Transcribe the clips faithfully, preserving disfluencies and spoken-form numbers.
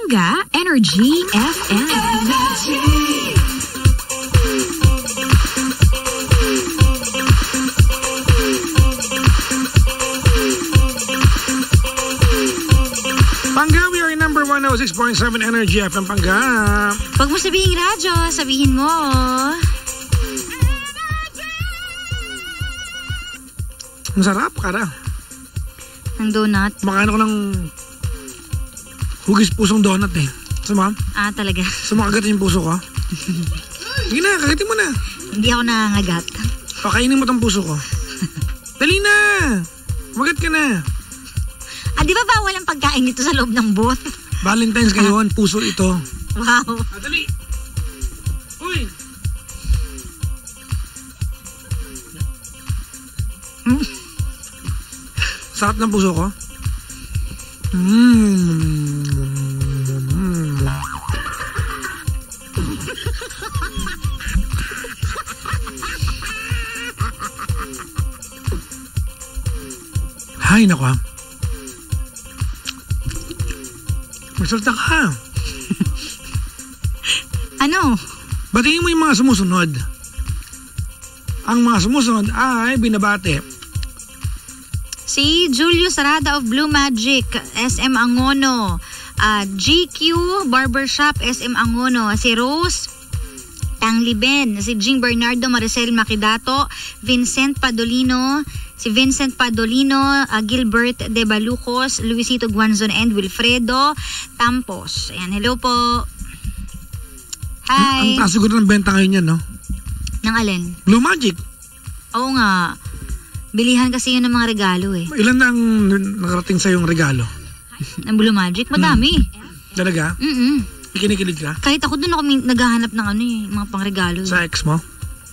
Pampanga Energy F M. Pangga, we are number one oh six point seven Energy F M Pangga. Pag mo sabihin radyo, sabihin mo. Ang sarap, kara. Ang donut. Makain ako ng hugis pusong donut eh. Suma? Ah, talaga? Sumakagat yung puso ko. Sige na, kagatin mo na. Hindi ako nangangagat. Pakainin mo tong puso ko. Dali na! Magat ka na. Ah, di ba bawal ang pagkain nito sa loob ng booth? Valentine's ngayon, puso ito. Wow. Ah, dali. Uy! Hmm? Sarap ng puso ko. Mmm. Hay, naku ha. Magsalita ka. Ano? Batiin mo yung mga sumusunod. Ang mga sumusunod ay binabate. Si Julius Sarada of Blue Magic, S M Angono. Uh, G Q Barbershop, S M Angono. Si Rose Tangliben. Si Jing Bernardo Maricel Makidato. Vincent Padolino. Si Vincent Padolino, uh, Gilbert De Balucos, Luisito Guanzon and Wilfredo Tampos. Ayan, hello po. Hi. Ang, ang taas siguro ng benta ngayon yan, no? Nang alin? Blue Magic. Oo nga. Bilihan kasi yun ng mga regalo eh. Ilan na ang nakarating sa yung regalo? Ng Blue Magic? Madami. Hmm. Talaga? Mm-mm. Ikinikilig ka? Kahit ako dun ako min- naghahanap ng ano eh, mga pangregalo. Sa ex mo?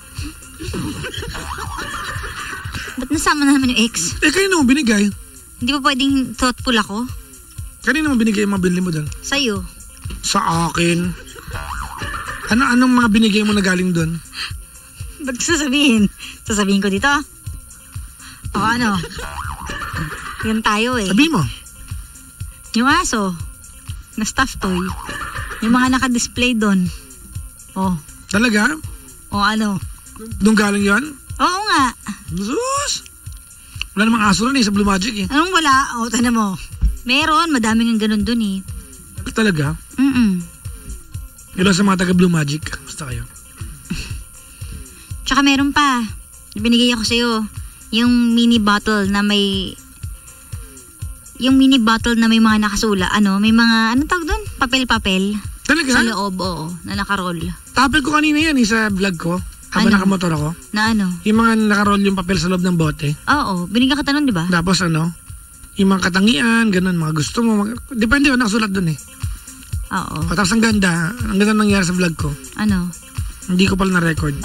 Ba't nasama na naman yung ex? Eh, kanino mo binigay? Hindi ba pwedeng thoughtful ako? Kanino mo binigay yung mga binili mo doon? Sa'yo. Sa akin? Ano, anong mga binigay mo na galing doon? Ba't sasabihin? Sasabihin ko dito? O ano? Yan tayo eh. Sabihin mo. Yung aso. Na stuffed toy. Yung mga naka-display doon. Oh. Talaga? O ano? Doon galing yon? Oo nga. Jesus! Wala namang aso rin eh sa Blue Magic eh. Anong wala? O, tana mo. Meron. Madaming ang ganun doon eh. Talaga? Mm-mm. Ilan sa mga taga Blue Magic? Basta kayo. Tsaka meron pa. Binigay ako sa'yo. Yung mini bottle na may... Yung mini bottle na may mga nakasula. Ano? May mga... Anong tawag doon? Papel-papel. Talaga? Sa loob, oo. Na nakaroll. Topic ko kanina yan eh sa vlog ko. Habang Ano? nakamotor ako. Na ano? Yung mga nakaroll yung papel sa loob ng bote. Oo. Binigyan ka tanong, di ba? Tapos ano? Yung mga katangian, ganun, mga gusto mo. Mga... Depende yun, nakasulat dun eh. Oo. O, tapos ang ganda, ang ganda nangyari sa vlog ko. Ano? Hindi ko pala na-record.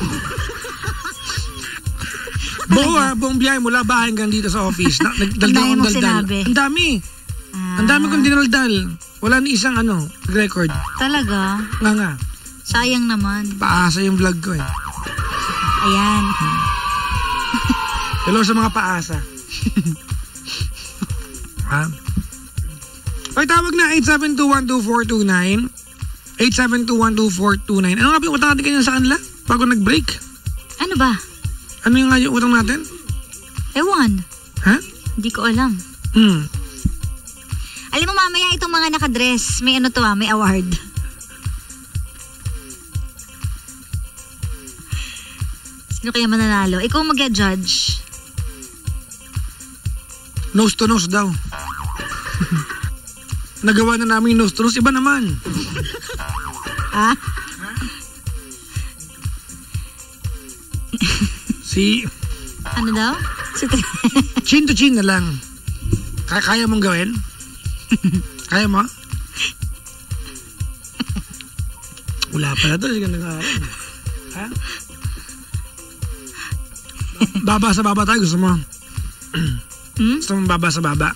Buo ha, buong biyahe mula bahay hanggang dito sa office. Na, nagdaldal Ang dami akong mong daldal. sinabi. Ang dami. Ah, Ang dami kong dinaldal. Wala ni isang ano, record. Talaga? Nga nga, Sayang naman. paasa yung vlog ko eh. Ayan. Hello sa mga paasa. Ha? Ay, tawag na eight seven two one two four two nine. eight seven two one two four two nine. Ano nga ba yung utang natin kanina sa kanila? Bago nag-break? Ano ba? Ano yung nga yung utang natin? Ewan. Ha? Hindi ko alam. Hmm. Alam mo mamaya itong mga nakadress, may ano to ah, may award. Sino kaya mananalo? Ikaw mag-judge. Nose to nose daw. Nagawa na namin nose to nose. Iba naman. Ha? Si... Ano daw? Si Chin to chin na lang. Kaya, kaya mong gawin? Kaya mo? Wala pala to. Sige nag-aaral. Ha? Baba sa baba tayo. Gusto mo? Hmm? Gusto mo baba sa baba?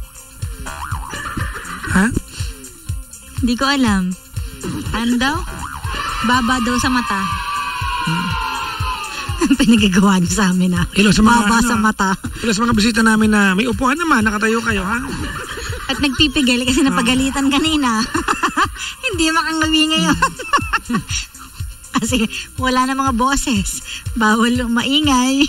Ha? Hindi ko alam. Ano daw? Baba daw sa mata. Hmm? Pinagagawa niyo sa amin ah. Hello sa mga, Baba ano, sa mata. Hello sa mga bisita namin na may upuan naman. Nakatayo kayo ha? At nagpipigil kasi napagalitan kanina. Hindi makangawi ngayon. Kasi wala na mga boses. Bawal maingay.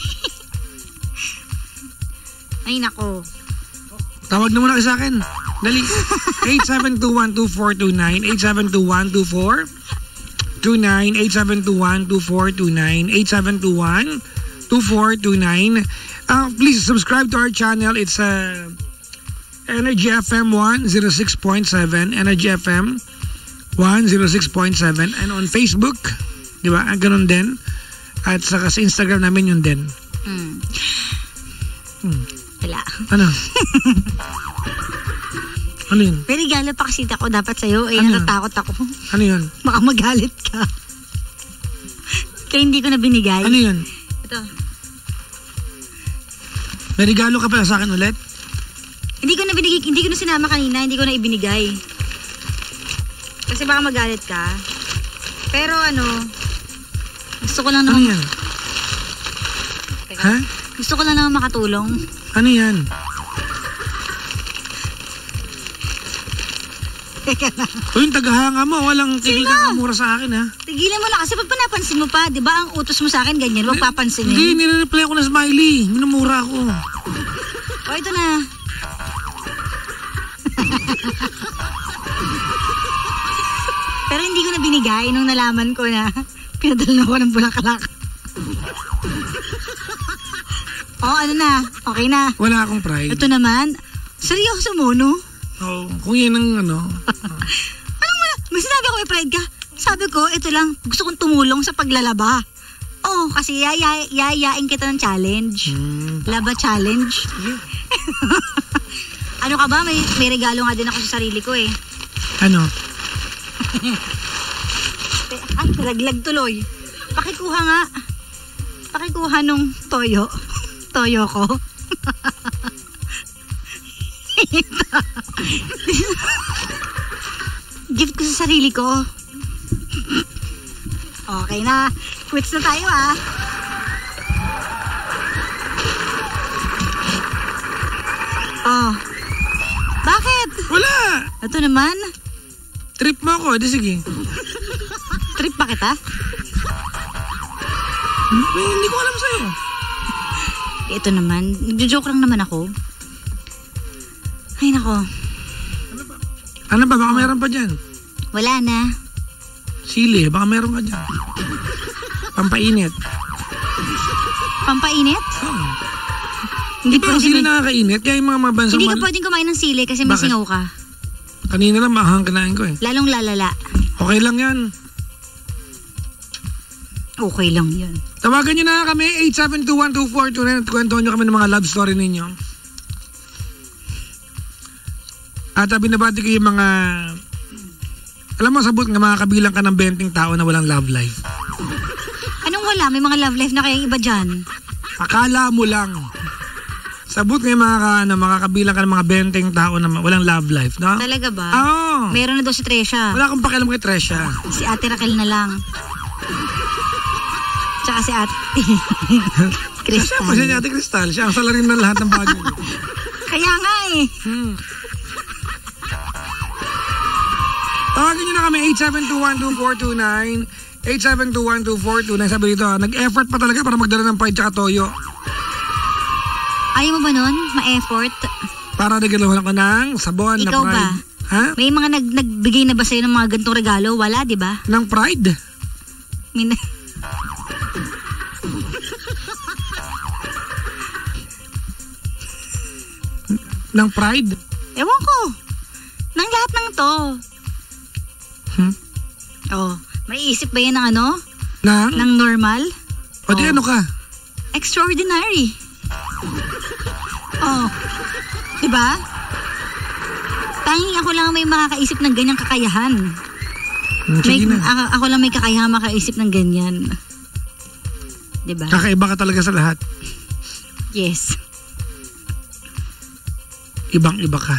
Ay nako. Tawag na muna kayo sa akin. Dali. eight seven two one two four two nine, eight seven two one two four two nine, eight seven two one two four two nine, eight seven two one two four two nine. Uh, please subscribe to our channel. It's uh, Energy F M one oh six point seven, Energy F M one oh six point seven, and on Facebook, di ba? Ganun din. At saka sa Instagram namin yun din. Hmm. Hmm. Wala. Ano? Ano yun? May regalo pa kasi ako dapat sa'yo. Eh, Ano? natatakot ako. Ano yun? Baka magalit ka. Kaya hindi ko na binigay. Ano yun? Ito. May regalo ka pala sa akin ulit? Hindi ko na binigay, hindi ko na sinama kanina, hindi ko na ibinigay. Kasi baka magalit ka. Pero ano, gusto ko lang Ano naman... yan? Teka. Ha? Gusto ko lang naman makatulong. Ano yan? Teka lang. O yung tagahanga mo, walang tigil ka kamura sa akin ha? Tigilan mo na kasi pag panapansin mo pa, di ba ang utos mo sa akin ganyan, huwag papansinin. Hindi, nire-reply ko na smiley. Minumura ko. O ito na. Pero hindi ko na binigay nung nalaman ko na pinadala na ako ng bulaklak. O ano na, okay na. Wala akong pride. Ito naman, seryoso mo no? Oo, kung yan ang ano. Anong wala? May sinabi ako may pride ka. Sabi ko, ito lang, gusto kong tumulong sa paglalaba. Oo, kasi yaya, yayain kita ng challenge. Hmm. Laba challenge. Ano ka ba? May, may regalo nga din ako sa sarili ko eh. Ano? Ay, nalaglag tuloy. Pakikuha nga. Pakikuha nung toyo. Toyo ko. Gift ko sa sarili ko. Okay na. Quits na tayo ah. Oh. Bakit? Wala! Ito naman. Trip mo ako, di sige. Trip pa kita? Eh, hindi ko alam sa'yo. Ito naman. Nagjo-joke lang naman ako. Ay nako. Ano ba? Baka meron pa dyan. Wala na. Sili, baka meron ka dyan. Pampainit. Pampainit? Oo. Hindi Di ba ang pwede sili may- nakakainit? Kaya yung mga mga bansang Hindi ka mal- pwedeng kumain ng sili kasi may Bakit? singaw ka. Kanina lang mahang kinain ko eh. Lalong lalala. Okay lang yan. Okay lang yun. Tawagan nyo na kami, eight seven two one two four two nine at kwentuhan nyo kami ng mga love story ninyo. At uh, binabati ko yung mga... Alam mo, sabot nga mga kabilang ka ng twenty tao na walang love life. Anong wala? May mga love life na kayang iba dyan. Akala mo lang. Sabot nga yung mga, ka, ano, mga kabilang ka ng mga twenty tao na walang love life, no? Talaga ba? Oo. Meron na daw si Tresha. Wala akong pakialam kay Tresha. Si Ate Raquel na lang. Tsaka si Ate Kasi pa siya ni Crystal. Ate Crystal. Siya ang salarin ng lahat ng bagay. Kaya nga eh. Hmm. Tawagin nyo na kami, eight seven two one two four two nine, eight seven two one two four two nine. Sabi dito, nag-effort pa talaga para magdala ng pride tsaka toyo. Ayaw mo ba nun? Ma-effort? Para nagalawan ako ng sabon na Ikaw pride. ba? Ha? May mga nag nagbigay na ba sa'yo ng mga gantong regalo? Wala, di ba? Ng pride? May na- Ng pride? Ewan ko. Nang lahat ng to. Hmm? Oh, may isip ba yan ng ano? Ng? Ng normal? O di Oh. ano ka? Extraordinary. Oh. Diba? Tanging ako lang may makakaisip ng ganyang kakayahan. Hmm, May, sige na. ako, ako lang may kakayahan makaisip ng ganyan. Diba? Kakaiba ka talaga sa lahat. Yes. Ibang-iba ka.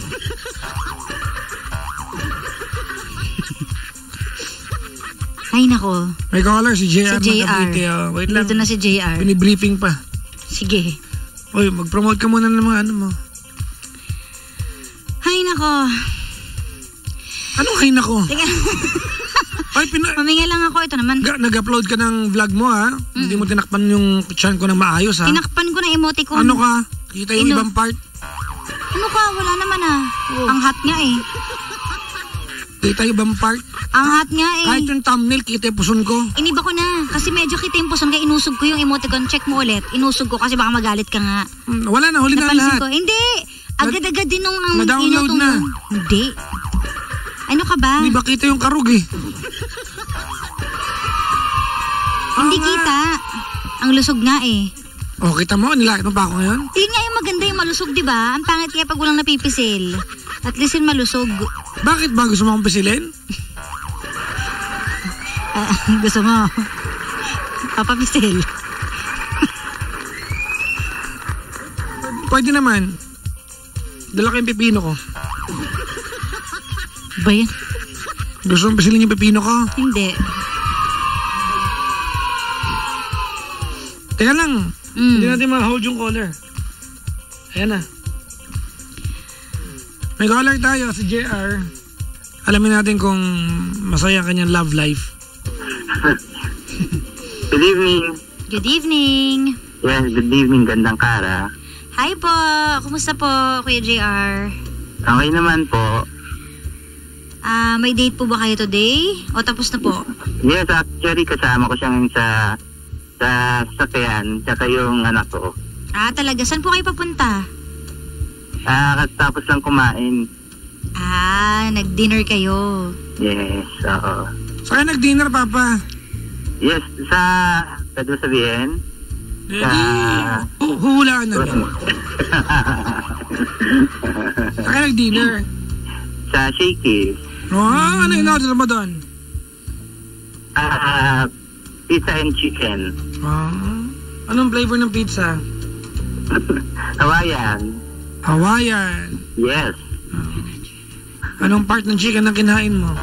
Ay nako. May caller, si J R. Si J R. Magkabiti, oh. Wait lang. Dito na si J R. Binibriefing pa. Sige. Uy, mag-promote ka muna ng mga ano mo. Ay, nako. Anong hay nako? Teka, Ay, pina... maminga lang ako. Ito naman. Ga- nag-upload ka ng vlog mo, ha? Hindi mo tinakpan yung chan ko ng maayos, ha? Tinakpan ko na emoticon. Ano ka? Kita yung Ino- ibang part? Ano ka? Wala naman ah. Ang hot nga eh. Kita yung ibang part? Ang hot nga eh. Kahit yung thumbnail, kita yung puson ko. Iniba ko na. Kasi medyo kita yung puson kaya inusog ko yung emoticon. Check mo ulit. Inusog ko kasi baka magalit ka nga. Hmm, wala na, huli na Napansin lahat. ko. Hindi. Agad-agad din nung ang Na-download inutong na. mo. Hindi. Ano ka ba? Hindi ba kita yung karug, eh? Hindi Ah, nga. kita. Ang lusog nga eh. Oh, kita mo? Nilakit mo pa ako ngayon? Yun nga yung maganda yung malusog, di ba? Ang pangit kaya pag walang napipisil. At least yung malusog. Bakit ba? Gusto mo akong pisilin? Ah, gusto mo? Papapisil. Pwede naman. Dala ko yung pipino ko. Ba yan? Gusto mong pisilin yung pipino ko? Hindi. Teka lang. Mm. Hindi natin ma-hold yung collar. Ayan na. May collar tayo, si J R. Alamin natin kung masaya ang kanyang love life. Good evening. Good evening. Yes, good evening, gandang Kara. Hi po. Kumusta po, Kuya J R? Okay naman po. Ah, may date po ba kayo today? O tapos na po? Yes, actually kasama ko siya ngayon sa sa sasakyan, tsaka yung anak ko. Ah, talaga? Saan po kayo papunta? Ah, tapos lang kumain. Ah, nag-dinner kayo. Yes, oo. Saan nag-dinner, Papa? Yes, sa, pwede mo sabihin? Eh, Sa... di, hu- huhulaan na. Saan nag-dinner? sa Shakey's. Oh, ano yung order mo doon? Ah, pizza and chicken. Ah, anong flavor ng pizza? Hawaiian. Hawaiian. Yes. Anong part ng chicken ang kinain mo?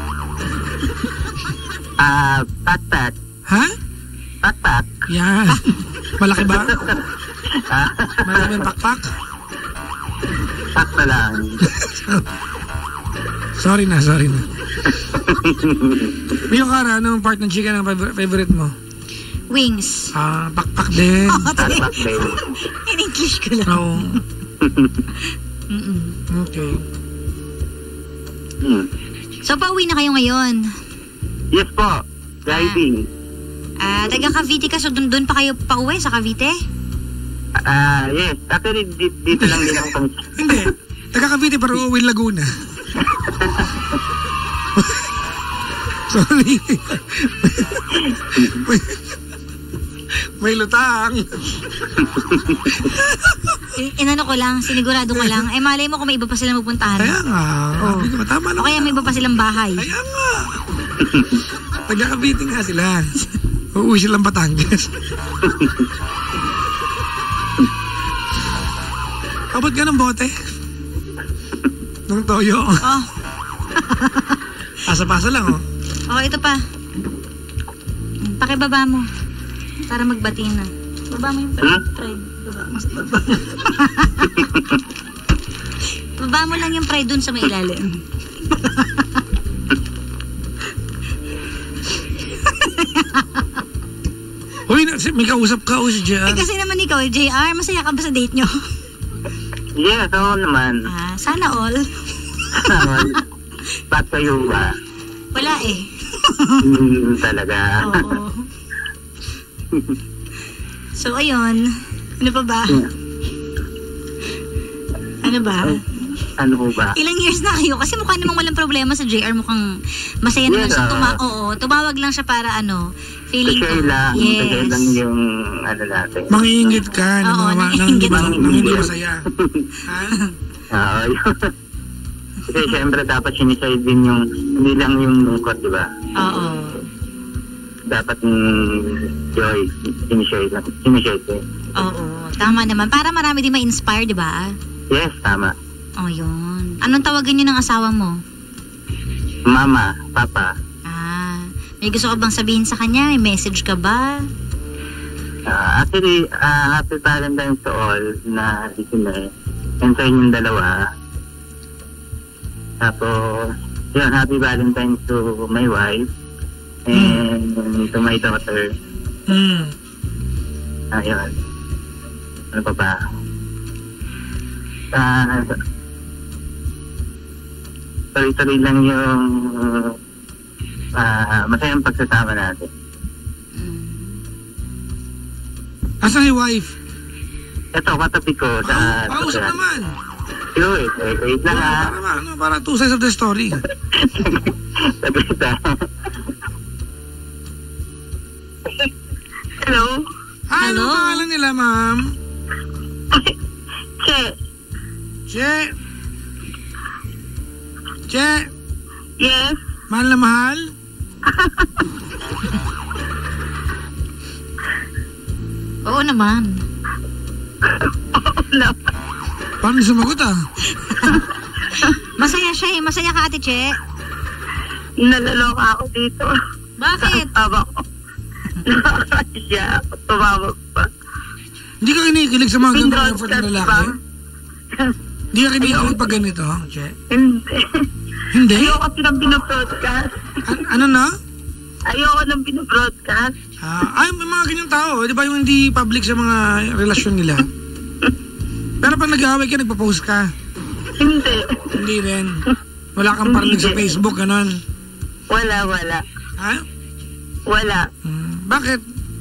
Ah, pat-pat. Ha? Pat-pat. Yan. Malaki ba? Ah, Maraming pakpak? sakto lang. Sorry na, sorry na. Yung Kara, anong part ng chicken ang favor- favorite mo? Wings. Ah, pakpak din. Pat-pat din. In English ko lang. Oo. Mm-mm. Okay. Hmm. So, pauwi na kayo ngayon? Yes po. Driving. Ah, taga Cavite ka, so dun, dun pa kayo pauwi sa Cavite? Ah, yes. Actually, di- dito lang din ako kami. Hindi. Taga Cavite pero uuwi Laguna. Sorry. may, may lutang. In- inano ko lang, sinigurado ko lang. Eh, malay mo kung may iba pa silang pupuntahan. Kaya nga. Oh. Hindi ko tama O kaya may iba pa silang bahay. Kaya nga. Taga Cavite nga sila. Uuwi silang Batangas. Abot ka ng bote? Ng toyo. Oh, Pasa-pasa lang, oh. oh, ito pa. Pakibaba mo. Para magbati na. Baba mo yung Hmm? fried. Baba mo. Baba mo lang yung fried dun sa may ilalim. Uy, na- si- may kausap ka, oh, si J R. Eh kasi naman ikaw, J R, masaya ka ba sa date nyo? Yes, oo naman. Ah, sana all. Ba't kayo ba? Wala eh. Hmm, talaga. Oo. So, ayun. Ano pa ba? Ano ba? Ano ho ba? Ilang years na kayo? Kasi mukha namang walang problema sa J R. Mukhang masaya naman Yes, siya. ah. Tuma- oo, tumawag lang siya para ano, feeling ko. Share lang. Share lang Yes. yung ano natin. Mangiingit ka ng Oo, mga nang hindi, nangiingit. nang hindi masaya. Ha? Oo, yun. Kasi syempre dapat sinisay din yung, hindi lang yung lungkot, di ba? Oo. Dapat yung joy, sinisay lang, sinisay ko. Oo. Tama naman. Para marami din ma-inspire, di ba? Yes, tama. Oh, yun. Anong tawagan niyo ng asawa mo? Mama, papa, Ah, may gusto ka bang sabihin sa kanya? May message ka ba? uh, actually, uh, happy Valentine's to all na listener. And sa inyong dalawa, Tapos, yun, happy Valentine's to my wife and to my daughter. Hmm. Ayun. Ano pa ba? Ah, tuloy-tuloy lang yung ah, masayang pagsasama natin. Asan si wife? Ito, katabi ko sa... Ah, pausap naman. Wait, wait, wait lang ha. Para, para, ano, para two sides of the story. Saglit ha. Hello? Ah, ano Hello? pangalan nila, ma'am? Che. Che. Che. Yes? Mahal na mahal? Oo naman. Wala. Paano niyo sumagot ah? Masaya siya eh. Masaya ka, Ate Che. Nalaloka ako dito. Bakit? Tama ko. Nakakasya. Tumawag pa. Hindi ka kinikilig sa mga ganitong effort ng Broadcast lalaki? ba? Hindi ka kinikilig pag ganito, Che? Hindi. Hindi? Ayoko kasi nang binobroadcast. An- ano na? Ayoko nang binobroadcast. Ah, ay, may mga ganyang tao. Di ba yung hindi public sa mga relasyon nila? Pero pag nag-aaway ka, nagpa-post ka. Hindi. Hindi rin. Wala kang parinig sa Facebook, ganon. Wala, wala. Ha? Wala. Hmm. Bakit?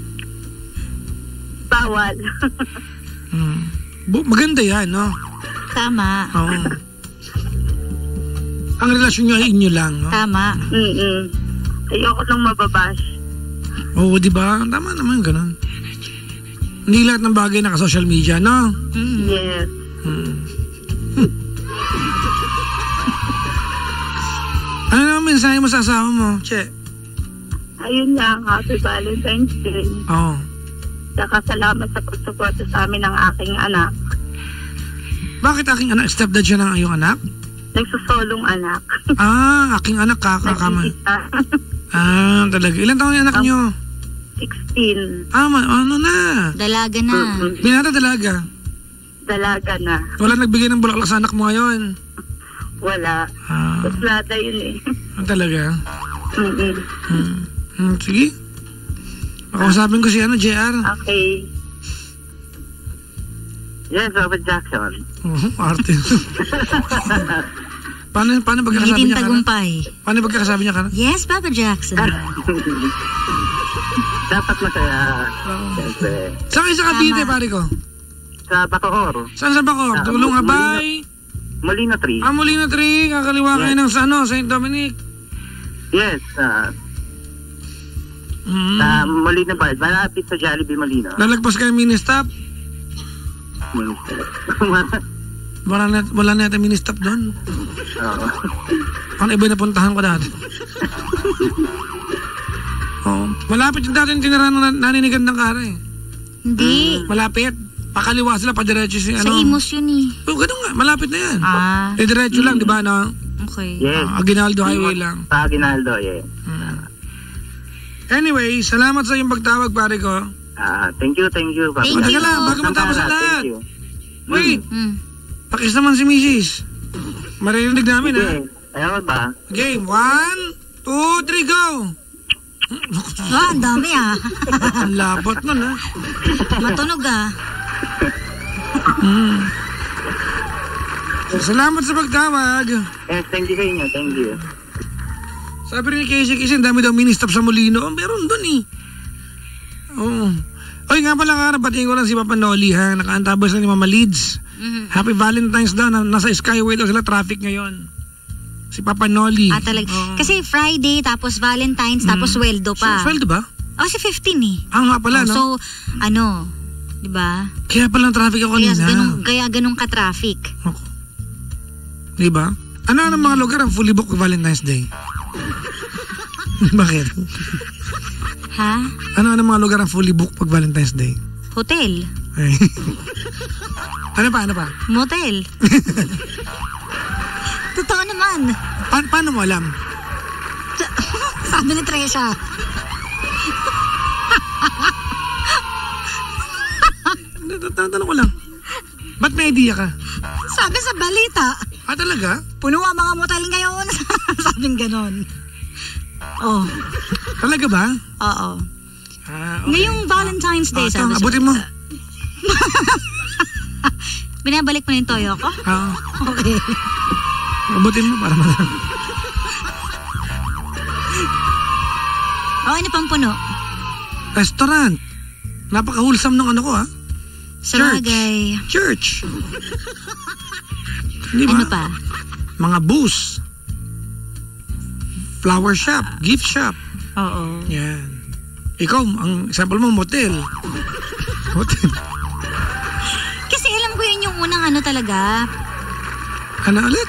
Bawal. Hmm. Bu- maganda yan, no? Tama. Oo. Ang relasyon nyo ay inyo lang, no? Tama. Mm-mm. Ayoko nang mababash. Oo, di ba? Tama naman, ganon. Hindi lahat ng bagay naka-social media, no? Mm. Yes. Hmm. Ano naman mensahe mo sa asawa mo, Che? Ayun lang. Happy Valentine's Day. Oo. Saka salamat sa pagsuporta sa amin ng aking anak. Bakit aking anak? Stepdad siya ng iyong anak? Nagsusolong anak. Ah, aking anak kakakama. Nag-iisa. Ah, talaga. Ilan taon yung anak Um, nyo? sixteen. Ah, ma- ano na? Dalaga na. Mm-mm. Binata dalaga. Dalaga na. Wala nagbigay ng bulaklak sa anak mo ngayon. Wala. Ah, Puslata yun eh. ah, talaga. Mm-mm. Hmm. Hmm, sige. Pakausapin ko si ano, J R. Okay. Yes, Robert Jackson. Oo, arte. paano, paano pagkakasabi Ngiting niya ka na? tagumpay. Paano pagkakasabi niya ka na? Yes, Papa Jackson. Dapat masaya. Oo. Siyempre. Saan kayo sa Cavite, Tama. pare ko? Sa Bacoor. Saan sa Bacoor? Ah, Tulong Molino. Abay? Molino Tree. Ah, Molino Tree. Kakaliwa kayo ng sa ano, Saint Dominic. Yes. Uh, Mm. sa Molino ba? Malapit sa Jollibee Molino. Lalagpas kayo mini-stop. Wala na, wala na natin mini-stop doon. Oo. Ang iba na puntahan ko dati. Oo. Malapit yung dati yung tinirahan ng naninigan ng kara eh. Hindi. Malapit. Pakaliwa sila, padiretso si Sa ano. Imus yun eh. Oh, ganun nga. Malapit na yan. Ah, Eh, diretso lang, di ba, no? okay. Yes. Ah, Aguinaldo Highway lang. Sa Aguinaldo, yeah. Mm. Anyway, salamat sa iyong pagtawag, pare ko. Ah, thank you, thank you. Papa. Thank Teka you. lang, bago matapos ang lahat. Thank you. Wait, Mm. pakis naman si missus. Maririnig namin, ha? Okay. Ayaw ba? Game, one, two, three, go! Ah, ang dami ah. Ang labot nun, ha? Matunog ah. Mm. Salamat sa pagtawag. Yes, thank you kayo. Thank you. Sabi rin ni Casey, kasi ang dami daw mini-stop sa Molino. Oh, meron dun eh. Oo. Oy, nga pala nga, napatingin ko lang si Papa Noli, ha? Nakaantabas na ni Mama Leeds. Mhm. Happy Valentine's daw. Na, nasa Skyway daw sila, traffic ngayon. Si Papa Noli. Ah, talaga. Oo. Kasi Friday, tapos Valentine's, tapos sweldo pa. So, sweldo ba? Oh, si fifteen eh. Ah, nga pala, Oh, no? so, ano, di ba? Kaya pala ang traffic ako Kaya kanina. ganun, kaya ganun ka-traffic. Ako. Di ba? Ano ang mga lugar ang fully booked Valentine's Day? Bakit? Ha? Ano ang mga lugar ang fully booked pag Valentine's Day? Hotel. Ay. Ano pa, ano pa? Motel. Totoo naman. Pa- paano mo alam? Sabi ni Tresha. Tanong ko lang. Ba't may idea ka? Sabi sa balita. Ah, talaga? Puno ang mga motel ngayon. Sabing ganon. Oh. Talaga ba? Oo. Ah, okay. Ngayong Valentine's Day, Ah, sabi ito, abutin mo. Binabalik mo na yung toyo ko? Ah, Okay. abutin mo para malang. Okay na pang puno. Restaurant. Napaka-wholesome ng ano ko, ha? Sa Church. bagay. Church. Di ba? Ano pa? Mga booths. Flower shop. Gift shop. Oo. Yan. Ikaw, ang example mo, motel. Motel. Kasi alam ko yun yung unang ano talaga. Ano ulit?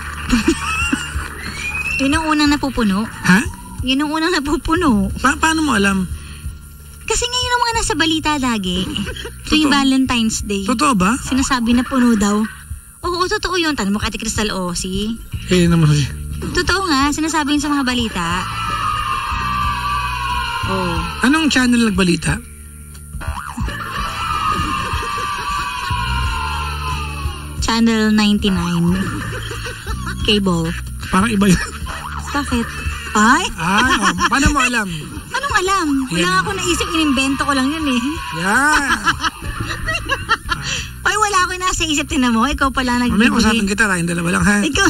Yun ang unang napupuno. Ha? Yun ang unang napupuno. Pa- paano mo alam? Kasi ngayon ang mga nasa balita lagi. Tuwing Totoo. Valentine's Day. Totoo ba? Sinasabi na puno daw. Oo, totoo yun. Tanong mo kay Ate Crystal, o, si? Eh, naman siya. Totoo nga, sinasabi yun sa mga balita. Oo. Anong channel nagbalita? Channel ninety-nine. Cable. Parang iba yun. Bakit? Ay? Ah, oh, paano mo alam? Anong alam? Wala Yan. ako naisip, inimbento ko lang yun eh. Yan. Ay, wala ako nasa isip, tinan mo. Ikaw pala Mamaya nagbibigay. usapan kita, tayong dalawa lang, ha? Ikaw...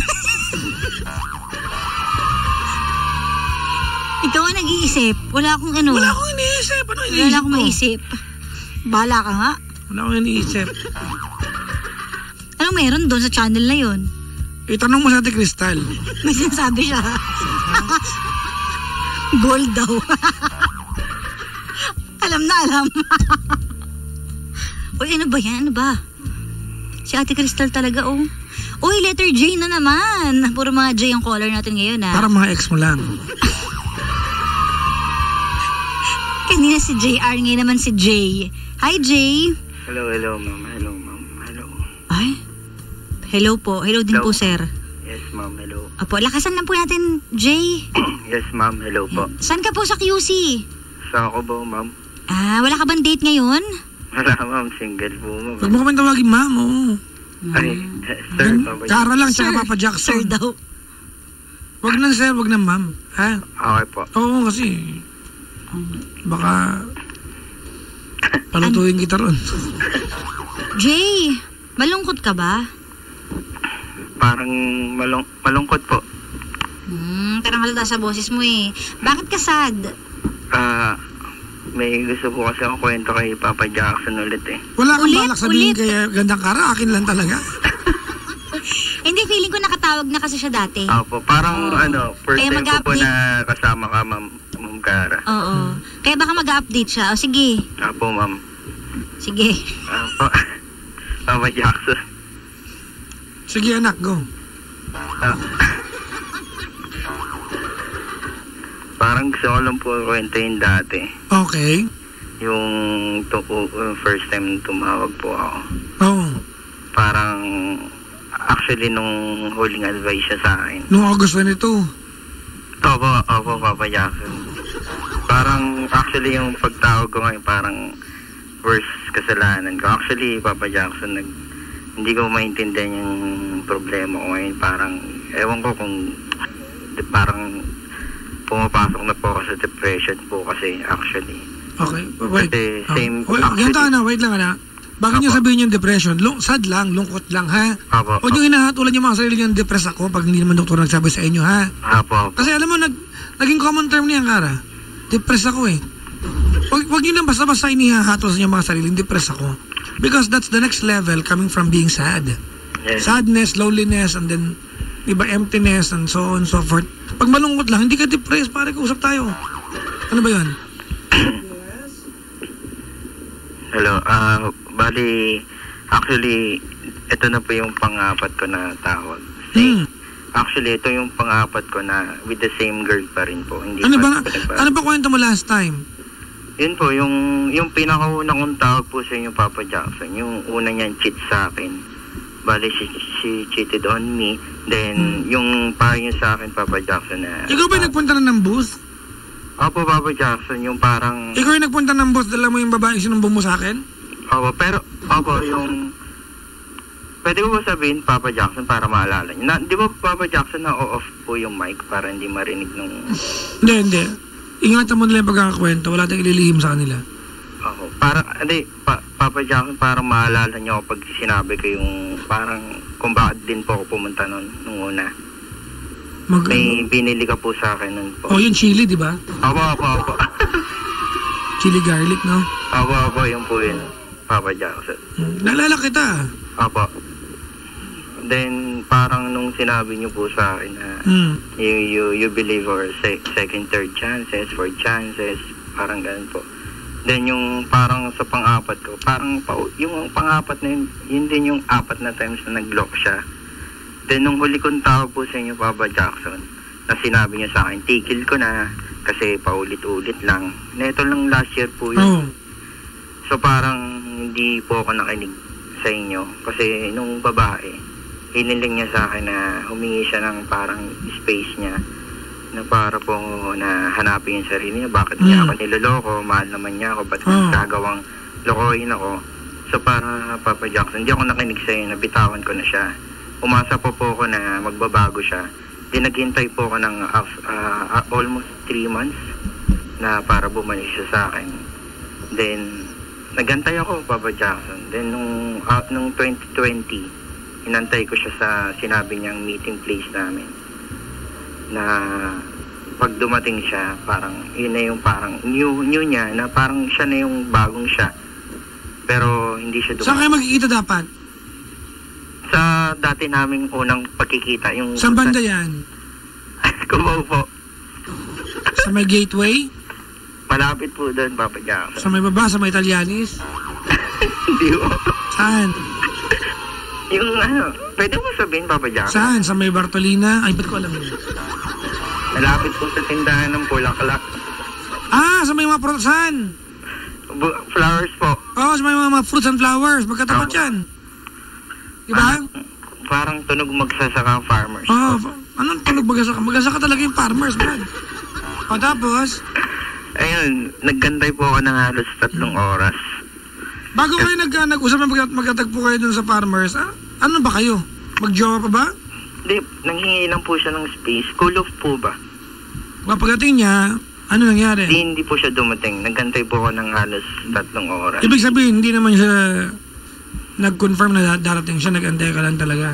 Ikaw ang nag-iisip. Wala akong ano. Wala akong iniisip. Ano iniisip Wala akong mo? maisip. Bahala ka nga. Wala akong iniisip. Anong meron doon sa channel na yun? Itanong mo sa Ate Crystal. May sinasabi siya. Gold daw. Alam na alam. Uy, ano ba yan? Ano ba? Si Ate Crystal talaga, oh. Uy, letter J na naman. Puro mga J ang color natin ngayon, ah. Para mga ex mo lang. Kanina si J R, ngayon naman si J. Hi, J. Hello, hello, ma'am. Hello, ma'am. Hello. Ay, hello po. Hello din Hello. po, sir. Yes, ma'am. Hello. Apo, lakasan lang po natin, J. Yes, ma'am. Hello po. Saan ka po sa Q C? Sa ako ba, ma'am? Ah, wala ka bang date ngayon? Wala, ma'am. Single po, ma'am. Huwag mo kami tawagin, ma'am, oo. Ay, sir, Papa Jack. Kara lang, Sir. tsaka Papa Sir Jackson. daw. Wag na, sir, wag na, ma'am. Ha? Okay po. Oo, kasi baka palutuin kita ron. Jay, malungkot ka ba? Parang malung malungkot po. Hmm, parang halata sa boses mo eh. Bakit ka sad? Ah, may gusto po kasi ako kwento kay Papa Jackson ulit eh. Wala kang Ulit, balak sabihin ulit. kaya gandang kara, akin lang talaga. Hindi, feeling ko nakatawag na kasi siya dati. Opo, parang ano, first Kaya time ko po mag-update. na kasama ka, ma'am, ma'am Cara. Oo. Kaya baka mag-update siya. O sige, Opo, ma'am. sige. Opo. Papa Jackson. Sige anak, go. Ah. Parang gusto ko lang po kwento yung dati. Okay. Yung to, uh, first time tumawag po ako. Oo. Parang actually nung huling advice siya sa akin. Noong August twenty-two. Opo, opo, Papa Jackson. Parang actually yung pagtawag ko ngayon parang worst kasalanan ko. Actually, Papa Jackson, nag, hindi ko maintindihan yung problema ko ngayon. Parang, ewan ko kung di, parang pumapasok na po ako sa depression po kasi actually. Okay, wait. Kasi same- Oh, wait, actually- ganito na, wait lang na. Bakit niyo Apo. sabihin yung depression? Lung, sad lang, lungkot lang, ha? Apo, Huwag niyo hinahatulan yung mga sarili niyo ng depress ako pag hindi naman doktor nagsabi sa inyo, ha? Apo, apo. Kasi alam mo, nag, naging common term niyan, Kara. Depressed ako eh. Huwag, huwag niyo na basta-basta inihahatol sa inyong mga sarili, depressed ako. Because that's the next level coming from being sad. Yes. Sadness, loneliness, and then, iba, emptiness, and so on and so forth. Pag malungkot lang, hindi ka depressed, pare, kausap tayo. Ano ba yun? Hello, ah, bali, actually, ito na po yung pang-apat ko na tawag. Hmm. Actually, ito yung pang-apat ko na with the same girl pa rin po. Hindi Ano pa- ba, ano ba kwento mo last time? Yun po, yung, yung pinakauna kong tawag po sa inyo, Papa Jackson, yung una niyan cheat sa akin. Bali, she, she cheated on me. Then, yung pa yun sa akin, Papa Jackson, na... Ikaw ba yung nagpunta na ng booth? Opo, Papa Jackson, yung parang... Ikaw yung nagpunta ng booth, dala mo yung babae sinumbong mo sa akin? Opo, pero, opo, yung... Pwede ko ba sabihin, Papa Jackson, para maalala niyo? Na, di ba, Papa Jackson, na-off po yung mic para hindi marinig nung... Hindi, hindi. Ingatan mo nila yung pagkakakwento. Wala tayong ililihim sa kanila. Oo. Para, hindi, pa, Papa Jackson, para maalala niyo pag sinabi ko yung parang kung bakit din po ako pumunta nun, nung una. Mag- May binili ka po sa akin nun po. Oh, yung chili, di ba? Opo, opo, opo. Chili garlic, no? Opo, opo, yung po yun, Papa Jackson. Hmm. Naalala kita. Opo. Then, parang nung sinabi niyo po sa akin na Hmm. you, you, you believe or se- second, third chances, fourth chances, parang ganun po. Then, yung parang sa pang-apat ko, parang pa, yung pang-apat na yun, yun din yung apat na times na nag-lock siya. Then, nung huli kong tawag po sa inyo, Papa Jackson, na sinabi niya sa akin, tigil ko na kasi paulit-ulit lang. Neto lang last year po yun. Oh. So, parang hindi po ako nakinig sa inyo. Kasi nung babae, hiniling niya sa akin na humingi siya ng parang space niya na para po na hanapin yung sarili niya. Bakit Mm. niya ako niloloko? Mahal naman niya ako. Ba't Oh. gagawang lokohin ako? So, para Papa Jackson, hindi ako nakinig sa iyo. Nabitawan ko na siya. Umasa po po ako na magbabago siya. Then, naghintay po ako ng uh, uh, almost three months na para bumalik siya sa akin. Then, nagantay ako, Papa Jackson. Then, nung, uh, nung twenty twenty, inantay ko siya sa sinabi niyang meeting place namin. Na pag dumating siya, parang, yun na yung parang new, new niya, na parang siya na yung bagong siya. Pero, hindi siya Saan dumating. kayo magkikita dapat? Sa dati naming unang pagkikita, yung... Saan banda yan? Kumaw po. Sa may gateway? Malapit po doon, Papa Jackson. Sa may baba? Sa may Italianis? Hindi po. Saan? Yung ano, pwede mo sabihin, Papa Jackson? Saan? Sa may Bartolina? Ay, ba't ko alam yun? Malapit po sa tindahan ng Bulaklak. Ah, sa may mga prutan. Bu- flowers po. Oo, sa may mga, mga fruits and flowers. Magkatapat Opo. yan. Diba? Ah, parang tunog magsasaka ang farmers. Oo. Oh, anong tulog magasaka? Magasaka talaga yung farmers, man. O tapos, Ayun, naggantay po ako ng halos tatlong oras. bago kayo nag, nag-usap na mag- magkatagpo kayo dun sa farmers, ah, ano ba kayo? Magjowa pa ba? Hindi, nanghingi lang po siya ng space. Cool off po ba? O pagdating niya, ano nangyari? Hindi, hindi po siya dumating. Naggantay po ako ng halos tatlong oras. Ibig sabihin, hindi naman siya nag-confirm na da- darating siya, nag-antay ka lang talaga.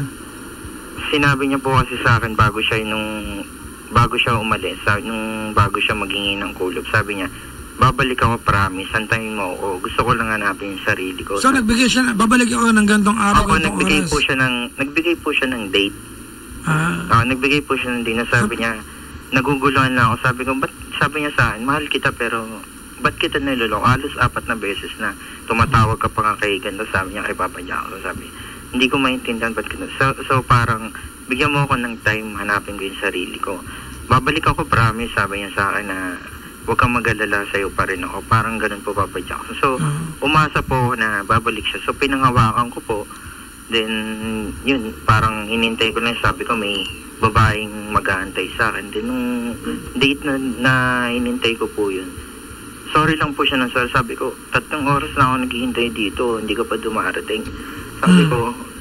Sinabi niya po kasi sa akin bago siya nung bago siya umalis, sa, nung bago siya maghingi ng kulop, sabi niya, babalik ako, promise, antayin mo ako. Gusto ko lang hanapin yung sarili ko. So, nagbigay siya, babalik ako ng gantong araw, Ako, gantong nagbigay oras. po siya ng, nagbigay po siya ng date. Ah, Ah, nagbigay po siya ng date na sabi niya, naguguluhan lang ako. Sabi ko, ba't, sabi niya sa akin, mahal kita pero, ba't kita niloloko? Halos apat na beses na tumatawag ka pa nga kay ganito, sabi niya kay Papa Jackson. Sabi, hindi ko maintindihan ba't kita. So, so parang, bigyan mo ako ng time, hanapin ko yung sarili ko. Babalik ako, promise, sabi niya sa akin na, huwag kang mag-alala, sa'yo pa rin ako. Parang ganun po, Papa Jackson. So, uh, umasa po ako na babalik siya. So, pinanghawakan ko po. Then, yun, parang hinintay ko lang. Sabi ko, may babaeng mag-aantay sa akin. Then, nung date na, na hinintay ko po yun, sorry lang po siya ng sorry. Sabi ko, tatlong oras na ako naghihintay dito. Hindi ka pa dumarating. Sabi Hmm. ko,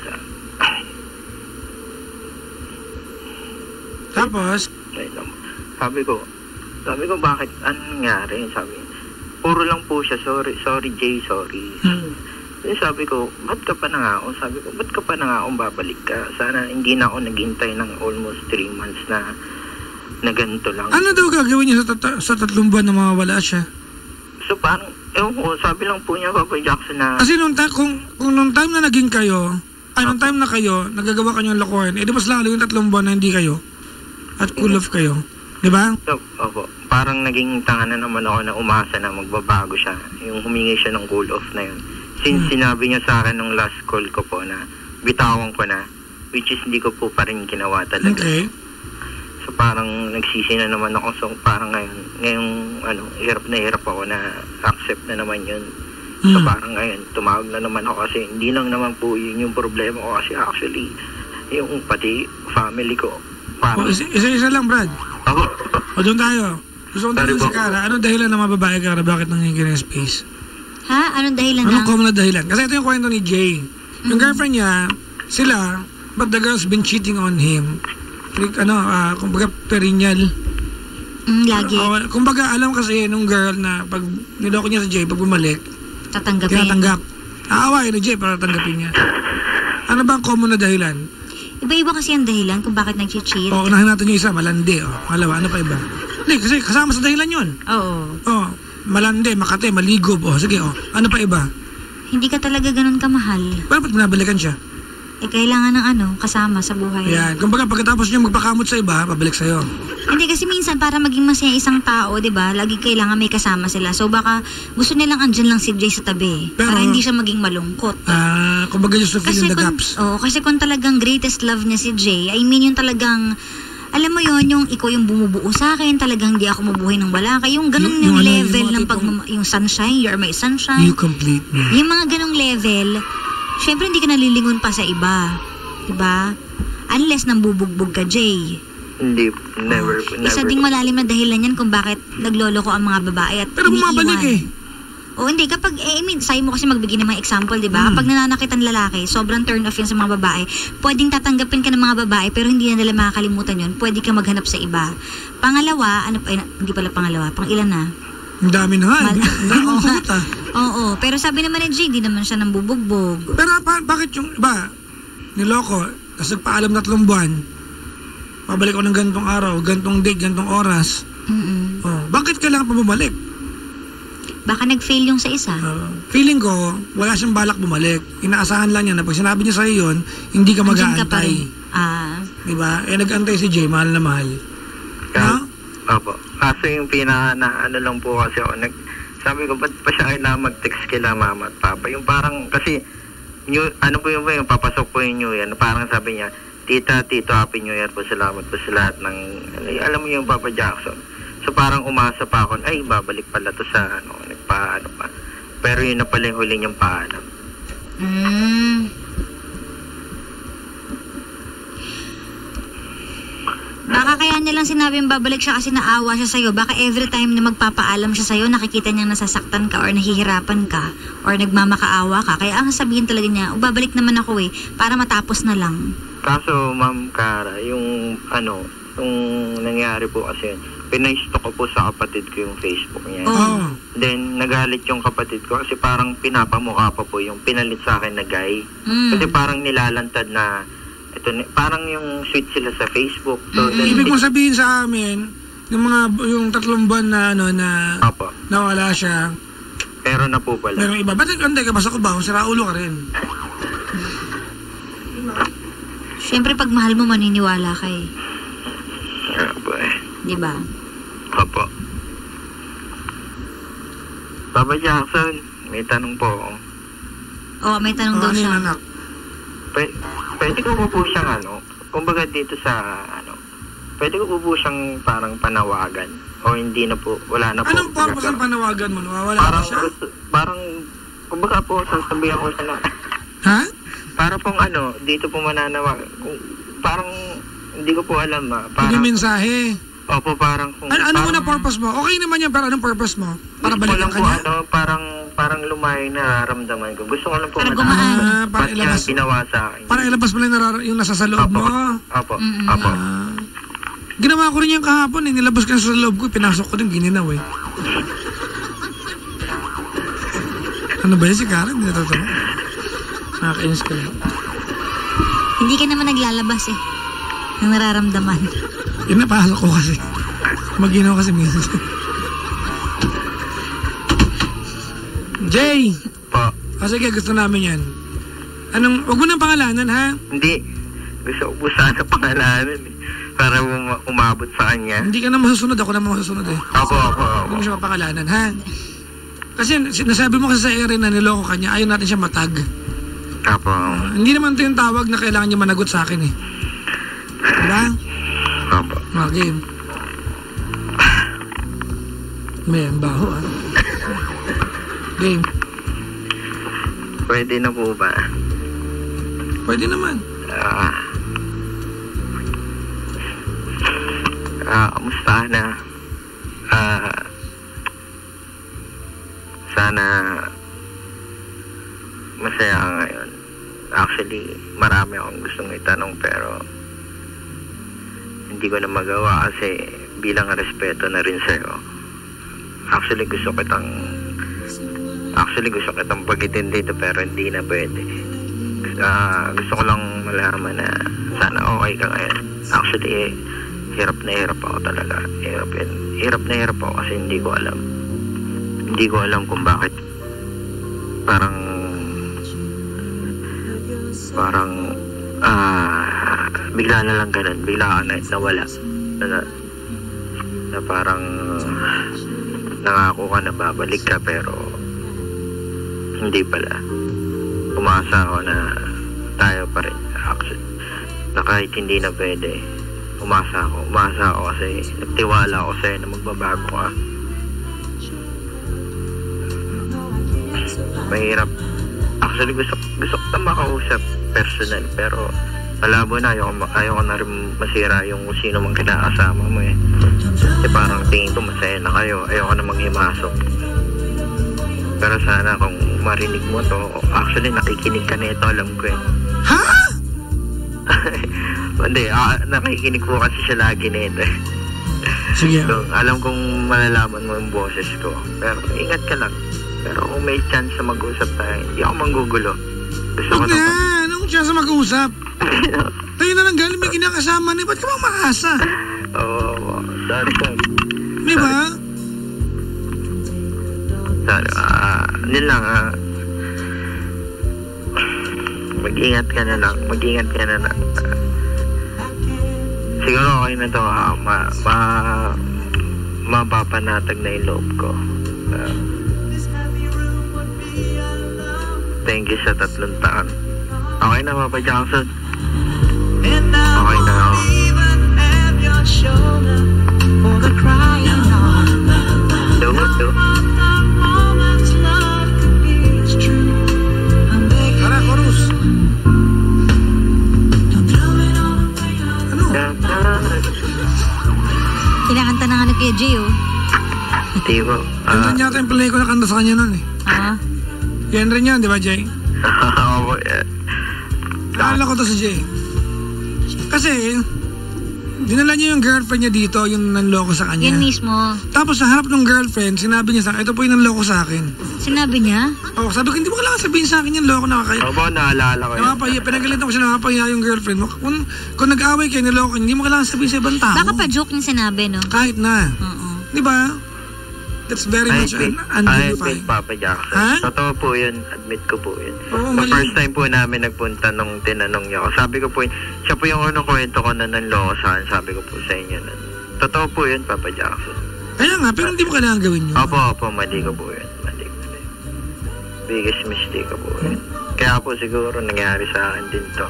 tapos, wait lang. Sabi ko, sabi ko, bakit? Anong nangyari? Sabi, puro lang po siya, sorry, sorry Jay, sorry. hmm, Then sabi ko, ba't ka pa na nga ako? Sabi ko, ba't ka pa na nga akong babalik ka? Sana hindi na ako naghintay ng almost three months na na ganito lang. ano daw gagawin niya sa, tata- sa tatlong buwan na mawawala siya? So parang, ewan ko, sabi lang po niya, Papa Jackson, na Kasi nung, ta- kung, kung nung time na naging kayo, ay nung time na kayo, nagagawa kayo ng lokohan, eh di mas lalo yung tatlong buwan na hindi kayo. At cool off kayo. Di ba? so, opo, parang naging tanga na naman ako na umasa na magbabago siya. Yung humingi siya ng cool off na yun. Since Hmm. sinabi niya sa akin nung last call ko po na bitawan ko na, which is hindi ko po pa rin ginawa talaga. Okay. So parang nagsisi na naman ako. So parang ngayon, ngayong ano, hirap na hirap ako na accept na naman yun. So Hmm. parang ngayon, tumawag na naman ako kasi hindi lang naman po yun yung problema ko kasi actually, yung pati family ko. O, Parang, isa- isa-isa lang, Brad. ako, O doon tayo. Gusto kong tanong Sorry si po. Kara, anong dahilan ng mga babae, Kara? Bakit nangyayari ng space? Ha? Anong dahilan Anong ng... common na dahilan? Kasi ito yung kwento ni Jay. Yung girlfriend niya, sila, but the girl's been cheating on him. Like, ano, uh, kumbaga, perennial. Mm, lagi. Uh, kumbaga, alam kasi nung girl na pag niloko niya si Jay, pag bumalik, Tatanggapin. tinatanggap. Aawain ni Jay para tanggapin niya. Ano ba ang common na dahilan? Iba-iba kasi ang dahilan kung bakit nag-cheat. O, unahin natin yung isa, malandi. O, pangalawa, ano pa iba? Hindi, kasi kasama sa dahilan yun. Oo. O, malandi, makate, maligob. O, sige, o, ano pa iba? Hindi ka talaga ganun kamahal. Pero ba't binabalikan siya? Eh, kailangan ng ano, kasama sa buhay. Yan, kumbaga pagkatapos niya magpakamot sa iba, pabalik sa'yo. Hindi kasi minsan para maging masaya isang tao, 'di ba? Lagi kailangan may kasama sila. So baka gusto nilang andyan lang si Jay sa tabi Pero, para hindi siya maging malungkot. Ah, kumbaga just to fill in the kung, gaps. oh, kasi kung talagang greatest love niya si Jay, I mean yung talagang alam mo yon yung ikaw yung bumubuo sa akin, talagang di ako mabuhay ng wala ka. Yung ganung Yung- yung yung, ano, level yung mga ng pag tipong- yung sunshine, you're my sunshine. You complete me. Yung mga ganong level, syempre hindi ka nalilingon pa sa iba. Diba? Unless nambubugbog ka, Jay. Hindi, never, Oh, never. Isa ding malalim na dahilan yan kung bakit nagloloko ang mga babae at Pero iniiwan. bumabalik eh. O hindi, kapag, eh, I mean, sa'yo mo kasi magbigay ng mga example, di ba? Hmm. Kapag nananakit ang lalaki, sobrang turn off yun sa mga babae. Pwedeng tatanggapin ka ng mga babae, pero hindi na nila makakalimutan yun. Pwede ka maghanap sa iba. Pangalawa, ano pa, eh, hindi pala pangalawa, pang ilan na? Ang dami na nga. Mal- Ang dami Oo mong nga. sagot ah. Oo, pero sabi naman ni Jay, di naman siya nambubugbog. Pero pa- bakit yung iba, niloko, tapos nagpaalam na tatlong buwan, pabalik ko ng gantong araw, gantong date, gantong oras. Mm-mm. Oh, bakit kailangan pa bumalik? Baka nag-fail yung sa isa. Uh, feeling ko, wala siyang balak bumalik. Inaasahan lang niya na pag sinabi niya sa'yo yun, hindi ka Andiyan ka pa mag-aantay. rin. Ah, Diba? Eh, nag-antay si Jay, mahal na mahal. Ka- No? Opo. Kaso yung pinaka na ano lang po kasi ako, nag, sabi ko, ba't pa siya kailangan mag-text kila mama at papa? Yung parang, kasi, new, ano po yung ba yung papasok po yung New Year, parang sabi niya, tita, tito, happy New Year po, salamat po sa lahat ng, ano, alam mo yung Papa Jackson. So parang umasa pa ako, ay, babalik pala to sa, ano, nagpa, ano pa. Pero yun na pala yung huli niyang paalam. mm. Baka kaya niya lang sinabing babalik siya kasi naawa siya sa'yo. Baka every time na magpapaalam siya sa'yo, nakikita niyang nasasaktan ka or nahihirapan ka or nagmamakaawa ka. Kaya ang sabihin talaga niya, oh, babalik naman ako eh, para matapos na lang. Kaso, Ma'am Cara, yung, ano, yung nangyari po kasi, pinaisto ko po sa kapatid ko yung Facebook niya. Oh. Oh. Then, nagalit yung kapatid ko kasi parang pinapamukha pa po yung pinalit sa akin na guy. Mm. Kasi parang nilalantad na, ito, parang yung sweet sila sa Facebook. So, Mm-mm. then, Ibig mong sabihin sa amin, yung mga, yung tatlong buwan na, ano, na Apo. nawala siya, Pero na po pala. merong iba. Ba't nag-antay ka ba sa kubaw? Sira ulo ka rin. Siyempre pag mahal mo, maniniwala ka eh. Apo eh. Di ba? Apo. Papa Jackson, may tanong po ako. Oo, may tanong Oh, daw ano siya. yung anak? Pwede, pwede ko po po siyang ano, kumbaga dito sa ano, pwede ko po po siyang parang panawagan o hindi na po, wala na po. Anong purpose ang panawagan mo? Nawawala ka Parang, siya? gusto, parang, kumbaga po, sasabihan ko siya na, Ha? para pong ano, dito po mananawagan, kung, parang, hindi ko po alam ah, Hindi parang, mensahe. opo, parang, kung, Ano, ano mo na parang- purpose mo? Okay naman yan, pero anong purpose mo? Para gusto ko balikan lang ka po, niya? ano, parang, parang lumayo na nararamdaman ko. Gusto ko lang po Para malaman gumaan. Ah, para ba't niya ilabas, ginawa sa akin. para ilabas mo lang yung, narar- yung nasa sa loob Apo, mo. apo, Mm-mm. apo. Ah. Ginawa ko rin yung kahapon eh. Nilabas ka sa loob ko, pinasok ko din, gininaw eh. Ano ba yun si Karen? Hindi totoo. Nakakainis ka lang. Hindi ka naman naglalabas eh. Ng nararamdaman. Yun napasok ko kasi. Maginaw kasi minsan. Jay! Po. O sige, gusto namin yan. Anong, wag mo nang pangalanan ha? Hindi. Gusto ko po sana pangalanan eh. Para um- umabot sa kanya. Hindi ka na masusunod, ako na masusunod eh. Opo, opo, Hindi opo. mo siya mapangalanan ha? Kasi sinasabi mo kasi sa Erin na niloko ka niya, ayaw natin siya matag. Opo. Uh, hindi naman ito yung tawag na kailangan niya managot sa akin eh. Diba? Opo. Mga game. May ang baho ah. Game. Pwede na po ba? Pwede naman. Ah. Ah, kamusta na? Ah. Sana masaya ka ngayon. Actually, marami akong gustong itanong pero hindi ko na magawa kasi bilang respeto na rin sa'yo. Actually, gusto kitang actually gusto kitang pagitin dito pero hindi na pwede. Uh, gusto ko lang malaman na sana okay ka ngayon. Actually, eh, hirap na hirap ako talaga. Hirap, hirap na hirap ako kasi hindi ko alam. Hindi ko alam kung bakit parang parang ah uh, bigla na lang ganun. Bigla ka na nawala. Na, na parang nangako ka na babalik ka pero hindi pala. Umasa ako na tayo pa rin. Actually, na kahit hindi na pwede, umasa ako. Umasa ako kasi nagtiwala ako sa'yo na magbabago ka. Mahirap. Actually, gusto, gusto ko na makausap personal pero malabo na. Ayoko, ayoko na rin masira yung sino mang kinakasama mo eh. Kasi parang tingin ko masaya na kayo. Ayoko na manghimasok. Pero sana kung marinig mo to, actually nakikinig ka na ito, alam ko eh. Ha? Hindi, ah, nakikinig po kasi siya lagi na ito eh. Sige. So, alam kong malalaman mo yung boses ko. Pero ingat ka lang. Pero kung may chance na mag-usap tayo, hindi ako manggugulo. Gusto ko na. Anong chance na mag-usap? Tayo na lang galing may kinakasama na. Ba't ka bang maasa? Oo, oh, sorry ka. Di ba? Sorry, ah, uh, yun lang ah. Mag-ingat ka na lang, mag-ingat ka na lang. Uh, siguro okay na to ha, ma, ma, mapapanatag na yung loob ko. Uh, thank you sa tatlong taon. Okay na, Papa Jackson? Okay na ako. Do, do. Tara, chorus. Ano? Kinakanta na nga na kay Jay, oh. Di ba? Yan uh, yata yung play ko na kanta sa kanya nun eh. Ah? Yan rin yan, di ba, Jay? Oo, yeah. Naalala ko to si Jay. Kasi, dinala niya yung girlfriend niya dito, yung nanloko sa kanya. Yan mismo. Tapos sa harap ng girlfriend, sinabi niya sa akin, ito po yung nanloko sa akin. Sinabi niya? Oo, sabi ko, hindi mo kailangan sabihin sa akin yung loko na kakayo. Oo ba, naalala ko yun. Namapahiya, pinagalitan ko siya, namapahiya yung girlfriend mo. Kung, kung nag-away kayo, niloko, hindi mo kailangan sabihin sa ibang tao. Baka pa joke yung sinabi, no? Kahit na. Oo. Di ba? That's very I much admit, un- I undignified. admit, Papa Jackson. Ha? Totoo po yun. Admit ko po yun. Oo, The mali. first time po namin nagpunta nung tinanong niya ako. Sabi ko po yun, siya po yung unang kwento ko na nanloko sa akin. Sabi ko po sa inyo na. Totoo po yun, Papa Jackson. Kaya nga, pero hindi mo kailangan gawin yun. Opo, opo, mali ko po yun. Mali ko po. Biggest mistake ko po yun. Kaya po siguro nangyari sa akin din to.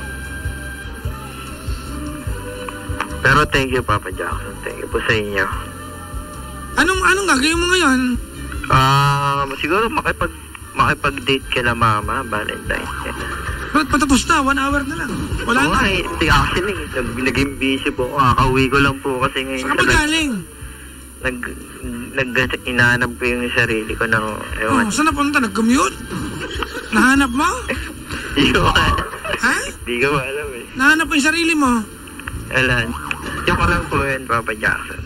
Pero thank you, Papa Jackson. Thank you po sa inyo. Anong, anong gagawin mo ngayon? Ah, uh, siguro makipag makipag-date kila Mama Valentine's Day. Ba't patapos na? One hour na lang. Wala Oo, na. eh, actually, nag, naging busy po ako. Kakauwi ko lang po kasi ngayon. Saan ka ba galing? Nag, nag, inaanap ko yung sarili ko na, ewan. Oh, saan napunta? Nag-commute? Nahanap mo? Hindi ko alam. Ha? Hindi ko alam eh. Nahanap mo yung sarili mo? Alam. Yung ko lang po yun, Papa Jackson.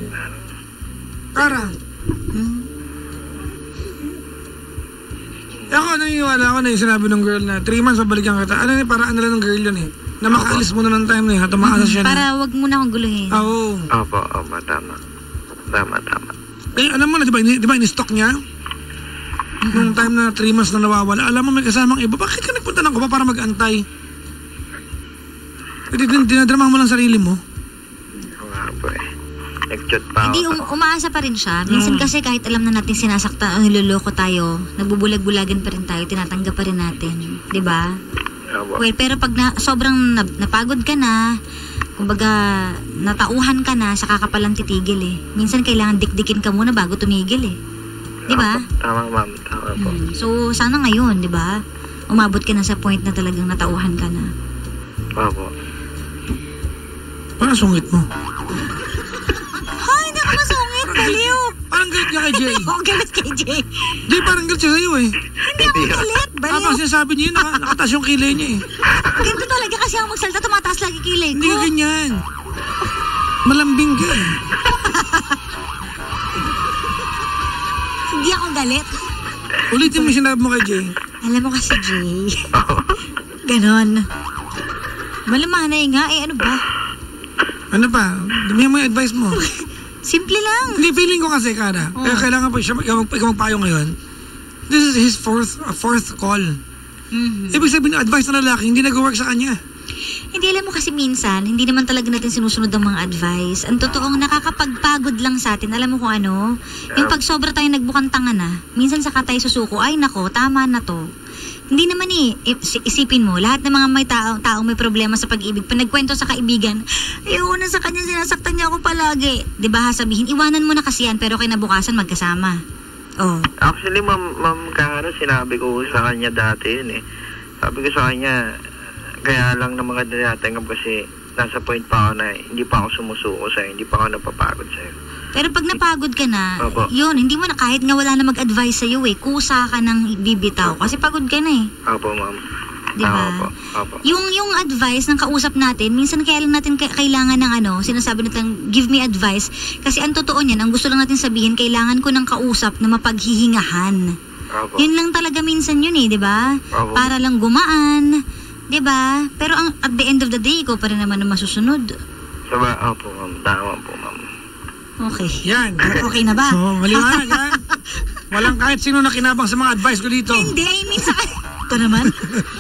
Kara. Hmm. Ako, naniniwala ako na yung sinabi ng girl na three months mabalikan kita. Ano yung paraan nila ng girl yun eh. Na makaalis muna ng time na yun. Tumakas siya na. Para wag mo na akong guluhin. Oo. Opo, opo, tama. Tama, tama. Eh, alam mo na, di ba, di ba in-stock niya? Nung time na three months na nawawala, alam mo may kasamang iba. Bakit ka nagpunta ng Kuba para mag-antay? Dinadrama mo lang sarili mo. Oo nga po eh. Nag-chat pa Hindi, um, umaasa pa rin siya. Minsan kasi kahit alam na natin sinasakta, ang niloloko tayo, nagbubulag-bulagan pa rin tayo, tinatanggap pa rin natin. Diba? Opo. Well, pero pag na, sobrang na, napagod ka na, kumbaga, natauhan ka na, saka ka palang titigil eh. Minsan kailangan dikdikin ka muna bago tumigil eh. Diba? Opo, tama, ma'am. Tama po. Hmm. So, sana ngayon, diba? Umabot ka na sa point na talagang natauhan ka na. Opo. Parang sungit mo. Ay, hindi ako masungit, baliw! Parang parang galit ka kay Jay. Oo, galit kay Jay. Jay, parang galit siya sa'yo eh. Hindi ako galit. Baliw. Habang sinasabi niya yun, naka, nakataas yung kilay niya eh. Ganito talaga kasi ako magsalita, tumataas lagi kilay ko. Hindi ka ganyan. Malambing ka eh. Hindi ako galit. Ulitin mo yung sinabi mo kay Jay. Alam mo kasi, Jay. Ganon. Malamanay nga eh, ano ba? Ano pa? Dumihan mo yung advice mo. Simple lang. Hindi, feeling ko kasi, Kada. Oh. Kaya kailangan pa siya, ikaw, ikaw magpayo ngayon. This is his fourth uh, fourth call. Mm-hmm. Ibig sabihin, advice na lalaki, hindi nag-work sa kanya. Hindi, alam mo kasi minsan, hindi naman talaga natin sinusunod ang mga advice. Ang totoong nakakapagpagod lang sa atin, alam mo kung ano? Yung pag sobra tayo nagbukang tanga na, minsan saka tayo susuko, ay nako, tama na to. Hindi naman eh, isipin mo, lahat ng mga may tao, taong may problema sa pag-ibig, pag nagkwento sa kaibigan, ayoko na sa kanya, sinasaktan niya ako palagi. Diba, sabihin, iwanan mo na kasi yan, pero kinabukasan magkasama. Oh. Actually, ma'am, ma'am Kara, sinabi ko sa kanya dati yun eh. Sabi ko sa kanya, kaya lang na mga dinatanggap kasi nasa point pa ako na hindi pa ako sumusuko sa'yo, hindi pa ako napapagod sa'yo. Pero pag napagod ka na, Opo. yun, hindi mo na, kahit nga wala na mag-advise sa'yo eh, kusa ka nang bibitaw. Kasi pagod ka na eh. Opo, ma'am. Diba? Opo, opo. Yung, yung advice ng kausap natin, minsan kaya lang natin ka- kailangan ng ano, sinasabi natin, give me advice. Kasi ang totoo niyan, ang gusto lang natin sabihin, kailangan ko ng kausap na mapaghihingahan. Opo. Yun lang talaga minsan yun eh, di ba? Opo. Para lang gumaan, di ba? Pero ang, at the end of the day, ikaw pa rin naman na masusunod. Saba, opo, ma'am. Tama po, ma'am. Okay. Yan. Okay na ba? So, maliwanag ha. Walang kahit sino na kinabang sa mga advice ko dito. Hindi, I mean sa... Ito naman.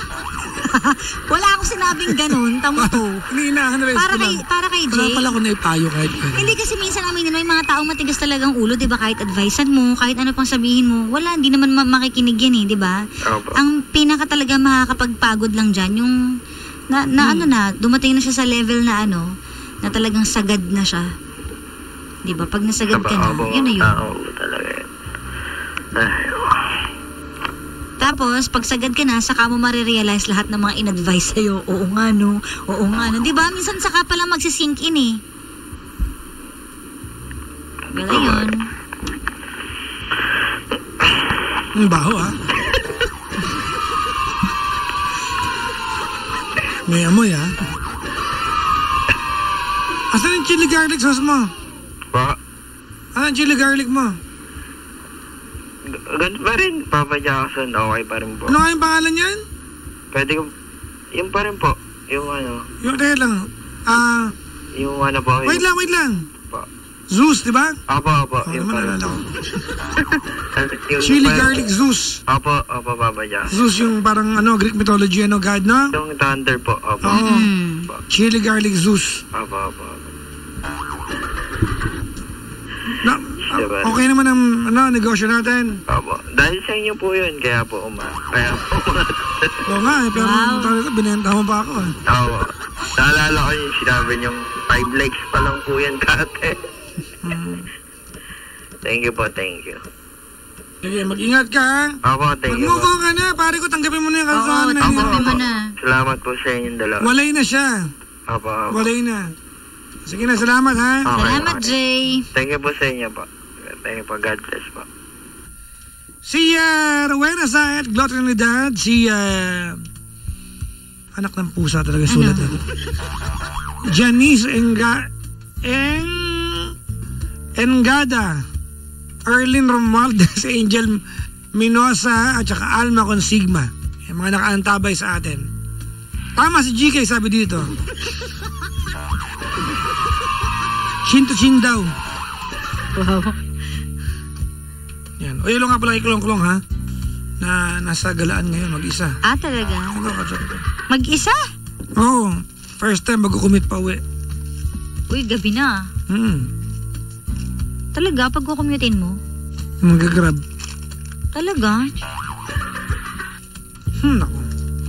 Wala akong sinabing ganun, tamo to. Iniinahan-rest Para ko kay, lang. para kay Wala Jay. pala ko na ipayo kahit ano. Hindi kasi minsan namin may mga taong matigas talagang ulo, 'di ba? Kahit advicean mo, kahit ano pang sabihin mo, wala, hindi naman ma- makikinig yan eh, 'di ba? Opo. Ang pinaka talaga makakapagpagod lang diyan yung na, na Hmm. ano na, dumating na siya sa level na ano, na talagang sagad na siya. 'Di ba? Pag nasagad ka na, Opo, yun na yun. Oo, talaga yun. Ay, Tapos, pag sagad ka na, saka mo marirealize lahat ng mga in-advise sa'yo. Oo nga, no? Oo nga, no? Di ba? Minsan saka pala magsisink in, eh. Wala yun. Ang baho ha. May amoy ha. Asan yung chili garlic sauce mo? pa, Asan yung chili garlic mo? ganun pa rin, Papa Jackson, okay pa rin po. Ano nga yung pangalan yan? Pwede ko, yung pa rin po, yung ano, Yung kaya lang. Ah, yung ano po, wait yung, lang, wait lang. po. Zeus, di ba? Opo, opo, Oh, yung naman pa rin alala po. ko. Yung Chili pa rin garlic po. Zeus. Opo, opo, Papa Jackson. Zeus yung parang ano, Greek mythology, ano, god, no? Yung thunder po, opo. Oo. Mm. Opo, Chili garlic Zeus. opo, opo. opo. Na, Diba? okay naman ang ano, negosyo natin. Opo. Dahil sa inyo po yun, kaya po uma. Kaya po uma. Oo nga, eh, pero Wow. talaga binenta mo pa ako. Eh. Opo. Naalala ko yung sinabi niyong five likes pa lang po yan dati. Hmm. Thank you po, thank you. Sige, mag-ingat ka ha. Opo, thank you Mag-move po. on ka na, pare ko, tanggapin mo na yung Oo, kalsaan na tanggapin yun. mo na. Salamat po sa inyong dalawa. Walay na siya. Opo, opo. Walay na. Sige na, salamat ha. Okay, Salamat, okay. Jay. Thank you po sa inyo po. Thank you po. God bless po. Si uh, Rowena Saet, Glot Trinidad, si uh, anak ng pusa talaga sulat Ano? na. Janice Enga Eng Engada, Erlin Romualdez, Angel Minosa, at saka Alma Consigma. Yung mga nakaantabay sa atin. Tama si G K, sabi dito. Chin to chin daw. Wow. Yan. O, yun nga pala kay Kulong-Kulong ha. Na nasa galaan ngayon, mag-isa. Ah, talaga? Ano ka dyan? Mag-isa? Oo. First time mag-commit pa uwi. Uy, gabi na. Hmm. Talaga, pag kukummutin mo? Mag-grab. Talaga? Hmm, ako.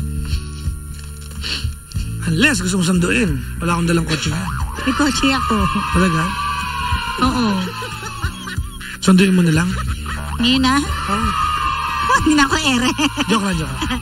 Unless gusto mong sanduin. Wala akong dalang kotse nga. May kotse ako. Talaga? Oo. Sanduin mo na lang? Ngayon na? Oo. Hindi na ako ere. Joke lang, joke lang.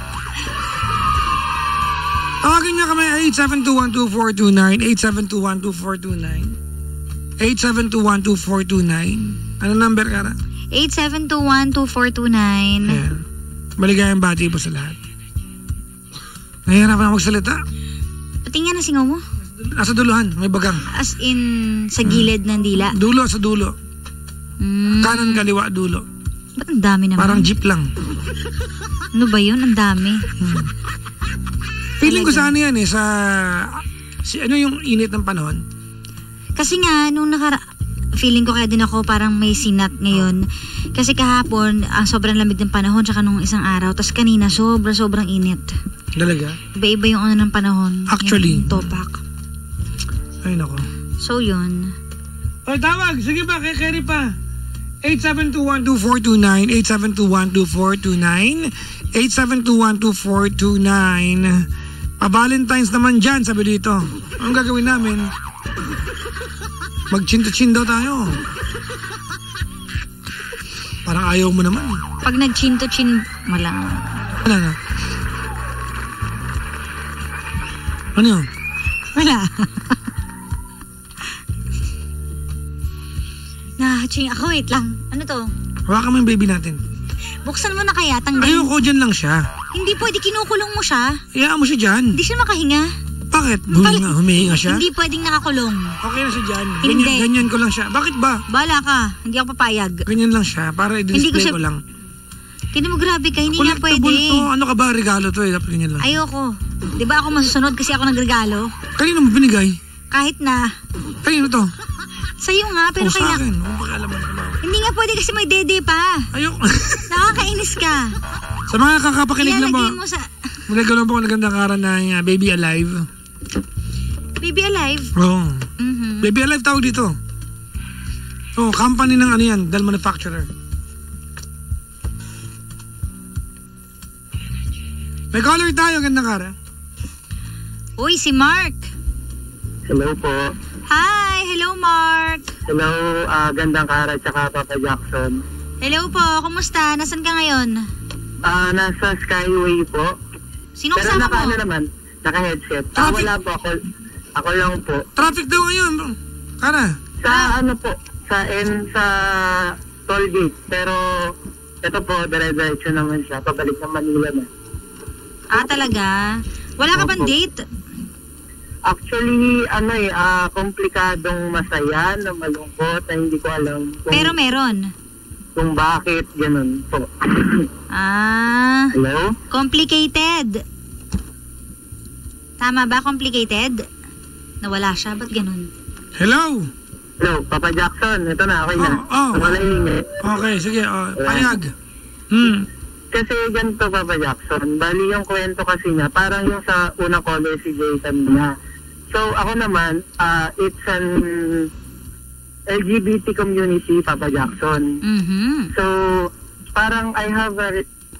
Tawagin niya kami eight seven two one two four two nine, eight seven two one two four two nine, eight seven two one two four two nine. Ano number, Kara? eight seven two one two four two nine. Ayan. Maligayang bati po sa lahat. Nahihirapan na magsalita. Patingin na singaw mo. Nasa duluhan, may bagang. As in, sa gilid ng dila. Dulo sa dulo. Mm. Kanan, kaliwa, dulo. Ba't ang dami naman? Parang jeep lang. Ano ba yun? Ang dami. Hmm. Feeling ko sa ano yan eh, sa... Si, ano yung init ng panahon? Kasi nga, nung nakara... Feeling ko kaya din ako parang may sinat ngayon. Kasi kahapon, ang sobrang lamig ng panahon tsaka nung isang araw. Tapos kanina, sobra sobrang init. Talaga? Iba-iba yung ano ng panahon. Actually. Yung topak. Ay, nako. So, yun. Ay, tawag. Sige pa, kay Kerry pa. eight seven two one two four two nine, eight seven two one two four two nine, eight seven two one two four two nine. Pa-Valentine's naman dyan, sabi dito. Anong gagawin namin? Mag-chin-to-chin daw tayo. Parang ayaw mo naman. Pag nag-chin-to-chin, wala. Wala na. Ano yun? Wala. Nakaching ako, wait lang. Ano to? Hawakan mo yung baby natin. Buksan mo na kaya, tanggal. Ayoko, dyan lang siya. Hindi pwede, kinukulong mo siya. Iyaan mo siya dyan. Hindi siya makahinga. Bakit? Huminga, humihinga siya? Hindi pwedeng nakakulong. Okay na siya dyan. Hindi. Ganyan, ganyan ko lang siya. Bakit ba? Bala ka, hindi ako papayag. Ganyan lang siya. Para Hindi ko i-display siya- ko lang. Hindi mo grabe ka, hindi nga pwede. Collectible to. Ano ka ba? Regalo to eh. Dapat ganyan lang. Ayoko. Di ba ako masusunod kasi ako nagregalo? Kanino mo binigay? Kahit na. Kanino to? Sa'yo nga, pero O sa kaya... akin. Huwag pakalaman ko. Hindi nga pwede kasi may dede pa. Ayoko. Nakakainis ka. Sa mga kakapakinig lang Ilalagay ba? mo sa... Magagawa po ng gandang karan ng uh, Baby Alive. Baby Alive? Oo. Oh. Mhm. Baby Alive tawag dito. Oh, company ng ano yan, Dal Manufacturer. May caller tayo, gandang kara. Uy, si Mark. Hello po. Hi, hello Mark. Hello, ah, gandang Kara tsaka Papa Jackson. Hello po, kumusta? Nasaan ka ngayon? Ah, nasa Skyway po. Sinong Pero kasama naka mo? ano naman, naka-headset. Ah, Traffic. wala po ako. Ako lang po. Traffic daw ngayon. Kara. Sa ano po, sa N sa toll gate. Pero ito po, dire-diretso naman siya. Pabalik ng Manila na. Ah, talaga? Wala ka bang Opo. date? Actually, ano eh, ah, komplikadong masaya na malungkot na hindi ko alam kung, Pero meron. kung bakit ganun po. Ah, Hello? complicated. Tama ba, complicated? Nawala siya, ba't ganun? Hello. Hello, Papa Jackson. Ito na, okay na. Oh, oh. Wala hingi. Okay, sige. Oh, payag. Hmm. Kasi ganito, Papa Jackson, bali yung kwento kasi niya, parang yung sa unang caller si Jason niya. So, ako naman, uh, it's an L G B T community, Papa Jackson. Mhm. So, parang I have a...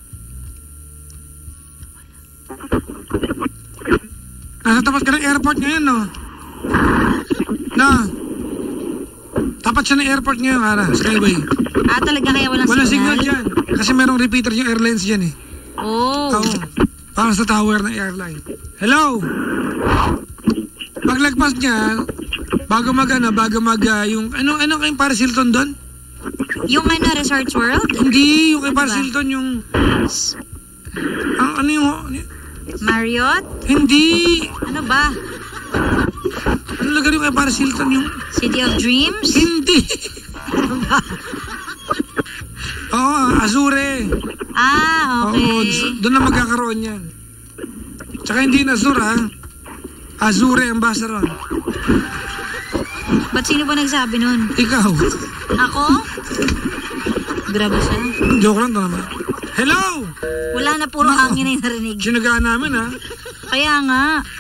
Nasa tapat ka ng airport ngayon, no? No. Tapat siya ng airport ngayon, Kara. Skyway. Ah, talaga kaya walang Walang signal? signal dyan. Kasi merong repeater yung airlines dyan eh. Oh. Oo. Para sa tower ng airline. Hello? Paglagpas niya, bago mag ano, bago mag uh, yung, ano, ano kayong Paris Hilton doon? Yung ano, Resorts World? Hindi, yung kay Ano Paris ba? Hilton yung, ang ano yung, Marriott? hindi, Ano ba? ano lugar yung kay Paris Hilton yung, City of Dreams? hindi. Oo, Azure. Ah, Oo, okay. doon na magkakaroon yan. Tsaka hindi na Azure, ha? Azure ang basa ron. Ba't sino ba nagsabi nun? Ikaw. Ako? Grabe siya. Joke lang to naman. Hello! Wala na, puro No. hangin na yung narinig. Sinagaan namin, ha? Kaya nga.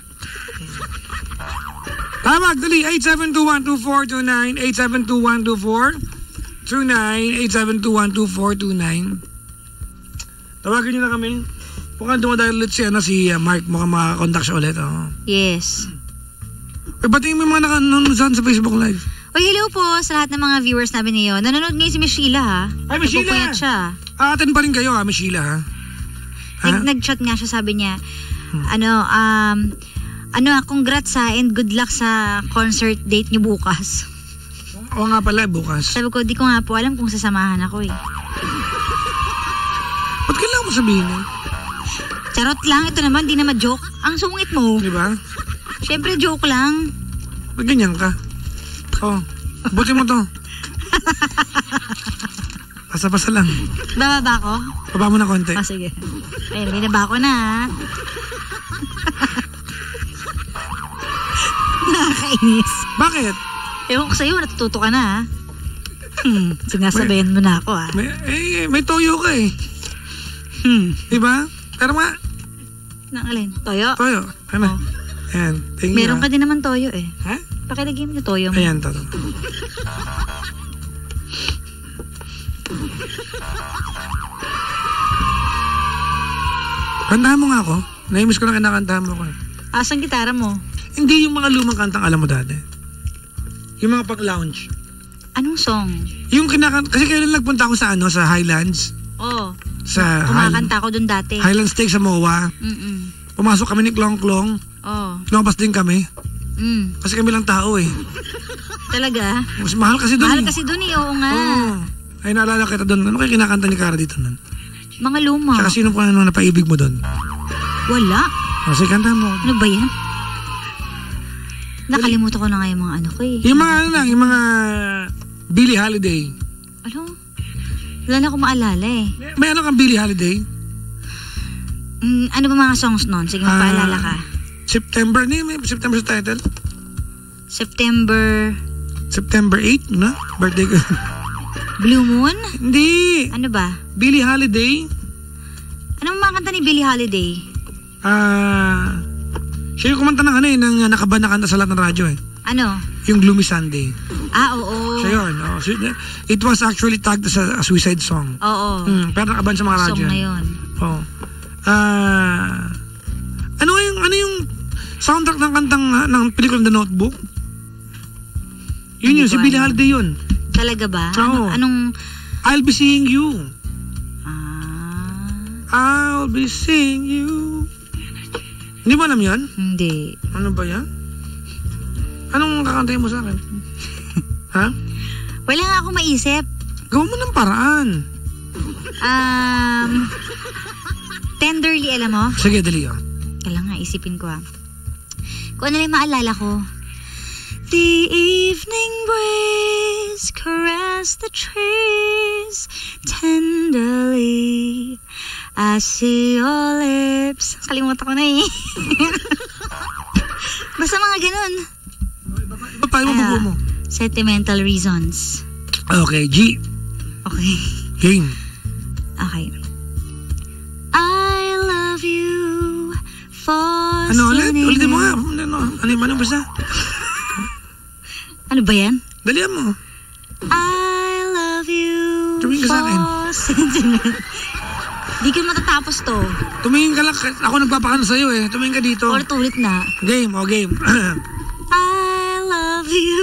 Tawag, dali. eight seven two one two four two nine, eight seven two one two four two nine, eight seven two one two four two nine. Tawagin nyo na kami. Mukhang dumadayo ulit si, ano, si uh, Mark. Mukhang makakontakt siya ulit. Oh. Yes. Eh, batiin mo yung mga nanonood sa Facebook Live. Uy, hello po sa lahat ng mga viewers namin ngayon. Nanonood ngayon si Miss Sheila, ha? Ay, Miss Sheila! Nagpupuyat siya. Aatin pa rin kayo, ha, Miss Sheila, ha? Nag- nag-chat nga siya, sabi niya, ano, um, ano, congrats ha, and good luck sa concert date niyo bukas. Oo nga pala, bukas. Sabi ko, di ko nga po alam kung sasamahan ako eh. Ba't kailangan mo sabihin eh? Charot lang, ito naman, di naman joke. Ang sungit mo. Di ba? Siyempre, joke lang. Ba't ganyan ka? Oh, buti mo to. Basa-basa lang. Bababa ko? Baba mo na konti. Ah, sige. Ayun, binaba ko na ha. Nakakainis. Bakit? Ewan ko sa'yo, natututo ka na ha. Hmm, sinasabayan mo na ako ha. May, eh, may toyo ka eh. Hmm. Diba? Pero nga, Nang alin? Toyo? toyo. Ano? Oh. Ayan, thank you. Meron ah. ka din naman toyo eh. Ha? Pakilagay mo yung toyo mo. Ayan, tato. Kantahan mo nga ako. Naimiss ko na kinakantahan mo ko. Asang gitara mo? Hindi yung mga lumang kantang alam mo dati. Yung mga pag-lounge. Anong song? Yung kinakanta, kasi kailan nagpunta ako sa ano, sa Highlands. Oh, Sa kumakanta ko dun dati. Highlands Steak sa M O A. Mm-mm. Pumasok kami ni Klong Klong. Oh. Lumabas din kami. Mm. Kasi kami lang tao eh. Talaga? Mas mahal kasi doon Mahal eh. kasi dun eh, oo nga. Oo. Ay, naalala kita doon. Ano kayo kinakanta ni Cara dito nun? Mga luma. Tsaka sino pa ano napaibig mo doon? Wala. Kasi kanta mo. Ano ba yan? Nakalimutan ko na nga yung mga ano ko eh. Yung mga ano lang, yung mga Billie Holiday. Ano? Wala na akong maalala eh. May, may ano kang Billie Holiday? Mm, ano ba mga songs nun? Sige, magpaalala ka. September, ni may September sa title? September... September eighth, no? Birthday ko. Blue Moon? Hindi. Ano ba? Billie Holiday. Anong mga kanta ni Billie Holiday? Ah... siya yung kumanta ng ano eh, ng nakaban na kanta sa lahat ng radyo eh. Ano? Yung Gloomy Sunday. Ah, oo. Siya yun. Oh. So, it was actually tagged as a, a suicide song. Oo. Mm, pero nakaban sa mga radyo. Song na yun. Oo. Ah... ano yung, ano yung soundtrack ng kantang, ng pelikula The Notebook? Yun Hindi yun, ko si Billie alam. Holiday yun. Talaga ba? Oo. Ano, anong... I'll be seeing you. Ah... I'll be seeing you. Hindi mo alam yan? Hindi. Ano ba yan? Anong kakantayin mo sa akin? Ha? Wala nga akong maisip. Gawin mo ng paraan. Um... Tenderly, alam mo? Sige, dali oh. Kailangan nga, isipin ko ah. Kung ano lang yung maalala ko. The evening breeze caress the trees tenderly. I see your lips. Kalimutan ko na eh. Basta mga ganun. Iba pa yung mabubuo mo. Sentimental reasons. Okay, G. Okay. Game. Okay. I love you for Ano ulit? sending Ulitin mo nga. me- Ano, ano yung ano basta? Ano ba yan? Dalihan mo. I love you Tumingin ka sa akin. for sending me- Di ka matatapos to. Tumingin ka lang. Ako nagpapakano sa'yo eh. Tumingin ka dito. Ulit-ulit na. Game, o game. I love you.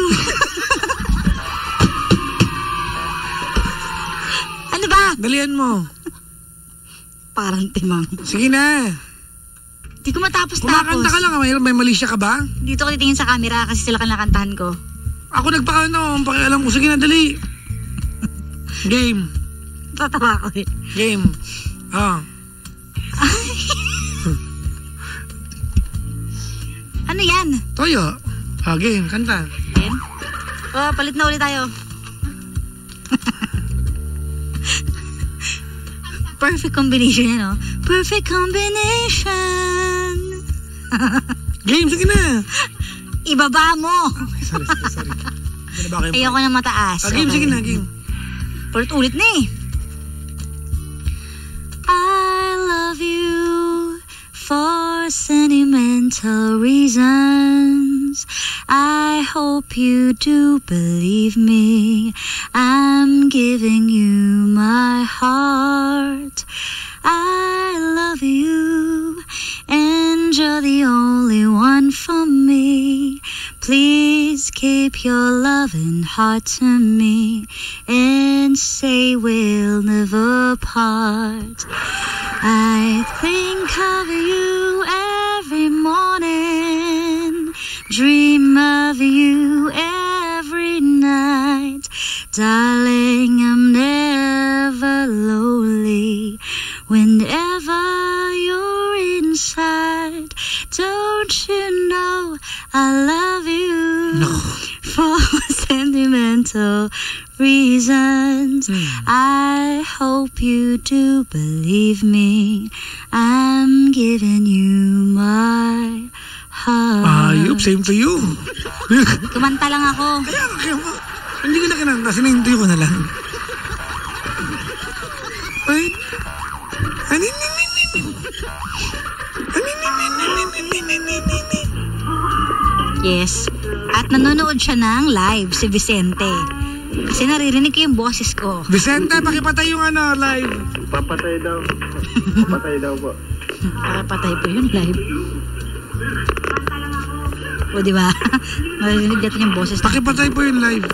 Ano ba? Dalihan mo. Parang timang. Sige na. Di ko matapos-tapos. Kumakanta ka lang. May, may mali siya ka ba? Dito ko titingin sa camera kasi sila kanakantahan ko. Ako nagpakano. Ang pakialam ko. Sige na, dali. Game. Tatawa ko eh. Game. Oh. Ano yan? Toyo. Oh, game. Kanta. Yan? Oh, palit na ulit tayo. Perfect combination yan, oh. Perfect combination. Game, sige na. Ibaba mo. Sorry, sorry, sorry. Ano ba kayo? Ayoko na mataas. Ah, game, Okay. sige na, game. Ulit ulit na eh. I love you for sentimental reasons. I hope you do believe me. I'm giving you my heart. I love you and you're the only one for me. Please keep your loving heart to me and say we'll never part. I think of you every morning, dream of you every night. I love you No. for sentimental reasons. Hmm. I hope you do believe me. I'm giving you my heart. Ayop, same to you. Kumanta lang ako. Kaya, kaya mo. Hindi ko na kinanta, sinintuyo ko na lang. Ay. Ani, ni, ni, ni, ni. Ani, ni, ni, ni, ni, ni, ni, ni, ni, ni. Yes. At nanonood siya ng live, si Vicente. Kasi naririnig ko yung boses ko. Vicente, pakipatay yung ano, live. Papatay daw. Papatay daw po. Para patay po yun live. O, di ba? Naririnig natin yung boses. Pakipatay po yung live.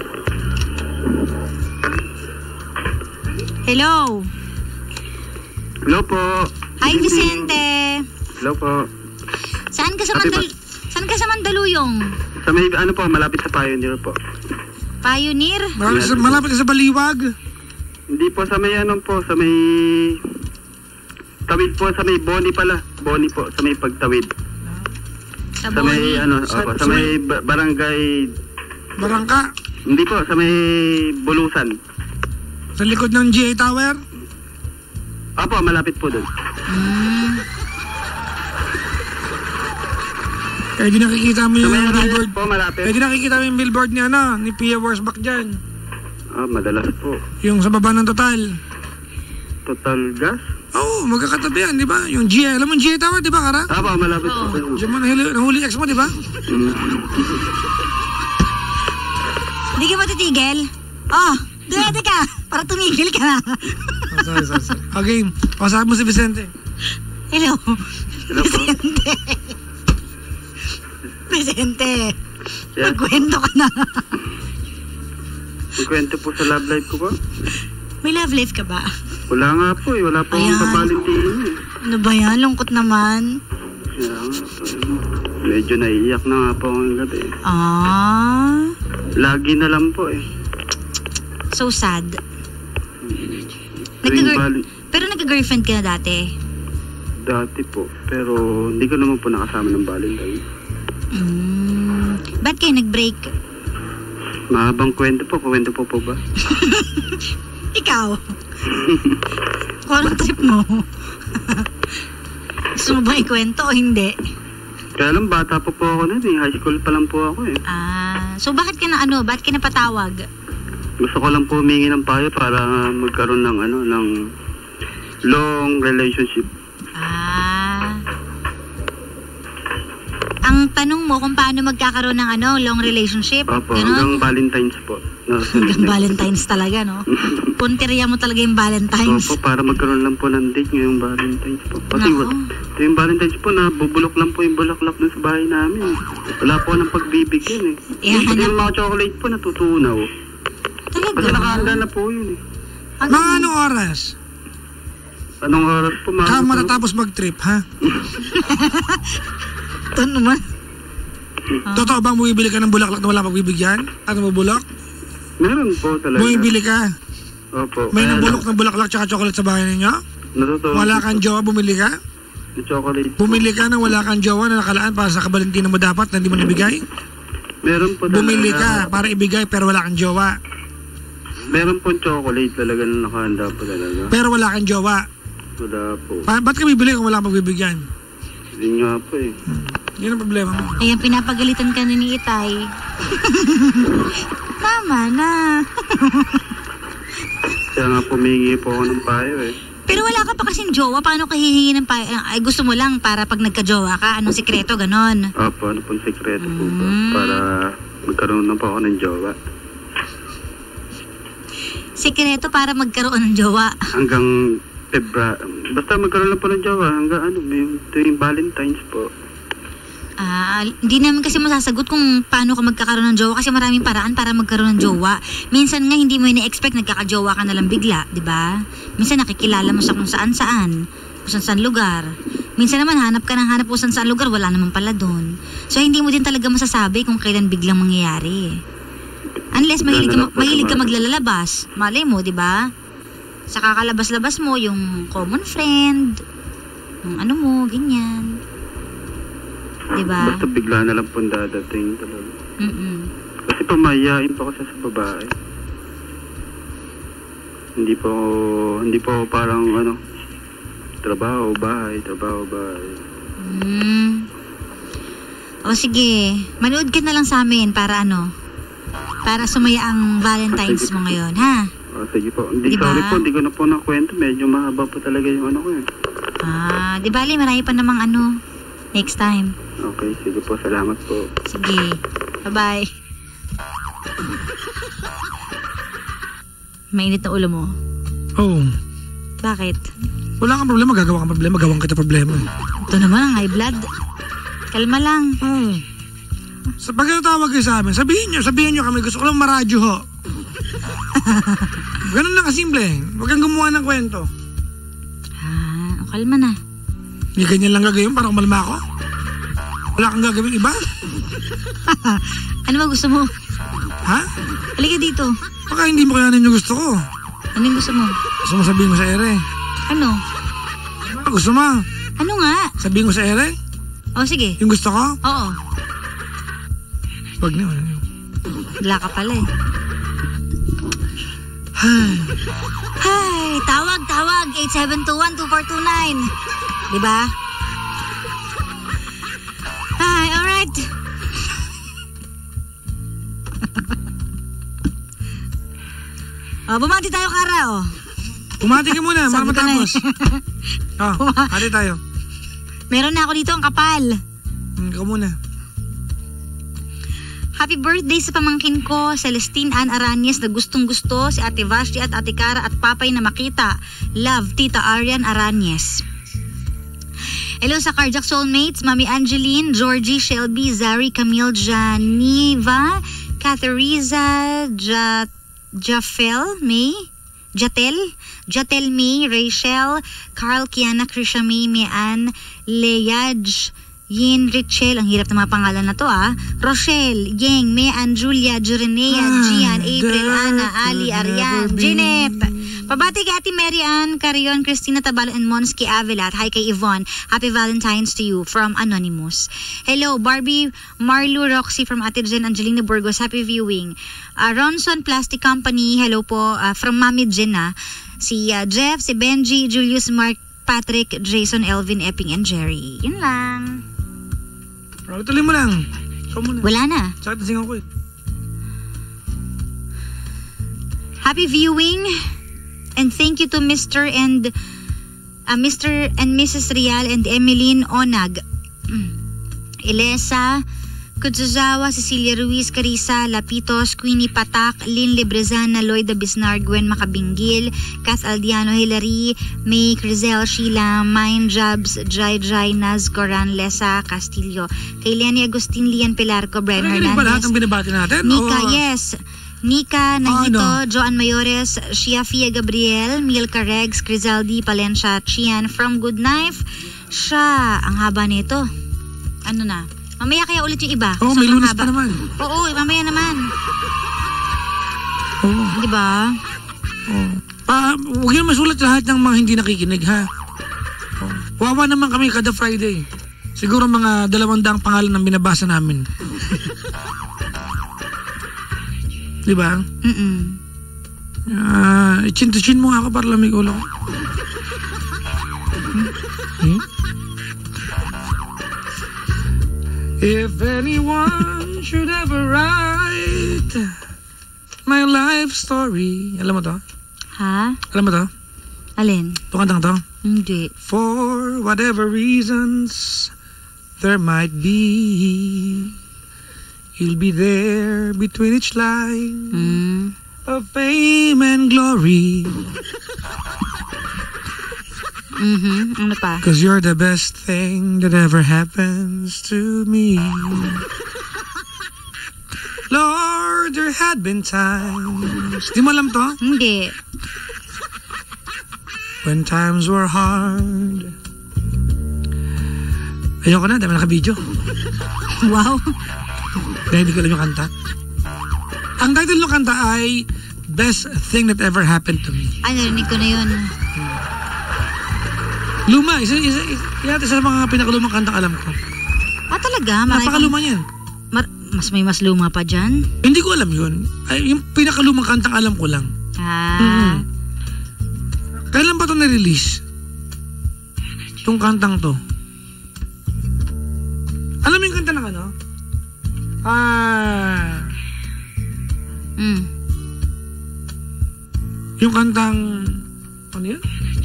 Hello. Hello po. Hi, Vicente. Hello po. Saan ka sa Happy Mandal... Saan ka sa Mandaluyong? Sa may, ano po, malapit sa Pioneer po. Pioneer? Malapit sa, malapit ka sa Baliwag. Hindi po, sa may ano po, sa may... Tawid po, sa may Boni pala. Boni po, sa may pagtawid. Sa Sa may, Boni. ano, Sa- opo, sa sa may ba- barangay... Barangka. Hindi po, sa may Bulusan. Sa likod ng G A Tower. Opo, malapit po doon. Mm. Eh, di nakikita mo Sa yung may billboard. Reyes po, malapit. Eh, di nakikita mo yung billboard ni ano, ni Pia Worsbach dyan. Ah, madalas po. Yung sa baba ng Total. Total gas? Oo, oh, magkakatabi yan, di ba? Yung G A, alam mo yung G A Tower, di ba, Kara? Opo, malapit po. Diyan mo nahuli, nahuli ex mo, di ba? Mm. Hindi ka matitigil? Oh, duwede ka. Para tumigil ka na. Oh, sorry, sorry, sorry. Okay, pasabi mo si Vicente. Hello. Hello po. Vicente. Vicente. Yeah. Magkwento ka na. Magkwento po sa love life ko po. May love life ka ba? Wala nga po eh. Wala po Ayan. akong kabalintinin eh. Ano ba yan? Lungkot naman. Kaya nga po. eh. Medyo naiiyak na nga po ang gabi. Ah, Lagi na lang po eh. so sad. Tuwing Nagka- bali, Pero nagka-girlfriend ka na dati? dati po. Pero hindi ko naman po nakasama ng Valentine. Mm. Ba't kayo nag-break? Mahabang kwento po. Kwento po po ba? Ikaw? Kung anong trip mo? Gusto mo ba ikwento o hindi? Kaya lang bata po po ako nun eh. High school pa lang po ako eh. Ah, so bakit ka na ano? Bakit ka napatawag? Gusto ko lang po humingi ng payo para magkaroon ng ano, ng long relationship. Ah. Ang tanong mo kung paano magkakaroon ng ano, long relationship? Opo, Ganon? hanggang Valentine's po. No, Hanggang Valentine's talaga, no? Punteriya mo talaga yung Valentine's. Opo, para magkaroon lang po ng date ngayong Valentine's po. Kasi Nako. wa- ito yung Valentine's po, nabubulok lang po yung bulaklak dun sa bahay namin. Wala po ng pagbibigyan eh. Eh, Pati hanap- yung mga chocolate po, natutunaw. Talaga? Kasi nakahanda na po yun eh. Ano? Mga anong oras? Anong oras po, mga... Ka matatapos mag-trip, ha? Ito naman. Totoo bang bumibili ka ng bulaklak na wala pagbibigyan? Ano mo bulak? Meron po talaga. Bumibili ka? Opo. May Kaya nabulok na bulaklak tsaka chocolate sa bahay ninyo? Natutunaw. Wala kang jowa, bumili ka? Yung chocolate po. Bumili ka ng wala kang jowa na nakalaan para sa kabalintina mo dapat na hindi mo nabigay? Meron po talaga. Bumili ka para ibigay pero wala kang jowa. Meron po chocolate talaga na nakahanda po talaga. Pero wala kang jowa. Wala po. Pa- ba't ka bibili kung wala pagbibigyan? Yun nga po eh. Yun ang problema mo. Ayan, pinapagalitan ka na ni Itay. Tama na. Kaya nga pumingi po ako ng payo eh. Pero wala ka pa kasing jowa. Paano ka hihingi ng pa... Ay, gusto mo lang para pag nagka-jowa ka, anong sikreto, ganon. Opo, ano pong sekreto po ba? Mm. Para magkaroon na po ako ng jowa. Sikreto para magkaroon ng jowa. Hanggang Febra... Basta magkaroon lang po ng jowa. Hanggang ano, may tuwing Valentine's po. Ah, hindi namin kasi masasagot kung paano ka magkakaroon ng jowa kasi maraming paraan para magkaroon ng jowa. Minsan nga hindi mo ina-expect nagkaka-jowa ka na lang bigla, 'di ba? Minsan nakikilala mo sa kung saan-saan, kung saan-saan lugar. Minsan naman hanap ka ng hanap kung saan-saan lugar, wala naman pala doon. So hindi mo din talaga masasabi kung kailan biglang mangyayari. Unless mahilig ka, mahilig ka maglalabas. Malay mo, 'di ba? Sa kakalabas-labas mo yung common friend, yung ano mo, ganyan. Diba? Basta bigla na lang po dadating talaga. Mm-mm. Kasi pamayain po kasi sa babae. Hindi po, hindi po parang ano, trabaho, bahay, trabaho, bahay. Mm. O sige, manood ka na lang sa amin para ano, para sumaya ang Valentine's mo ngayon, ha? Oh, sige po. Hindi, Diba? sorry po, hindi ko na po nakwento. Medyo mahaba po talaga yung ano ko eh. Ah, di bali, marami pa namang ano, next time. Okay, sige po. Salamat po. Sige, bye-bye. Mainit na ulo mo. Oh, Bakit? wala kang problema, gagawa kang problema, gawang kita problema. Ito naman ang high blood. Kalma lang. Hmm. Sa pag tawag kayo sa amin, sabihin nyo, sabihin nyo kami, gusto ko lang maradyo ho. Ganun lang kasimple. Huwag kang gumawa ng kwento. Ah, kalma na. Hindi ganyan lang gagawin para kumalma ako. Wala kang gagawin iba. Ano ba gusto mo? Ha? Halika dito. Baka hindi mo kayanin yung gusto ko. Ano yung gusto mo? Gusto mo sabihin mo sa ere. Ano? Ah, gusto mo? Ano nga? Sabihin mo sa ere? O sige. Yung gusto ko? Oo. Wag na. Wala ka pala eh. Ay. Hi! Tawag, tawag! eight seven two one two four two nine. Diba? Hi, alright. Oh, bumati tayo, Kara, oh. Bumati ka muna, Sabi para ko na matapos. Oh, hati tayo. Meron na ako dito ang kapal. Hmm, ikaw muna. Happy birthday sa pamangkin ko, Celestine Ann Arañez, na gustong gusto si Ate Vashti at Ate Cara at papay na makita. Love, Tita Arian Arañez. Hello sa Cardiac Soulmates, Mami Angeline, Georgie, Shelby, Zari, Camille, Janiva, Catheresa, ja, Jafel, May, Jatel, Jatel May, Rachel, Carl, Kiana, Krisha May, Mian, Leaj, Yin, Richel, ang hirap na mga pangalan na to ah. Rochelle, Yeng, Mean, Julia, Jurenea, Ah, Gian, April, that Ana, Ali, could Arian, never be. Jeanette. Pabati kay Ate Mary Ann, Carion, Christina Tabalo, and Monsky Avilat. Hi kay Yvonne. Happy Valentine's to you from Anonymous. Hello, Barbie, Marlu, Roxy from Ate Jen, Angelina Burgos. Happy viewing. Uh, Ronson Plastic Company, hello po, uh, from Mami Jen ah. Si uh, Jeff, si Benji, Julius, Mark, Patrick, Jason, Elvin, Epping, and Jerry. Yun lang. Oh, tuloy mo lang. Ikaw muna. Wala na. Sakit na singaw ko eh. Happy viewing and thank you to Mister and uh, Mister and Missus Rial and Emeline Onag. Elesa Kutsuzawa, Cecilia Ruiz, Carissa Lapitos, Queenie Patak, Lynn Librezana, Lloyda Bisnar, Gwen Macabinggil, Kath Aldiano, Hilary, May, Crizel, Sheila, Mine Jobs, Jai Jai, Naz, Coran, Lesa, Castillo, kay Lenny Agustin, Lian Pilarco, Brian Nakikinig ba lahat Hernandez, ang binabati natin? Nika, O- yes. Nika, Nagito, ano? Joan Mayores, Shia Fia Gabriel, Milka Regs, Crizaldi, Palencia, Chian, from Good Knife. Siya, ang haba nito. Ano na? Mamaya kaya ulit yung iba. Oo, may Sobrang lunes haba. pa naman. Oo, mamaya naman. Oo. Di ba? Oh. Pa, huwag yan masulat lahat ng mga hindi nakikinig, ha? Oh. Wawa naman kami kada Friday. Siguro mga dalawang daang pangalan ang binabasa namin. Di ba? Mm-mm. Uh, chin to chin mo nga ako para lamig ulo ko. Hmm? If anyone should ever write my life story. Alam mo to? Ha? Alam mo to? Alin? Itong kantang to? Hindi. For whatever reasons there might be, you'll be there between each line Hmm. of fame and glory. Mm-hmm. Ano pa? Cause you're the best thing that ever happens to me. Lord, there had been times. Di mo alam to? Hindi. When times were hard. Ayoko na, dami naka-video. Wow. Dahil hindi ko alam yung kanta. Ang title ng kanta ay Best Thing That Ever Happened to Me. Ay, narinig ko na yun. Luma, isa, isa, isa, isa sa mga pinakalumang kantang alam ko. Ah, talaga? Marami Napakaluma yan. Mar- mas may mas luma pa dyan? Hindi ko alam yun. Ay, yung pinakalumang kantang alam ko lang. Ah. Mm-hmm. Kailan ba ito na-release? Itong kantang to. Alam mo yung kanta ng ano? Ah... Mm. Yung kantang... Ano yan?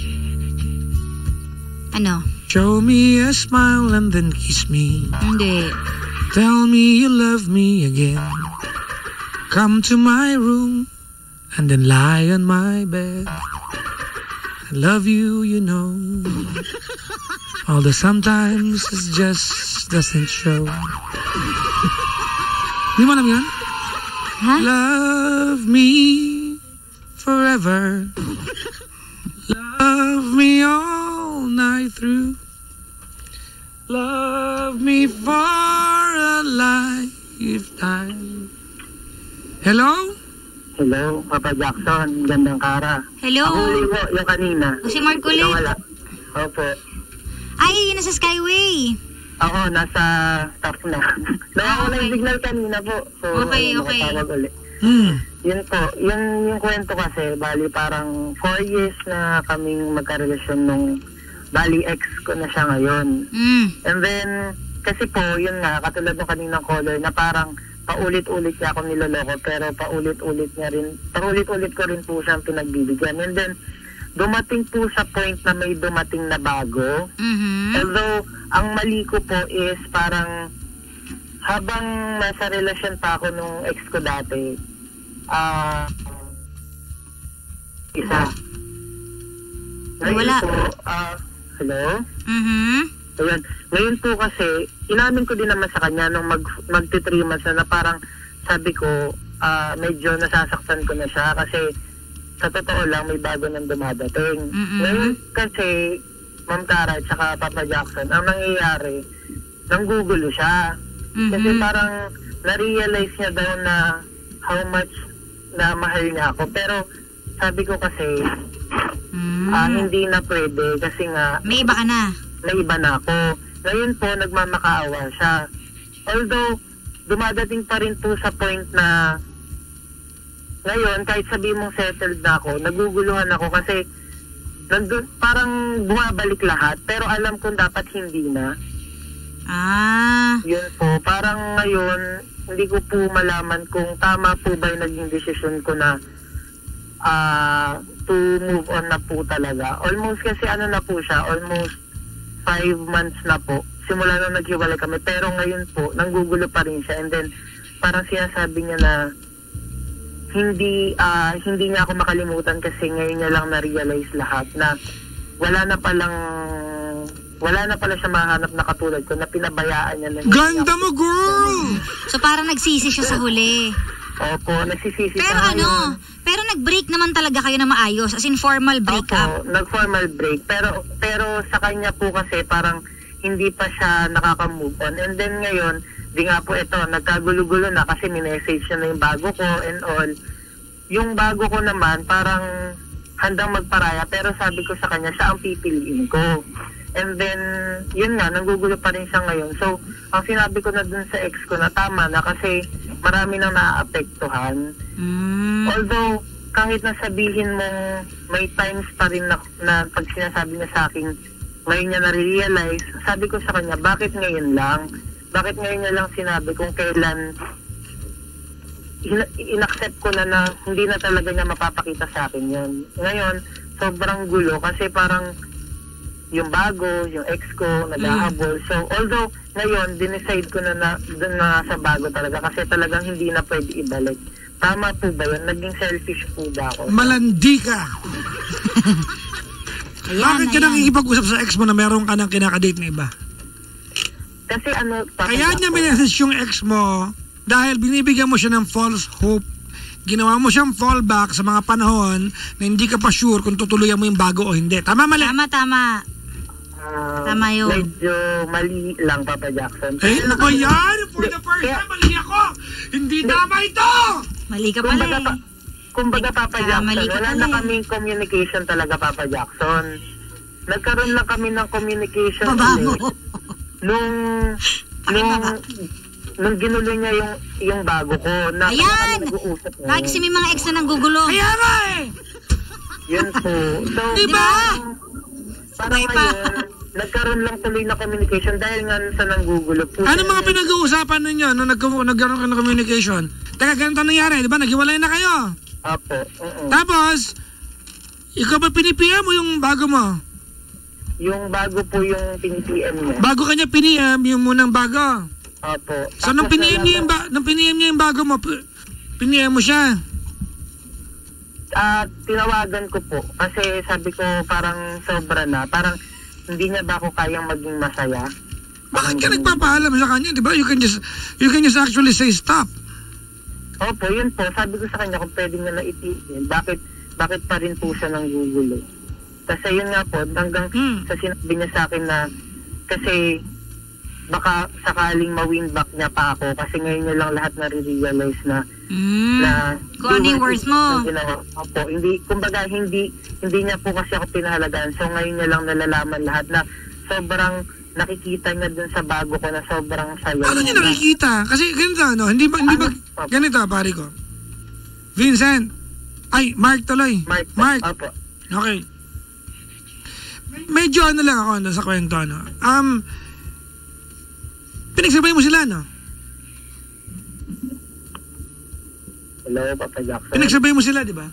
Ano? Show me a smile and then kiss me. Hindi. Tell me you love me again. Come to my room and then lie on my bed. I love you, you know. Although sometimes it just doesn't show. Di mo alam yan? Ha? Love me forever. Love me all night through. Love me for a lifetime. Hello? Hello, Papa Jackson. Gandang kara. Hello? Ako uli po, yung kanina. O si Mark ulit? Nawala. Opo. Ay, yun nasa Skyway. Ako, nasa staff na. Nawawala okay. yung signal kanina po. So, Okay, ayun, okay. nakatawag ulit. Hmm. Yun po, yung, yung kwento kasi, bali parang four years na kaming magkarelasyon nung, bali ex ko na siya ngayon. Mm. And then, kasi po, yun nga, katulad ng kaninang caller, na parang paulit-ulit niya ako niloloko, pero paulit-ulit niya rin, paulit-ulit ko rin po siyang pinagbibigyan. And then, dumating po sa point na may dumating na bago. Mhm. Although, ang mali ko po is parang habang nasa relasyon pa ako nung ex ko dati, ah, isa. Ngayon Wala. po, ah, hello? Mhm. Ayan. Ngayon po kasi, inamin ko din naman sa kanya nung mag, magti-three months na, na parang sabi ko, ah, medyo nasasaktan ko na siya kasi sa totoo lang may bago nang dumadating. Mm-mm. Ngayon kasi, Ma'am Cara at saka Papa Jackson, ang nangyayari, nanggugulo siya. Kasi Mhm. parang na-realize niya daw na how much na mahal niya ako. Pero sabi ko kasi, Mm. ah, hindi na pwede kasi nga, May iba ka na. may iba na ako. Ngayon po, nagmamakaawa siya. Although, dumadating pa rin po sa point na ngayon, kahit sabihin mong settled na ako, naguguluhan ako kasi nandun, parang bumabalik lahat. Pero alam kong dapat hindi na. Ah. Yun po, parang ngayon, hindi ko po malaman kung tama po ba yung naging desisyon ko na ah to move on na po talaga. Almost kasi ano na po siya, almost five months na po. Simula nung naghiwalay kami. Pero ngayon po, nanggugulo pa rin siya. And then, parang sinasabi niya na hindi ah hindi niya ako makalimutan kasi ngayon niya lang na-realize lahat na wala na palang wala na pala siya mahanap na katulad ko na pinabayaan niya na hindi Ganda ako- mo, girl! So parang nagsisi siya sa huli. Opo, nagsisisi Pero siya ano, ngayon. pero nag-break naman talaga kayo na maayos. As in formal break up. Opo, nag-formal break. Pero pero sa kanya po kasi parang hindi pa siya nakaka-move on. And then ngayon, di nga po ito, nagkagulo-gulo na kasi minessage siya na yung bago ko and all. Yung bago ko naman, parang handang magparaya. Pero sabi ko sa kanya, siya ang pipiliin ko. And then, yun nga, nanggugulo pa rin siya ngayon. So, ang sinabi ko na dun sa ex ko na tama na kasi marami nang naaapektuhan. Mm. Although, kahit na sabihin mong may times pa rin na, na pag sinasabi niya sa akin, ngayon niya na-realize, sabi ko sa kanya, bakit ngayon lang? Bakit ngayon niya lang sinabi kung kailan in- in-accept ko na na hindi na talaga niya mapapakita sa akin yun. Ngayon, sobrang gulo kasi parang yung bago, yung ex ko, nag-ahabol. So, although, ngayon, dinicide ko na na, dun na sa bago talaga kasi talagang hindi na pwede ibalik. Tama po ba yun? Naging selfish po ba ako? Malandi ka! Ayan, Bakit ka ayan. nakikipag-usap sa ex mo na meron ka ng kinakadate na iba? Kasi ano, Papa Kaya niya Jackson, minessage yung ex mo dahil binibigyan mo siya ng false hope. Ginawa mo siyang fallback sa mga panahon na hindi ka pa sure kung tutuluyan mo yung bago o hindi. Tama, mali? Tama, tama. ah, Tama yun. medyo mali lang, Papa Jackson. Eh, ano ba yan? For the first Kaya- time, mali ako! Hindi tama ito! Mali ka pala Kumbaga, eh. pa, kumbaga Papa Kaya Jackson, mali ka wala pala na eh. kaming communication talaga, Papa Jackson. Nagkaroon lang kami ng communication Baba mo. ulit nung nung, Pakibaba. nung ginulo niya yung, yung bago ko, na Ayan! kaya kami nag-uusap. eh. Bakit kasi may mga ex na nanggugulo? Kaya nga eh! Yun po. So, Diba? parang Sabay pa. ngayon, nagkaroon lang tuloy na communication dahil nga sa nanggugulo po. Ano mga pinag-uusapan ninyo nung nagka- nagkaroon kayo ng communication? Teka, ganito ang nangyari, di ba? Naghiwalay na kayo. Apo, oo. Tapos, ikaw ba pinipiya mo yung bago mo? Yung bago po yung P M niya. Bago kanya piniyam yung munang bago. Apo. So, nung piniyam niya yung, ba- nung piniyam niya yung bago mo, pi- piniyam mo siya. Ah, tinawagan ko po kasi sabi ko parang sobra na, parang hindi niya ba ako kayang maging masaya. Bakit ka nagpapaalam sa kanya, di ba? You can just, you can just actually say stop. Opo, yun po. Sabi ko sa kanya kung pwede niya na itigil. Bakit, bakit pa rin po siya nang gugulo? Kasi yun nga po, hanggang Hmm. sa sinabi niya sa akin na kasi baka sakaling ma-win back niya pa ako kasi ngayon niya lang lahat na-realize na Mm. na Kung ano yung worth mo. yung ginawa. Opo, hindi, kumbaga hindi, hindi niya po kasi ako pinahalagaan. So ngayon niya lang nalalaman lahat na sobrang nakikita niya dun sa bago ko na sobrang saya. Ano niya nakikita? Kasi ganito, ano, hindi ba, hindi ba, Ano? ganito, pare ko. Vincent. Ay, Mark tuloy. Mark, Mark. Opo. Okay. Medyo ano lang ako ano, sa kwento, ano. Um, pinagsabay mo sila, no? Hello, Papa Jackson. Pinagsabay mo sila, di ba?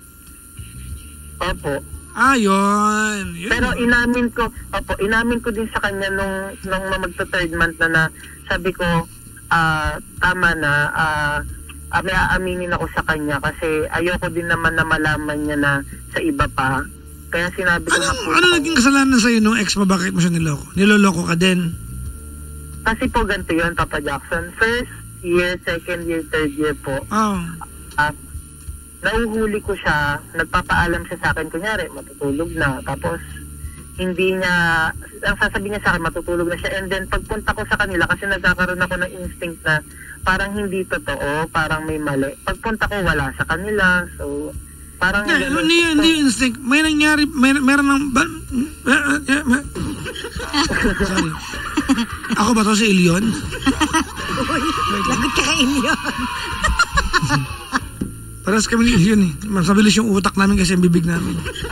Opo. Ah, yun. yun. Pero inamin ko, opo, inamin ko din sa kanya nung, nung magto-third month na na, sabi ko, ah, tama na, ah, ah, may aaminin ako sa kanya kasi ayoko din naman na malaman niya na sa iba pa. Kaya sinabi ko Ano, na po. ano naging kasalanan sa'yo nung ex mo? Bakit mo siya niloko? Niloloko ka din? Kasi po ganito yun, Papa Jackson. First year, second year, third year po, Oh. ah, nauhuli ko siya, nagpapaalam siya sa akin, kunyari, matutulog na. Tapos, hindi niya, ang sasabihin niya sa akin, matutulog na siya. And then, pagpunta ko sa kanila, kasi nagkakaroon ako ng instinct na parang hindi totoo, parang may mali. Pagpunta ko, wala sa kanila. So, parang... Hindi, ganun. hindi, So, hindi instinct. May nangyari, may, meron ng... Ba, uh, uh, uh, uh, sorry. Ako ba to si Ilion? Uy, lagot ka kain yun. Paras kami ni Ilion eh. Mas mabilis yung utak namin kasi ang bibig namin.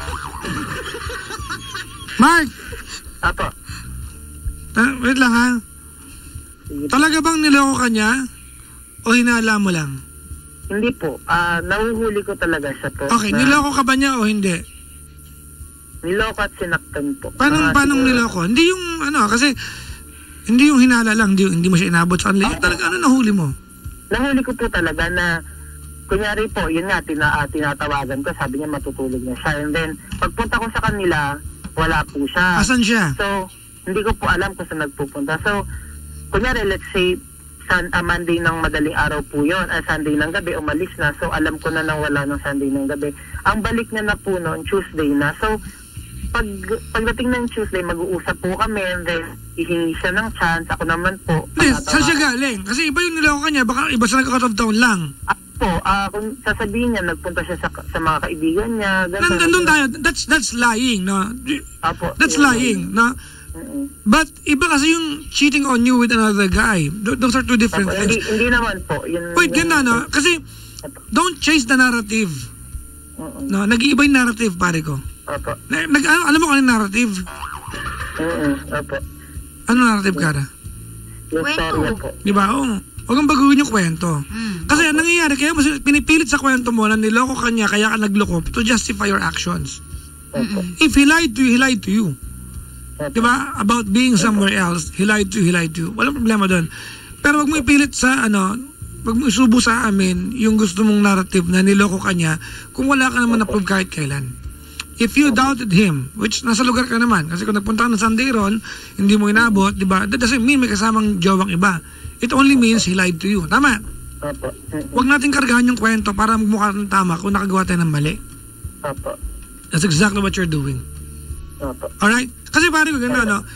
Mark! Apo. Ah, wait lang ha. Sige. Talaga bang niloko ka niya? O hinala mo lang? Hindi po. Ah, nahuhuli ko talaga siya po. Okay, na niloko ka ba niya o hindi? Niloko at sinaktan po. Paano, Mga paano siguro- niloko? Hindi yung ano, kasi hindi yung hinala lang, hindi, hindi mo siya inabot sa kanila. Yung talaga ano nahuli mo? Nahuli ko po talaga na, kunyari po, yun nga, tina, ah, tinatawagan ko, sabi niya matutulog na siya. And then, pagpunta ko sa kanila, wala po siya. Asan siya? So, hindi ko po alam kung saan nagpupunta. So, kunyari, let's say, san, ah, Monday ng madaling araw po yun, ah, Sunday ng gabi, umalis na. So, alam ko na nang wala ng Sunday ng gabi. Ang balik niya na po noon, Tuesday na. So, pag pagdating ng Tuesday, mag-uusap po kami, and then, ihingi siya ng chance. Ako naman po. Hindi, patatawa- saan siya galing? Kasi iba yung niloko ka niya, baka iba sa nag-out of town lang. po, ah, kung sasabihin niya, nagpunta siya sa, sa mga kaibigan niya. Nan- Nandun tayo, that's, that's lying, no? Apo, That's yun. lying, no? Mm-mm. But iba kasi yung cheating on you with another guy. Th- Those are two different Apo, hindi, things. hindi naman po. Yun, Wait, yun- ganda, no? Kasi don't chase the narrative. Mm-mm. No, nag-iiba yung narrative, pare ko. Apo. Na- Nag, ano, alam mo kung ano yung narrative? Mm-mm. Apo. Ano narrative, Kara? Yung Kwento. storya po. Di ba? Oo. Huwag kang baguhin yung kwento. Mm. Kasi ang nangyayari, kaya mo si- pinipilit sa kwento mo na niloko ka niya, kaya ka nagloko to justify your actions. Apo. If he lied to you, he lied to you. Apo. Di ba? About being somewhere else, he lied to you, he lied to you. Walang problema doon. Pero wag mo ipilit sa ano, wag mo isubo sa amin yung gusto mong narrative na niloko ka niya kung wala ka naman na-prove kahit kailan. If you doubted him, which nasa lugar ka naman, kasi kung nagpunta ka ng Sunday ron, hindi mo inabot, di ba? That doesn't mean may kasamang jowang iba. It only means he lied to you. Tama? Apo. Mm-mm. Huwag natin kargahan yung kwento para magmukha ng tama kung nakagawa tayo ng mali. Apo. That's exactly what you're doing. Apo. Alright? Kasi pare ko ganda, no?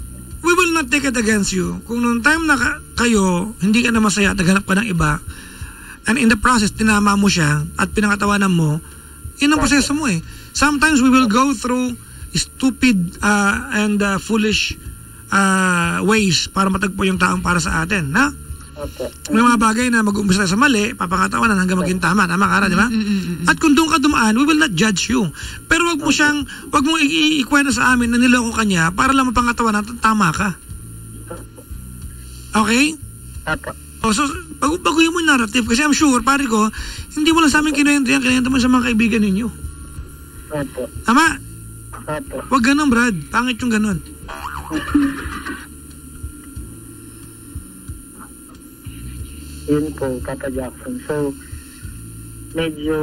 We will not take it against you. Kung noong time na ka- kayo, hindi ka na masaya at naghanap ka ng iba, and in the process, tinama mo siya at pinangatawanan mo, yun ang proseso mo eh. Sometimes we will go through stupid uh, and uh, foolish ah, ways para matagpo yung taong para sa atin, na? Opo. May mga bagay na mag-uumpisa sa mali, papangatawanan hanggang maging tama. Tama, Kara, di ba? At kung doon ka dumaan, we will not judge you. Pero wag mo siyang, wag mo i- i- ikwento sa amin na niloko ka niya para lang mapangatawanan na tama ka. Okay? Opo. O, so, pag baguhin mo yung narrative kasi I'm sure, pare ko, hindi mo lang sa amin kinuwento yan, kinuwento mo sa mga kaibigan ninyo. Opo. Tama? Opo. Wag ganun, Brad. Pangit yung ganun. Yun po, Papa Jackson. So, medyo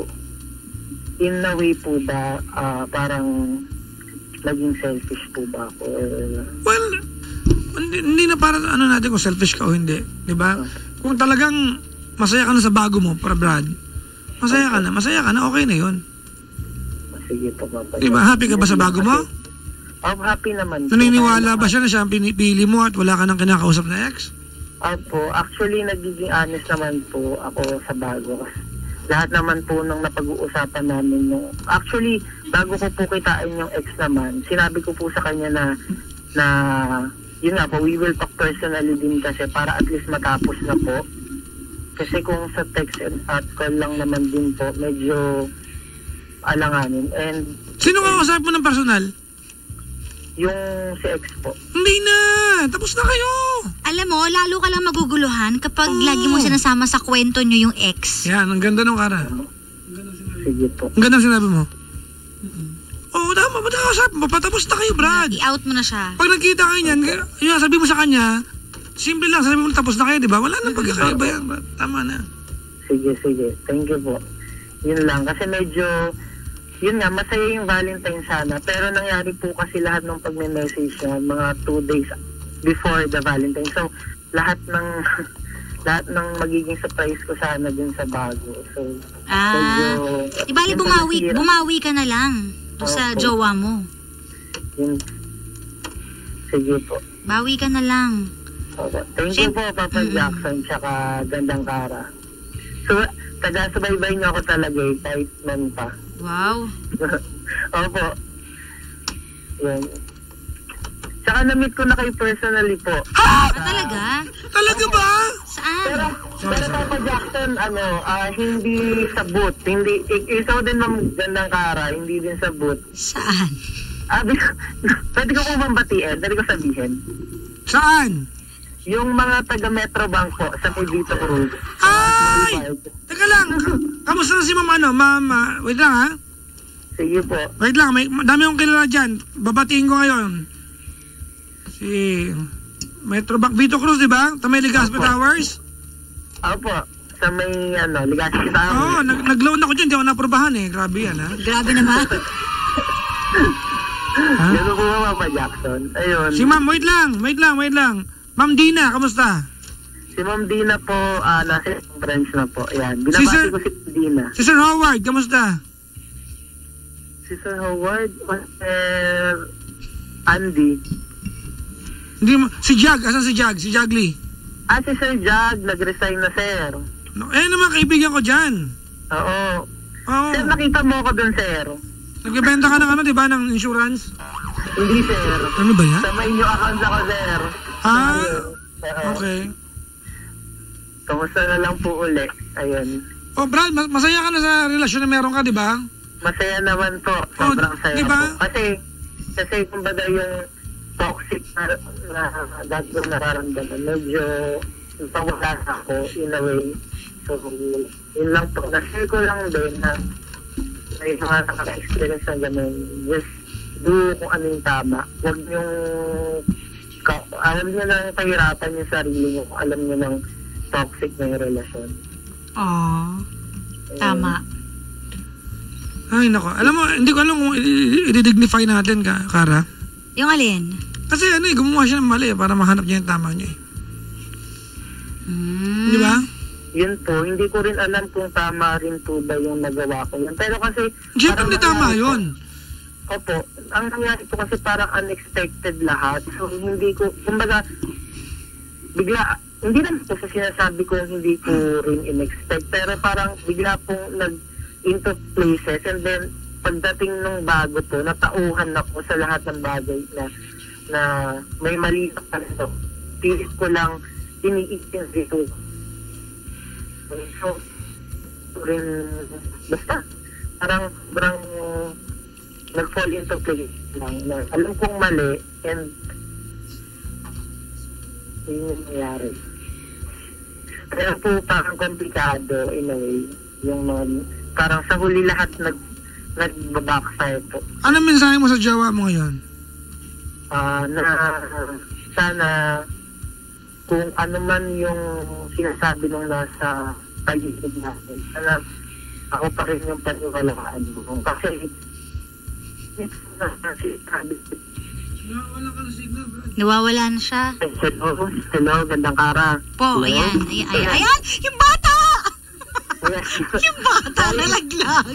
in a way po ba, ah, parang naging selfish po ba ako? Or, Well, hindi, hindi na para ano natin kung selfish ka o hindi. Di ba? Kung talagang masaya ka na sa bago mo, para Brad, masaya ka na, masaya ka na, okay na yun. sige po, Papa Di ba? Happy ka ba sa bago mo? Oh, happy naman po. Naniniwala ba siya na siya ang pinipili mo at wala ka nang kinakausap na ex? Opo, actually nagiging honest naman po ako sa bago. Lahat naman po nung napag-uusapan namin nung actually bago ko po kitain yung ex naman, sinabi ko po sa kanya na na yun nga po, we will talk personally din kasi para at least matapos na po. Kasi kung sa text and at call lang naman din po, medyo alanganin. And Sino ka kausap mo ng personal? yung si ex po. Hindi na! Tapos na kayo! Alam mo, lalo ka lang maguguluhan kapag Oo. lagi mo sinasama sa kwento nyo yung ex. Yan, ang ganda nung Kara. Sige po. Ang ganda ng sinabi mo. Oo, oh, tama. Ba't nakakasap mo? Patapos na kayo, Brad. I-out mo na siya. Pag nagkita kayo niyan, yun, sabi mo sa kanya, simple lang, sabi mo tapos na kayo, di ba? Wala nang pagkakaiba yan. Brad. Tama na. Sige, sige. Thank you po. Yun lang. Kasi medyo, yun nga, masaya yung Valentine sana. Pero nangyari po kasi lahat ng pagme-message niya, mga two days before the Valentine. So, lahat ng, lahat ng magiging surprise ko sana din sa bago. So, Ah, medyo, di bali yun po bumawi, nasira. bumawi ka na lang sa Opo. jowa mo. Yun. Sige po. Bawi ka na lang. Okay. Thank you Siyem- po, Papa Mm. Jackson, tsaka Gandang Kara. So, taga-subaybay niyo ako talaga eh, kahit man pa. Wow. Opo. Yan. Tsaka na-meet ko na kayo personally po. Ah, talaga? Talaga ba? Saan? Pero, pero Papa Jackson, ano, ah, hindi sa booth. Hindi, ik- isaw din ng Gandang Kara, hindi din sa booth. Saan? Ah, di- pwede ko po bang batiin? Pwede ko sabihin? Saan? Yung mga taga-Metro Bank po, sa Pedito Cruz. Ay! Teka lang, ka- kamusta na si ma'am ano? Ma'am, ah, wait lang ha? Sige po. Wait lang, may dami akong kilala dyan. Babatiin ko ngayon. Si Metro Bank Vito Cruz, di ba? Tamay Legazpi Opo. Towers? Opo. Sa may, ano, Ligaspi Oo, Tower. oh, nag nag-loan ako dyan, di ako naprobahan eh. Grabe yan ha? Grabe naman. Ha? Gano'n po ba, Papa Jackson? Ayun. Si ma'am, wait lang, wait lang, wait lang. Ma'am Dina, kamusta? Si Ma'am Dina po, ah, nasa branch na po. Ayan. Si Binabati Sir- ko si Dina. Si Sir Howard, kamusta? Si Sir Howard, Sir Andy. Hindi mo, si Jag, asan si Jag? Si Jagli? Ah, si Sir Jag, nag-resign na, Sir. No, eh naman, kaibigan ko dyan. Oo. Oo. Sir, nakita mo ako dun, Sir. Nagbebenta ka ng ano, di ba, ng insurance? Hindi, Sir. Ano ba yan? Sa may new account ako, Sir. Ah, Oo. okay. Kamusta na lang po uli. Ayun. Oh, Brad, mas- masaya ka na sa relasyon na meron ka, di ba? Masaya naman po. Sobrang Oh, saya diba? po. Kasi, kasi kumbaga yung toxic na, na dati kong nararamdaman, medyo nawala na ako in a way. So, yun lang po. Na-share ko lang din na may mga nakaka-experience na gano'n. Just do kung ano yung tama. Huwag niyong ka- alam niyo lang pahirapan yung sarili niyo kung alam niyo ng toxic na yung relasyon. Oh, tama. Ay, nako. Alam mo, hindi ko alam kung i- i- i-dignify natin, ka, Kara. Yung alin? Kasi ano eh, gumawa siya ng mali eh, para mahanap niya yung tama niya eh. Hmm. Di ba? Yun po, hindi ko rin alam kung tama rin po ba yung nagawa ko yan. Pero kasi... Siyempre parang hindi tama nangyari po- yun. Opo. Ang nangyari po kasi parang unexpected lahat. So, hindi ko... Kumbaga, bigla... Hindi naman po sa sinasabi ko hindi ko rin in-expect. Pero parang bigla pong nag into places and then pagdating nung bago po, natauhan ako sa lahat ng bagay na na may mali sa kanto. Pilit ko lang iniitin dito. So, rin, basta, parang, parang, nag-fall into place lang. Na, alam kong mali, and, yun yung nangyari. Kaya po, parang komplikado, in a way, yung mga, parang sa huli lahat, nag, nag-backfire po. Anong mensahe mo sa jowa mo ngayon? Ah, na, sana, kung ano man yung sinasabi nung nasa paligid natin, sana ako pa rin yung paniwalaan mo. Kasi, Nawawala na siya. hello, hello, gandang kara. Po, ayan. Ayan, ayan, ayan! Yung bata! Yung bata nalaglag.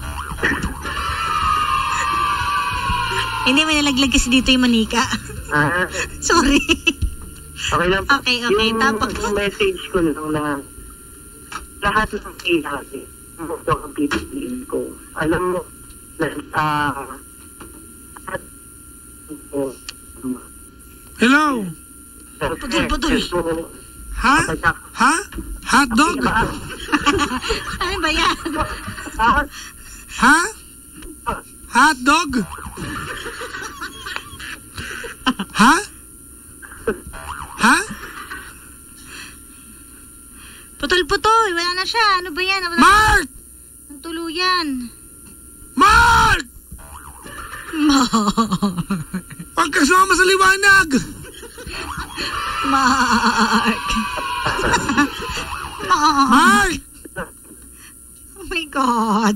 Hindi, may nalaglag kasi dito yung manika. Ah, Sorry. okay lang po. Okay, okay. Yung, Tapos, yung message ko lang na lahat ng ihabi, ito ang pipiliin ko. Alam mo, na, ah, at, oh, Hello? Putol-putol. Ha? Ha? Hot dog? ano ba yan? Ha? Hot dog? Ha? Ha? Putol-putol. Wala na siya. Ano ba yan? Wala Mark! Ang tuluyan. Mark! Mark. Huwag ka sumama sa liwanag! Mark. Mark. Mark! Oh my God.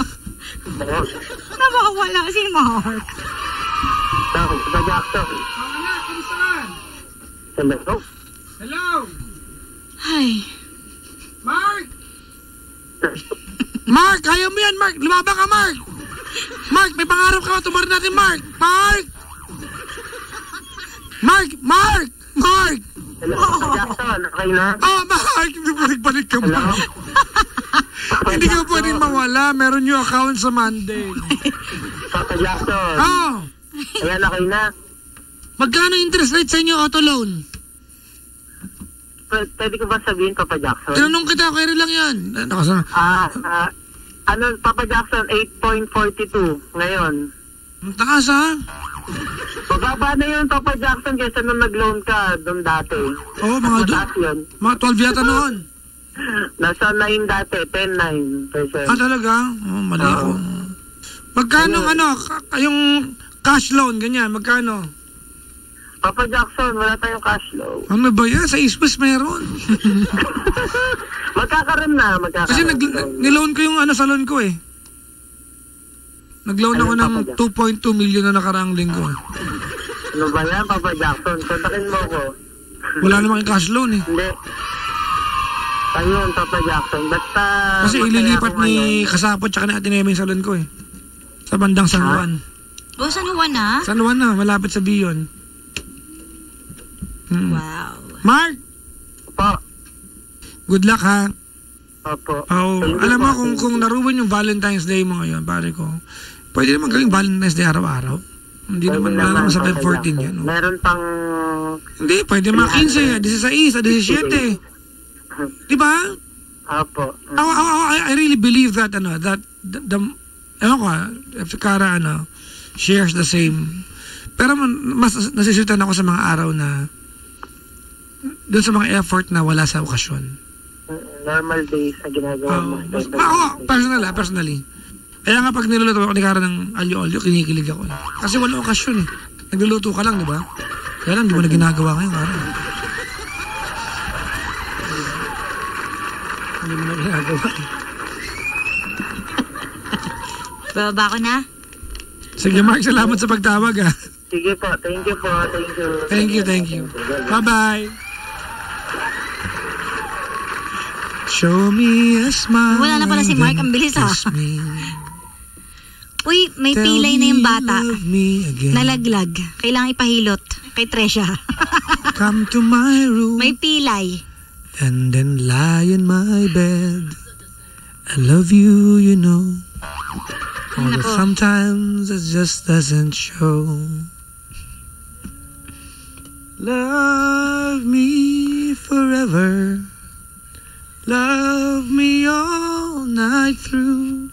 Nawawala si Mark. Sa Jackson. Anak, kamusta ka? Hello? Hello? Ay. Mark! Mark, kaya mo yan, Mark! Lumabang ka, Mark! Mark, may pangarap ka ba? Tumarin natin, Mark! Mark! Mark! Mark! Mark! Hello, sa Jackson. Okay na? Ah, Mark! Balik-balik ka, Hello? Mark. Hindi ka pwedeng mawala. Meron yung account sa Monday. Papa Jackson. Oh! Ayan, okay na. Magkano interest rate sa inyo auto loan? P- Pwede ko ba sabihin, Papa Jackson? Tinanong kita, kaya lang yan. Nakasama. Ah, ah, ano, Papa Jackson, eight point four two ngayon. Ang taas, ha? Mababa na yun, Papa Jackson, kaysa nung nag-loan ka doon dati. Oo, mga, do- Mataas yun. mga twelve yata noon. Nasa nine dati, ten nine percent. Ah, talaga? Oh, mali ako. Magkano, Ayun. ano, ka- yung cash loan, ganyan, magkano? Papa Jackson, wala tayong cash flow. Ano ba yan? Sa Eastwest meron. Magkakaroon na, magkakaroon. Kasi nag, niloan ko yung ano sa loan ko eh. Nag-loan ako Ayun, ng Papa two point two million na nakaraang linggo. Ano ba yan, Papa Jackson? Kontakin mo ko. Wala namang cash loan eh. Hindi. Ayun, Papa Jackson. Basta... Kasi masaya ililipat ako ni ngayon. Kasapot tsaka ni Ate Neme yung sa loan ko eh. Sa bandang San Juan. O, San Juan na? San Juan na, malapit sa Bion. Hmm. Wow. Mark, Po. good luck ha. Opo. Oh, Thank you alam mo po, kung thank kung you. naruwan yung Valentine's Day mo ngayon, pare ko. Pwede naman gawing Valentine's Day araw-araw. Hindi Pwede naman wala naman sa Papa Feb fourteen Jackson. yan. No? Meron pang... Hindi, pwede mga fifteen, sixteen, seventeen. Di ba? Opo. I, I, I really believe that ano, that the, the ano ko, ah, if Kara ano, shares the same. Pero man- mas nasisitan ako sa mga araw na doon sa mga effort na wala sa okasyon. Normal days na ginagawa mo. Oh, mas, ako, personal ah, personally. Kaya nga pag niluluto ako ni Kara ng alyo-alyo, kinikilig ako. Eh. Kasi wala okasyon eh. Nagluluto ka lang, di ba? Kaya lang, di mo na ginagawa ngayon, Kara. Hindi mo na ginagawa. Bababa ko na? Sige, Mark, salamat sa pagtawag ah. Sige po. Thank you po. Thank you. Thank you, thank you. Bye-bye. Show me a smile. Wala na pala si Mark. Ang bilis, ah. Kiss me. Uy, may Tell pilay na yung bata. me you love me again. Nalaglag. Kailangan ipahilot. Kay Tresha. Come to my room May pilay. and then lie in my bed. I love you, you know. Although Nako. sometimes it just doesn't show. Love me forever. Love me all night through.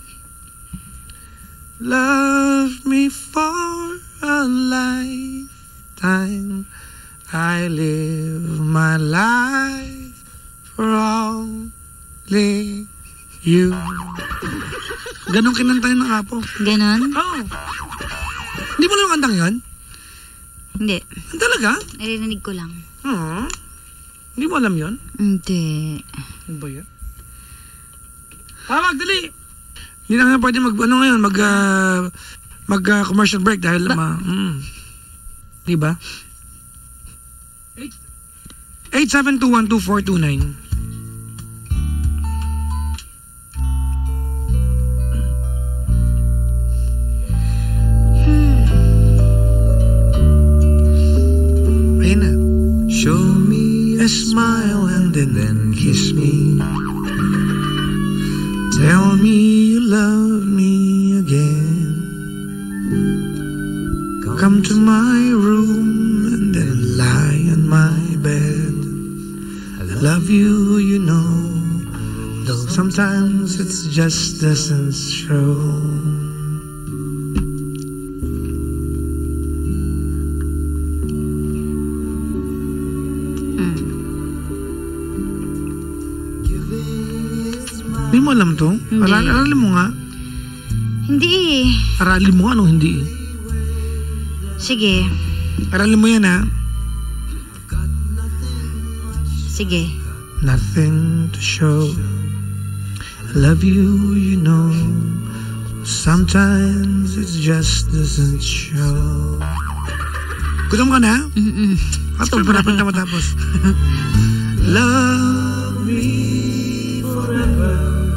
Love me for a lifetime. I live my life for only you. Ganon kinanta yun ng apo. Ganon? Oo. Oh. Hindi mo lang yung kantang yun? Hindi. Talaga? Narinig ko lang. Oo. Hindi mo alam yun? Hindi. Ano ba yun? Tawag, dali! Hindi na nga pwede mag, ano ngayon, mag, uh, mag uh, commercial break dahil, ba- ma, mm. Diba? eight seven two one two four two nine. Show me a smile and then, then kiss me. Tell me you love me again. Come to my room and then lie on my bed. I love you, you know, though sometimes it just doesn't show. Hindi mo alam to? Hindi. Aral, aralin mo nga. Hindi. Aralin mo ano hindi? Sige. Aralin mo yan ha. Sige. Nothing to show. I love you, you know. Sometimes it just doesn't show. Gutom ka na? Mm-mm. At pagpapapit na matapos. Love me forever.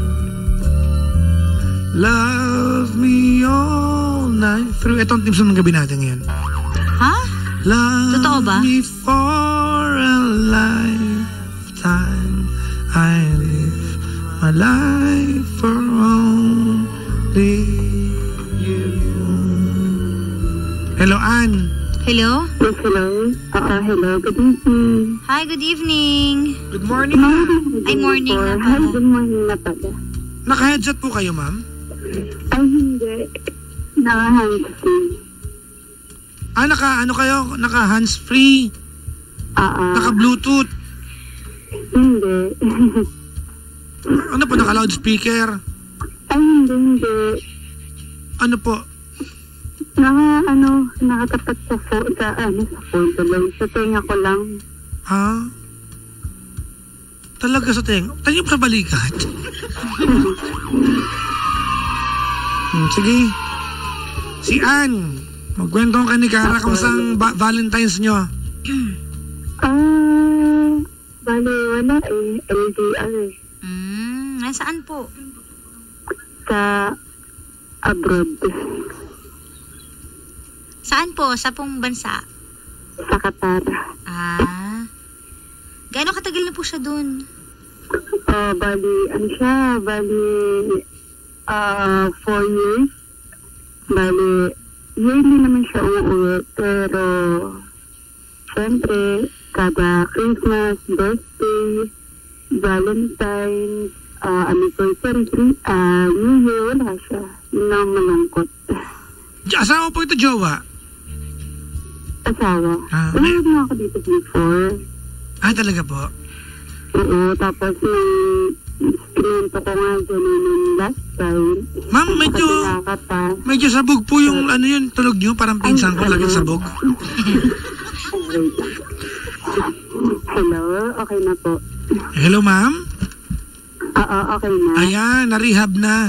Love me all night through. Ito ang team song ng gabi natin ngayon. Ha? Love Totoo ba? me for a lifetime. I live my life for only you. Hello, Ann. Hello? Yes, hello. Uh, hello. Good evening. Hi, good evening. Good morning, ma'am. Ay, morning na Hi, pala. good morning na pala. Naka-headset po kayo, ma'am? Ay, hindi. Naka-hands-free. Ah, naka, ano kayo? Naka-hands-free? Ah, ah. Naka-bluetooth? Hindi. Ano po, naka-loudspeaker? Ay, hindi, hindi. Ano po? Naka, ano, nakatapat sa phone, sa, ano, sa phone tuloy. Sa tenga ko lang. Ha? Talaga sa tenga? Tayo po sa balikat? hmm, sige. Si Ann, magkwento ka ni Kara kung saan ba- Valentine's nyo. Ah, bali, wala eh. L D R eh. Hmm, nasaan po? Sa abroad. Saan po? Sa pong bansa? Sa Qatar. Ah. Gaano katagal na po siya dun? Ah, bali, ano siya, bali, ah, four years. Bali, yearly naman siya uuwi, pero, syempre, kada Christmas, birthday, Valentine's, ah, anniversary, ah, New Year, wala siya. Yun ang malungkot. Asawa po ito, jowa? Asawa. Ah, Wala may- na ako dito before. Ah, talaga po? Oo, tapos nung kinento ko nga dyan nung last time. Ma'am, medyo, Nakatila ka pa. medyo sabog po yung ano yun, tulog nyo. Parang pinsan ko, laging sabog. Wait lang. Hello, okay na po. Hello, ma'am? Oo, okay na. Ayan, na-rehab na.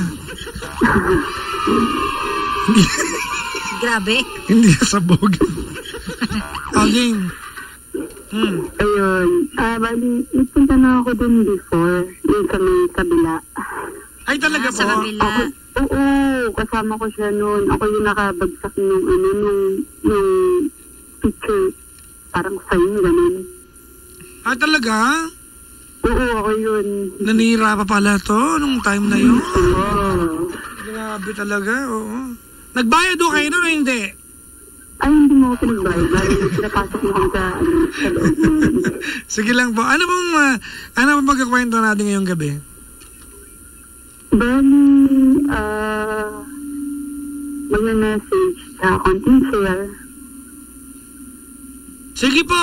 Grabe. Hindi na sabog. Okay. Hmm. Ayun. Ah, bali, nagpunta na ako dun before. Yung sa may kabila. Ay, talaga Ah, po? sa kabila. Ako, oo, kasama ko siya noon. Ako yung nakabagsak nung ano, nung, nung picture. Parang sign, ganun. Ah, talaga? Oo, ako yun. Nanira pa pala to nung time na yun. Oo. Grabe talaga, oo. Nagbayad do kayo nun o hindi? Ay, hindi mo ako pinagbayad. Bali, pinapasok mo kami sa, ano, sa loob. Sige lang po. Ano bang, uh, ano bang magkakwento natin ngayong gabi? Bali, ah, mag-message sa konting share. Sige po!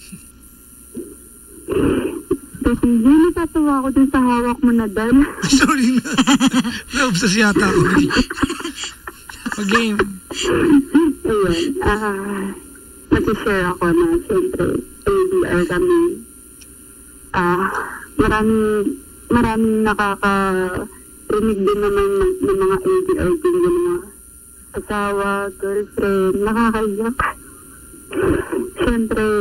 Kasi yun, natatawa ko dun sa hawak mo na dal. Sorry na. Na-obsess yata ako. Game. Ayun, ah, mag-share ako na siyempre, A D R kami. Ah, maraming, maraming nakaka-rinig din naman ng, ng mga A D R din yung mga asawa, girlfriend, nakakaiyak. Siyempre,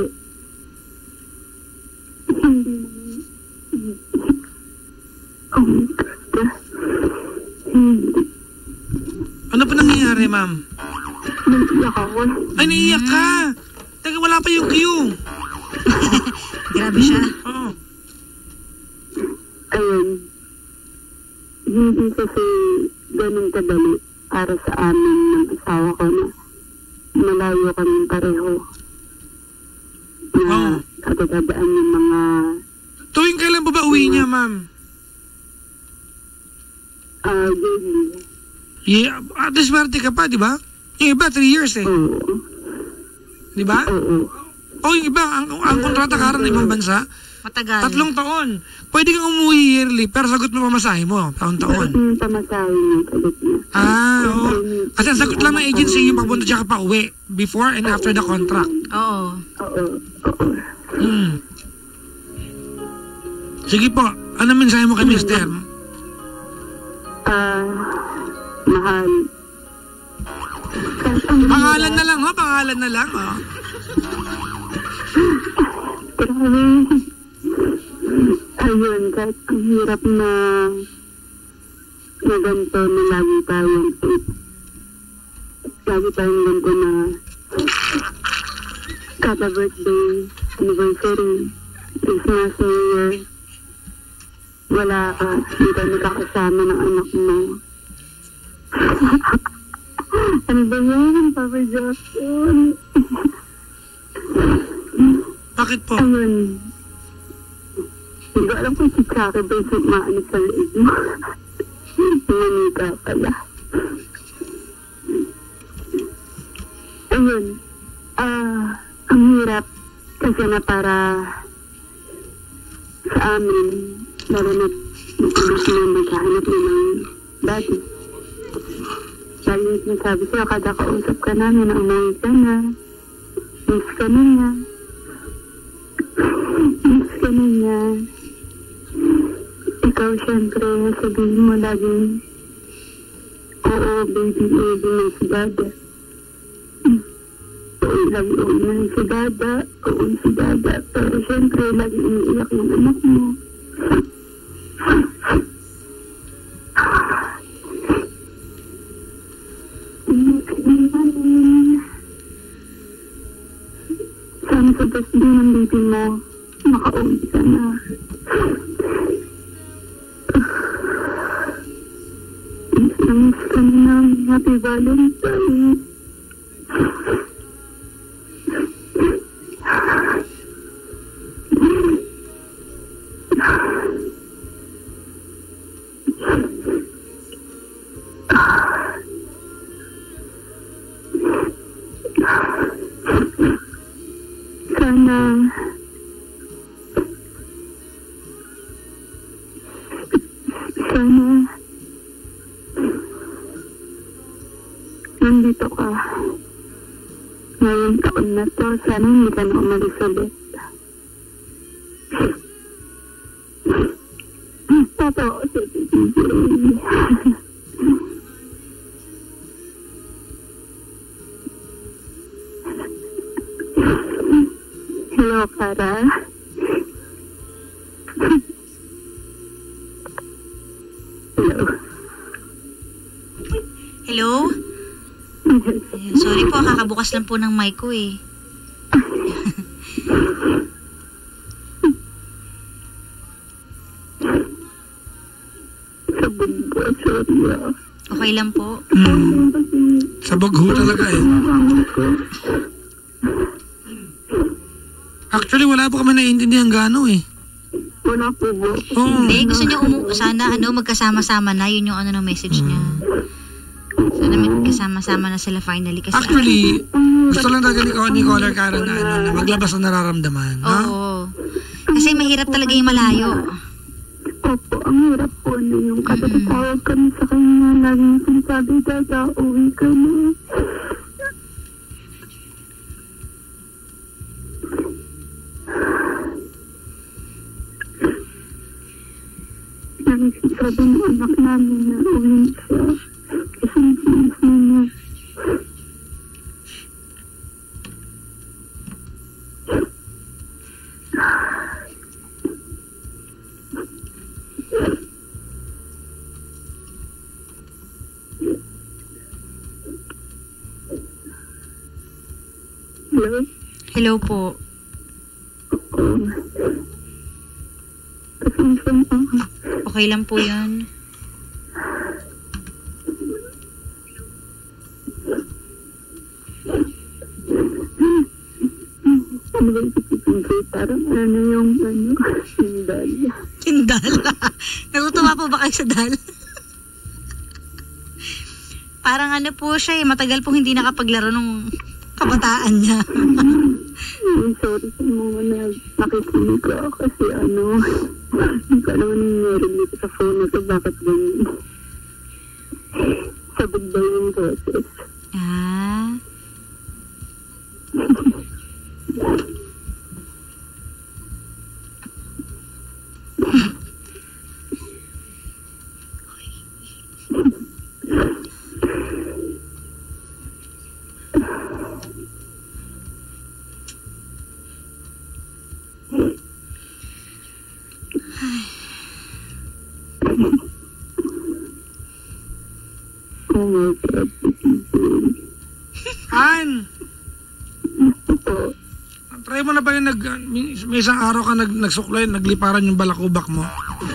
hindi naman, oh my God, hindi. Ano pa nangyayari, ma'am? Naiiyak ako. Ay, naiiyak ka! Teka, wala pa yung cue. Grabe siya. Oo. Ayun. Hindi kasi ganun kadali para sa amin ng asawa ko na malayo kami pareho. Na Oo. kagagabaan yung mga Tuwing kailan pa ba uwi niya, ma'am? uh, daily. Yeah, at least swerte ka pa, di ba? Yung iba, three years eh. Oo. Di ba? Oo. O yung iba, ang, ang kontrata ka rin ng ibang bansa, Matagal. tatlong taon. Pwede kang umuwi yearly, pero sagot mo pamasahe mo, taon-taon. Yung pamasahe niya, sagot niya. Ah, oo. Kasi ang sagot lang ng agency, yung papunta siya ka pa uwi, before and after the contract. Oo. Oo. Oo. Hmm. Sige po, ano mensahe mo kay mister? Ah, mahal. Pangalan na lang, ha? Pangalan na lang, ha? Grabe. Ayun, kahit ang hirap na na ganito na lagi tayong lagi tayong ganito na kada birthday, anniversary, Christmas, New Year, wala ka, hindi ka nakakasama ng anak mo. Ano ba yan, Papa Jackson? Bakit po? Ayun. Hindi ko alam kung si Chaka ba yung maano sa leeg mo. Manika pala. Ayun. Ah, ang hirap kasi na para sa amin, lalo na mas na maghahanap na ng daddy. Lalo yung sinasabi sa'yo, kada kausap ka namin na umuwi ka na, miss ka na niya. Miss ka na niya. Ikaw, syempre, sabihin mo laging, oo, baby, baby, na si Dada. Oo, lagi oo na si Dada. Oo, si Dada. Pero syempre, lagi umiiyak yung anak mo. Sana sa birthday ng baby mo, makauwi ka na. Miss na miss ka na. Happy Valentine. Sana sana nandito ka ngayong taon na to. Sana hindi ka na umalis ulit. Papa, ako sa titibig. Hello, Kara. Hello. Hello? Ayun, sorry po, kakabukas lang po ng mic ko eh. Sabon po, sorry ah. Okay lang po. Hmm. Kasi Sabog ho talaga eh. Actually, wala po kami naiintindihan gaano eh. Wala po po. Oo. Hindi, gusto niya umu... Sana, ano, magkasama-sama na. Yun yung ano ng message niya. Sana magkasama-sama na sila finally. Kasi, Actually, gusto lang talaga ni, ni Caller Karen na, ano, na maglabas ng nararamdaman. Oo. Ha? Kasi mahirap talaga yung malayo. Opo, ang hirap po na yung katatawag kami sa kanya. Lagi yung sinasabi, Dada, uwi ka na. Sabi ng anak namin na uwi siya. Kasi nasinis niya. Hello? Hello po. Um, Pasensya mo. Okay lang po yun. Parang ano yung ano, sindal. Sindal. Natutuwa po ba kayo sa dal? Parang ano po siya eh, matagal po hindi nakapaglaro nung kabataan niya. Sorry sa mga na nakikinig ko kasi ano, hindi ko alam anong meron dito sa phone na to, bakit ganyan. Sabog ba yung boses? Ah. Oh my God. Ann! Ito. Try mo na ba yung nag... May may isang araw ka nag, nagsuklay, nagliparan yung balakubak mo?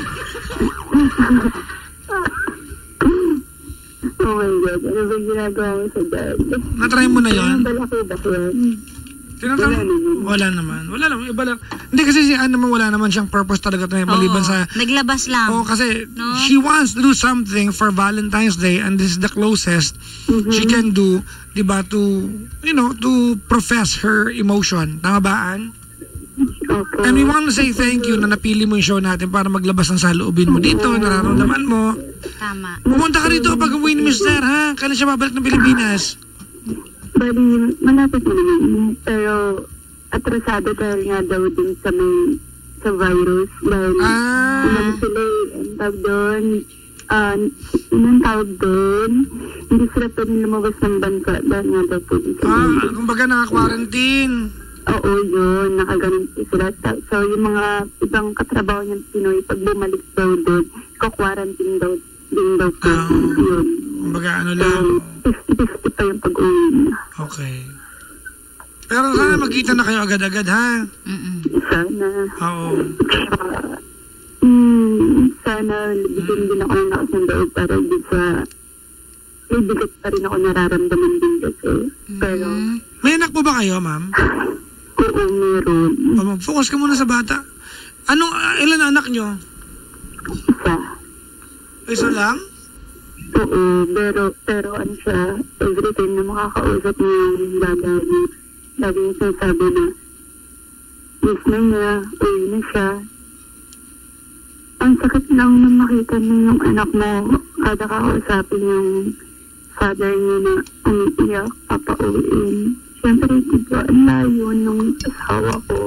Oh my God. Ano ba ginagawa mo sa dad? Na-try mo na yon? Ano ba ba yan? Tinatang... Wala naman. Wala naman. Wala naman. Iba lang. Hindi kasi si Ann naman wala naman siyang purpose talaga tayo maliban Oo, sa... naglabas lang. Oh, kasi No? she wants to do something for Valentine's Day and this is the closest Mhm. she can do, di ba, to, you know, to profess her emotion. Tama ba, Ann? Okay. And we want to say thank you na napili mo yung show natin para maglabas ng saloobin mo dito, nararamdaman mo. Tama. Pumunta ka rito pag umuwi ni Mister, ha? Kailan siya babalik ng Pilipinas? Bali, malapit na naman. Pero, atrasado dahil nga daw din sa may, sa virus. Dahil, Ah. ilan sila eh. Ang tawag doon, ah, anong tawag doon? Hindi sila pwede lumabas ng bansa dahil nga daw po din sa Ah, virus. kumbaga naka-quarantine. Oo, yun. Nakaganon po sila. Ta- So, yung mga ibang katrabaho niyang Pinoy, pag bumalik daw doon, ko-quarantine daw din daw po. Ah. Yun. Kumbaga ano So, lang. fifty-fifty pa yung pag-uwi niya. Okay. Pero sana magkita na kayo agad-agad, ha? Mm-mm. Sana. Oo. Ah, mm, sana bigyan din ako ng lakas ng loob para di sa may bigat pa rin ako nararamdaman din kasi. Pero, Mm. May anak po ba kayo, ma'am? oo, meron. O, focus ka muna sa bata. Anong, ah, ilan na anak nyo? Isa. Isa lang? Oo, pero, pero ano siya, every time na makakausap niya yung bata niya, lagi niya sinasabi na, miss na niya, uwi na siya. Ang sakit lang na makita na yung anak mo, kada kakausapin yung father niya na umiiyak, papauwiin. Siyempre, diba, ang layo nung asawa ko.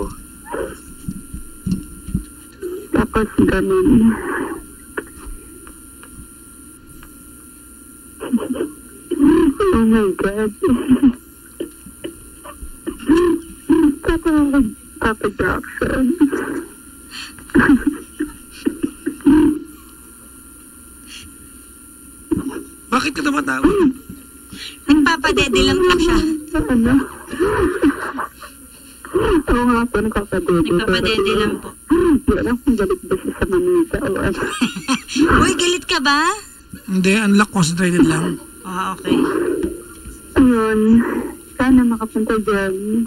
Tapos ganun. Oh my God. Papa, Papa Jackson. Bakit ka tumatawa? Nagpapadede lang po siya. Ano? Oo nga po, nagpapadede. Nagpapadede lang po. Hindi alam kung galit ba siya sa manita o ano. Uy, galit ka ba? Hindi, unlock, concentrated lang. Ah, okay. Ayun, sana makapunta dyan.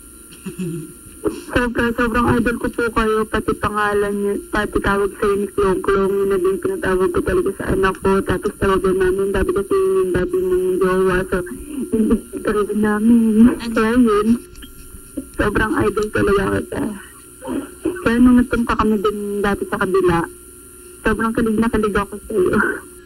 Sobra, sobrang idol ko po kayo, pati pangalan niyo, pati tawag sa'yo ni Klong Klong, yun na din pinatawag ko talaga sa anak ko, tapos tawagan namin, dabi kasi yung dabi mong jowa, so hindi talaga namin. Kaya yun, sobrang idol talaga kita. Kaya nung nagpunta kami din dati sa kabila, sobrang kalig na kalig ako sa'yo.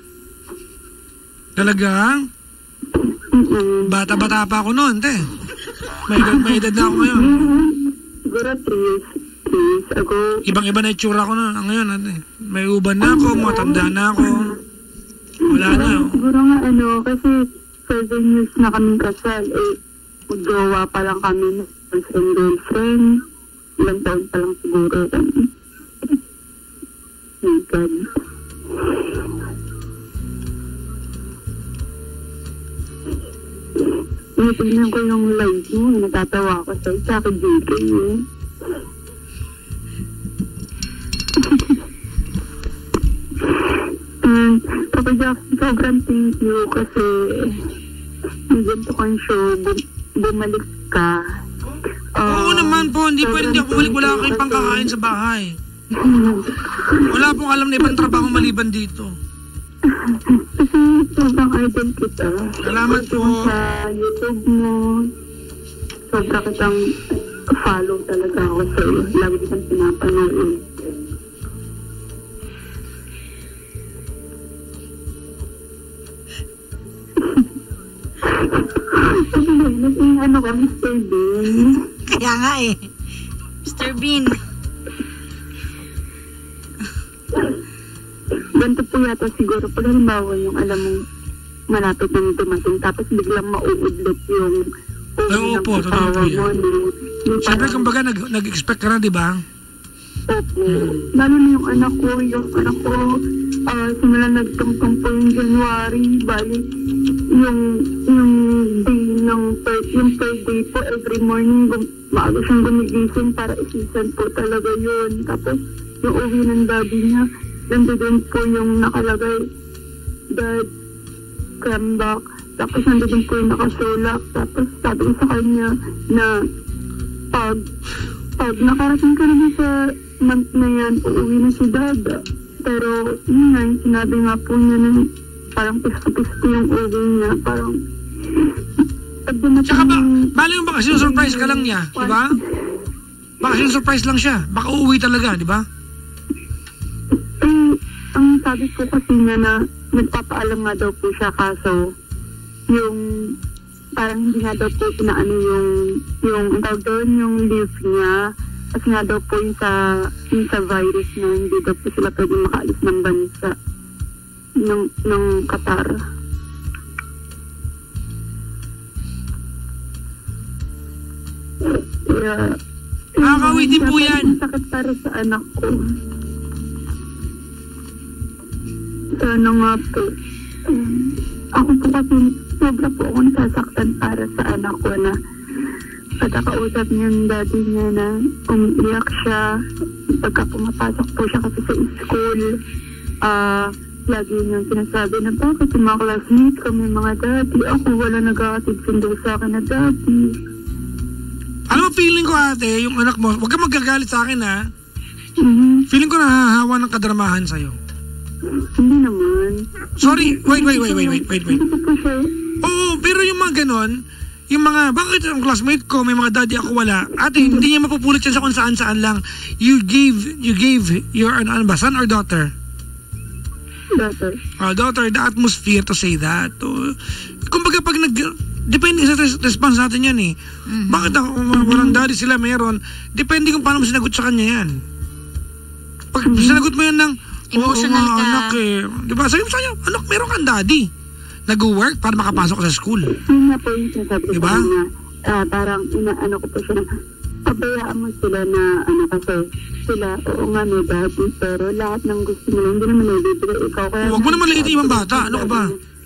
Talaga? Mm-mm. Bata-bata pa ako noon, te. May edad, may edad na ako ngayon. Siguro three years, three years ago. Ibang-iba na itsura ko na ngayon, ate. May uban na ako, matanda na ako. Wala na. Oh. Siguro nga ano, kasi seven years na kaming kasal, eh, magjowa pa lang kami, girlfriend, girlfriend. Ilang taon pa lang siguro kami. Oh God. Tingnan ko yung live mo, natatawa ako sa'yo, sa akin dito eh. um, Papa Jack, sobrang thank you kasi may ganito kang show, bum- bumalik ka. Uh, Oo naman po, hindi pwede hindi ako bumalik. Wala kayong pangkakain sa bahay. Wala pong alam na ibang trabaho maliban dito. Kasi sobrang idol kita. Salamat po. Sa YouTube mo, sobrang kitang follow talaga ako sa'yo. Lagi kitang pinapanood. Naging ano ka, Mister Bean. Kaya nga eh. Mister Bean. Ganito po yata siguro pag halimbawa yung alam mong malapit nang dumating tapos biglang mauudlot yung Ay, oo po, totoo po yan. Siyempre, kumbaga, nag, nag-expect ka na, di ba? Opo. Lalo na yung anak ko, yung anak ko, uh, simula nagtungtong po yung January, bali, yung, yung day ng, yung third day po, every morning, gum, maaga siyang gumigising para isisan po talaga yun. Tapos, yung uwi ng daddy niya, nandun po yung nakalagay, Dad, come back. Tapos nandun po yung nakasulak. Tapos sabi ko sa kanya na pag, pag nakarating ka naman sa month na yan, uuwi na si Dada. Pero yun nga, yung sinabi nga po niya na parang pisto-pisto yung uwi niya. Parang pag dumating... Tsaka ba, bala yung baka sinusurprise ka lang niya, di ba? Baka sinusurprise lang siya. Baka uuwi talaga, di ba? Eh, ang sabi po kasi niya na nagpapaalam nga daw po siya kaso yung parang hindi nga daw po inaano yung yung ang tawag doon yung leave niya kasi nga daw po yung sa yung sa virus na hindi daw po sila pwede makaalis ng bansa ng, ng Qatar. Yeah. Nakakawitin po yan. Sakit para sa anak ko. Sana nga po. Um, ako po kasi sobra po akong nasasaktan para sa anak ko na pagkakausap niya yung daddy niya na umiiyak siya pagka pumapasok po siya kasi sa school. Ah, uh, lagi niyang sinasabi na bakit yung mga classmates ko may mga daddy. Ako wala nag-aatid sundo sa akin na daddy. Alam mo, feeling ko ate, yung anak mo, huwag ka magagalit sa akin ha. Mm-hmm. Feeling ko nahahawa ng kadramahan sa'yo. Hindi naman. Sorry, wait, wait, wait, wait, wait, wait, wait. Hindi po siya. Oo, pero yung mga ganon, yung mga, bakit ang classmate ko, may mga daddy ako wala. Ate, hindi niya mapupulit yan sa kung saan-saan lang. You gave, you gave your, ano, ano ba, son or daughter? Daughter. Oh, daughter, the atmosphere to say that. Uh, kumbaga pag nag, depende sa res- response natin yan eh. Mm-hmm. Bakit ako, walang daddy sila meron, depende kung paano mo sinagot sa kanya yan. Pag mm-hmm. sinagot mo yan ng, emotional oo, ka. anak eh. Diba? Sabi mo sa'yo, anak, meron kang daddy. Nag-work para makapasok sa school. Yun nga po yung sinasabi ko diba? sa kanya. Uh, parang inaano ko po siya na, pabayaan mo sila na, ano kasi, sila, oo nga may daddy, pero lahat ng gusto nila, hindi naman nabibigay ikaw. Kaya Huwag mo naman liitin ibang bata. Ano ka ba?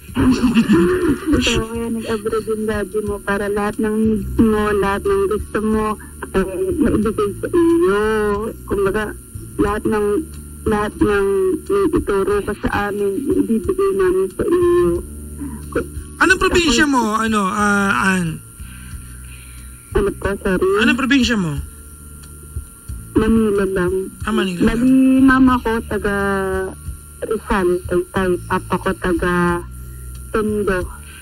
Ikaw kaya nag-abroad yung daddy mo para lahat ng needs mo, lahat ng gusto mo, eh, maibigay sa iyo. Kumbaga, lahat ng lahat ng ituro ka sa amin, ibibigay namin sa iyo. Ano Anong probinsya mo, ano, ah, Ann? Ano po, sorry. Anong probinsya mo? Manila lang. Ah, Manila lang. Bali, mama ko taga Rizal, Taytay. Papa ko taga Tondo.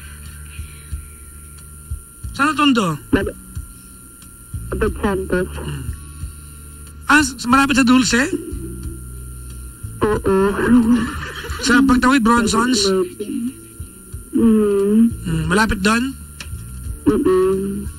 Saan na Tondo? Bali, Abad Santos. Ah, s- malapit sa Dulce? Oo. Sa pagtawid, Bronsons? Mm. Hmm, malapit doon? Mm-mm.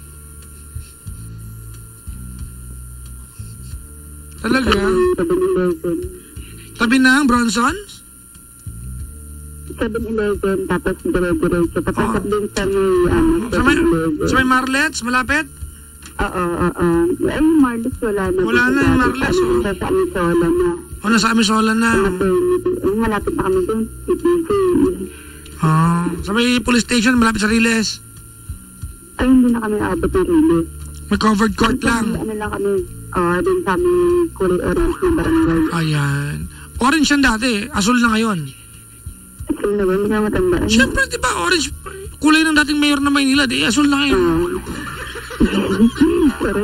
Talaga? seven eleven. Tabi ng Bronsons? seven eleven, tapos dire-diretso. Papasok Oh. din sa may, ano, Sa may, seven eleven. sa may Marlets, malapit? Oo, oo. Ay, Marlis, wala na. Wala na yung Marlis, Ano, oh. Sa sa Amisola na. O, nasa Amisola na. Maternity. Ay, malapit na kami dun. C P J. Ah, sa may police station, malapit sa Riles. Ay, hindi na kami abot ng Riles. May covered court lang. Ano lang kami, ah, din sa aming Kuri Orange na barangay. Ayan. Orange yan dati, asul na ngayon. Asul na ba? Hindi na matandaan. Siyempre, di ba, orange, kulay ng dating mayor ng Maynila, di, asul na ngayon. Pero,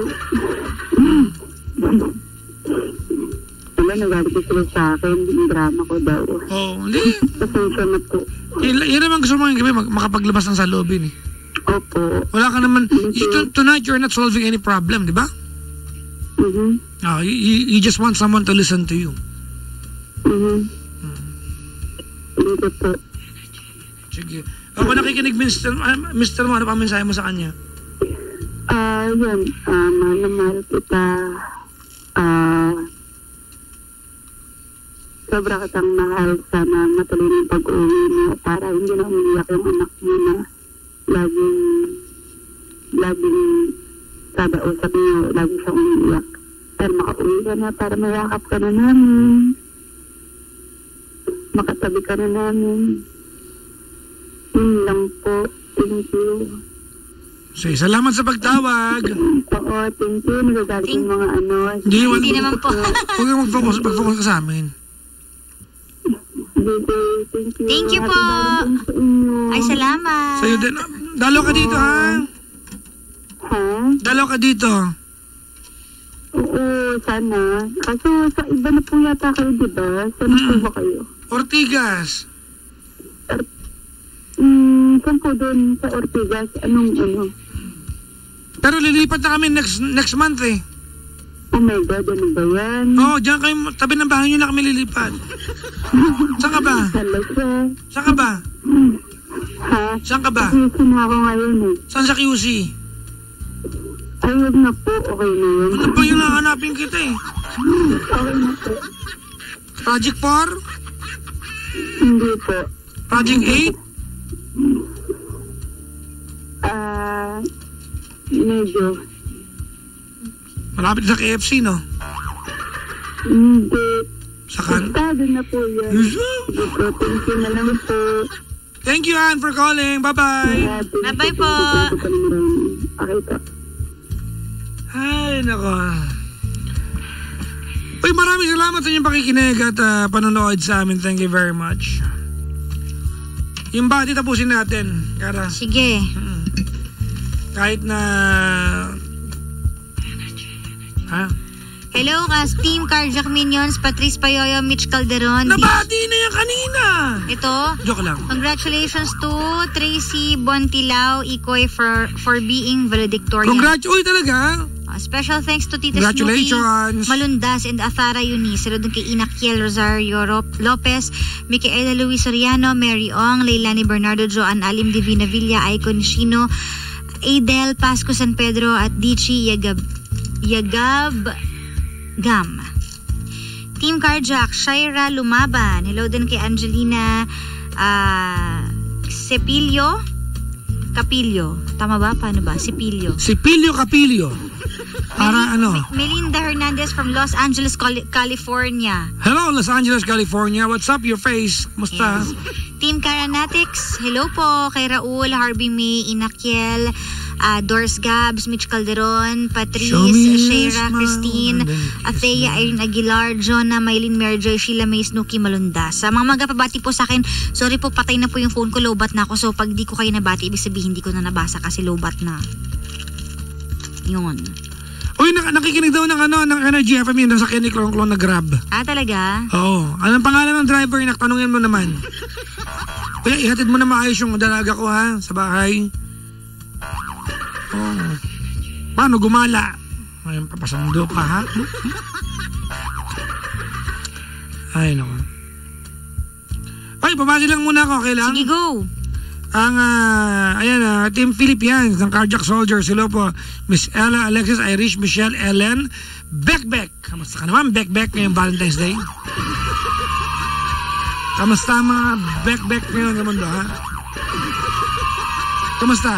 wala, nagalit sila sa akin. Yung drama ko daw. Oh, hindi. Pasensya na po. Yan, yan naman gusto mo ngayon gabi, mag- makapaglabas ng salubin eh. Opo. Wala ka naman, you- tonight you're not solving any problem, di ba? Mhm. Ah, you, you- you just want someone to listen to you. Mhm. Dito po. Sige. Ako nakikinig, mister, ah, mister mo, ano pa mensahe mo sa kanya? Ah, yun. Ah, mahal na mahal kita. Ah, sobra kitang mahal. Sana matuloy ng pag-uwi mo para hindi na umiyak yung anak mo na laging, laging kada usap niyo, lagi siyang umiyak. Pero makauwi ka na para mayakap ka na namin. Makatabi ka na namin. Yun lang po. Thank you. Sige, salamat sa pagtawag. Oo, thank you. Nagagalit yung mga ano. Hindi, wala. Hindi naman po. Huwag kang mag-focus, mag-focus ka sa amin. Bebe, thank you. Thank you Happy po. Valentine's sa inyo. Ay, salamat. Sa'yo din. Dalaw ka dito, ha? Ha? Dalaw ka dito. Oo, sana. Kaso sa iba na po yata kayo, di ba? Saan po ba kayo? Ortigas. Hmm, saan po doon sa Ortigas? Anong ano? Pero lilipat na kami next next month eh. Oh my God, ano ba yan? Oo, oh, diyan kayo, tabi ng bahay nyo na kami lilipat. Saan ka ba? Talaga. Saan ka ba? Ha? Saan ka ba? Kasi na ako ngayon eh. Saan sa Q C? Ay, huwag na po. Okay na yun. Ano ba yung nahanapin kita eh? Okay na po. Project four? Hindi po. Project eight? Ah, medyo. Malapit sa K F C, no? Hindi. Sa kan? Estado na po yan. Sige po, thank you na lang po. Thank you, Ann, for calling. Bye-bye. Bye-bye po. Okay po. Ay, nako. Uy, maraming salamat sa inyong pakikinig at uh, panonood sa amin. Thank you very much. Yung bati tapusin natin, Kara. Sige. Hmm. Kahit na... Ha? Hello, kas Team Cardiac Minions, Patrice Payoyo, Mitch Calderon. Nabati na yan kanina! Ito, Joke lang. congratulations to Tracy Bontilao Ikoy for for being valedictorian. Congrats! Uy, talaga? Uh, special thanks to Tita Snoopy Congratulations! Malundas and Athara Eunice. Sila dun kay Inakiel Rosario Ro- Lopez, Micaela Luis Soriano, Mary Ong, Leilani Bernardo, Joan Alim Divina Villa, Icon Shino, Adel Pasco San Pedro at Dichi Yagab Yagab Gam. Team Carjack, Shaira Lumaban. Hello din kay Angelina uh, Sepilio Capilio. Tama ba? Paano ba? Sepilio. Si Pilio Capilio. Para ano? Melinda Hernandez from Los Angeles, Cali- California. Hello, Los Angeles, California. What's up, your face? Musta? Yes. Team Karanatics, hello po kay Raul, Harvey May, Inakiel, uh, Doris Gabs, Mitch Calderon, Patrice, Show me a Shera, smile Christine, and then kiss Athea, me. Irene Aguilar, Jonah, Maylin Merjoy, Sheila May, Snooki Malunda. Sa mga magpapabati po sa akin, sorry po, patay na po yung phone ko, lowbat na ako. So pag di ko kayo nabati, ibig sabihin hindi ko na nabasa kasi lowbat na. Yun. Uy, nak- nakikinig daw ng ano, ng Energy F M yun, nasa Kenny Klong Klong na Grab. Ah, talaga? Oo. Anong pangalan ng driver? Tanungin mo naman. Kuya, ihatid mo na maayos yung dalaga ko ha, sa bahay. Oo. Paano gumala? Ayun, papasando pa ha? Ay, naku. Ay, pabati lang muna ako, okay lang? Sige, go. Ang, uh, ayan, uh, Team Philippines ng Cardiac Soldiers. Hello po, Miss Ella, Alexis, Irish, Michelle, Ellen, Beck-Beck. Kamusta ka naman, Beck-Beck, ngayong Valentine's Day? Kamusta mga Beck-Beck ngayon sa mundo, ha? Kamusta?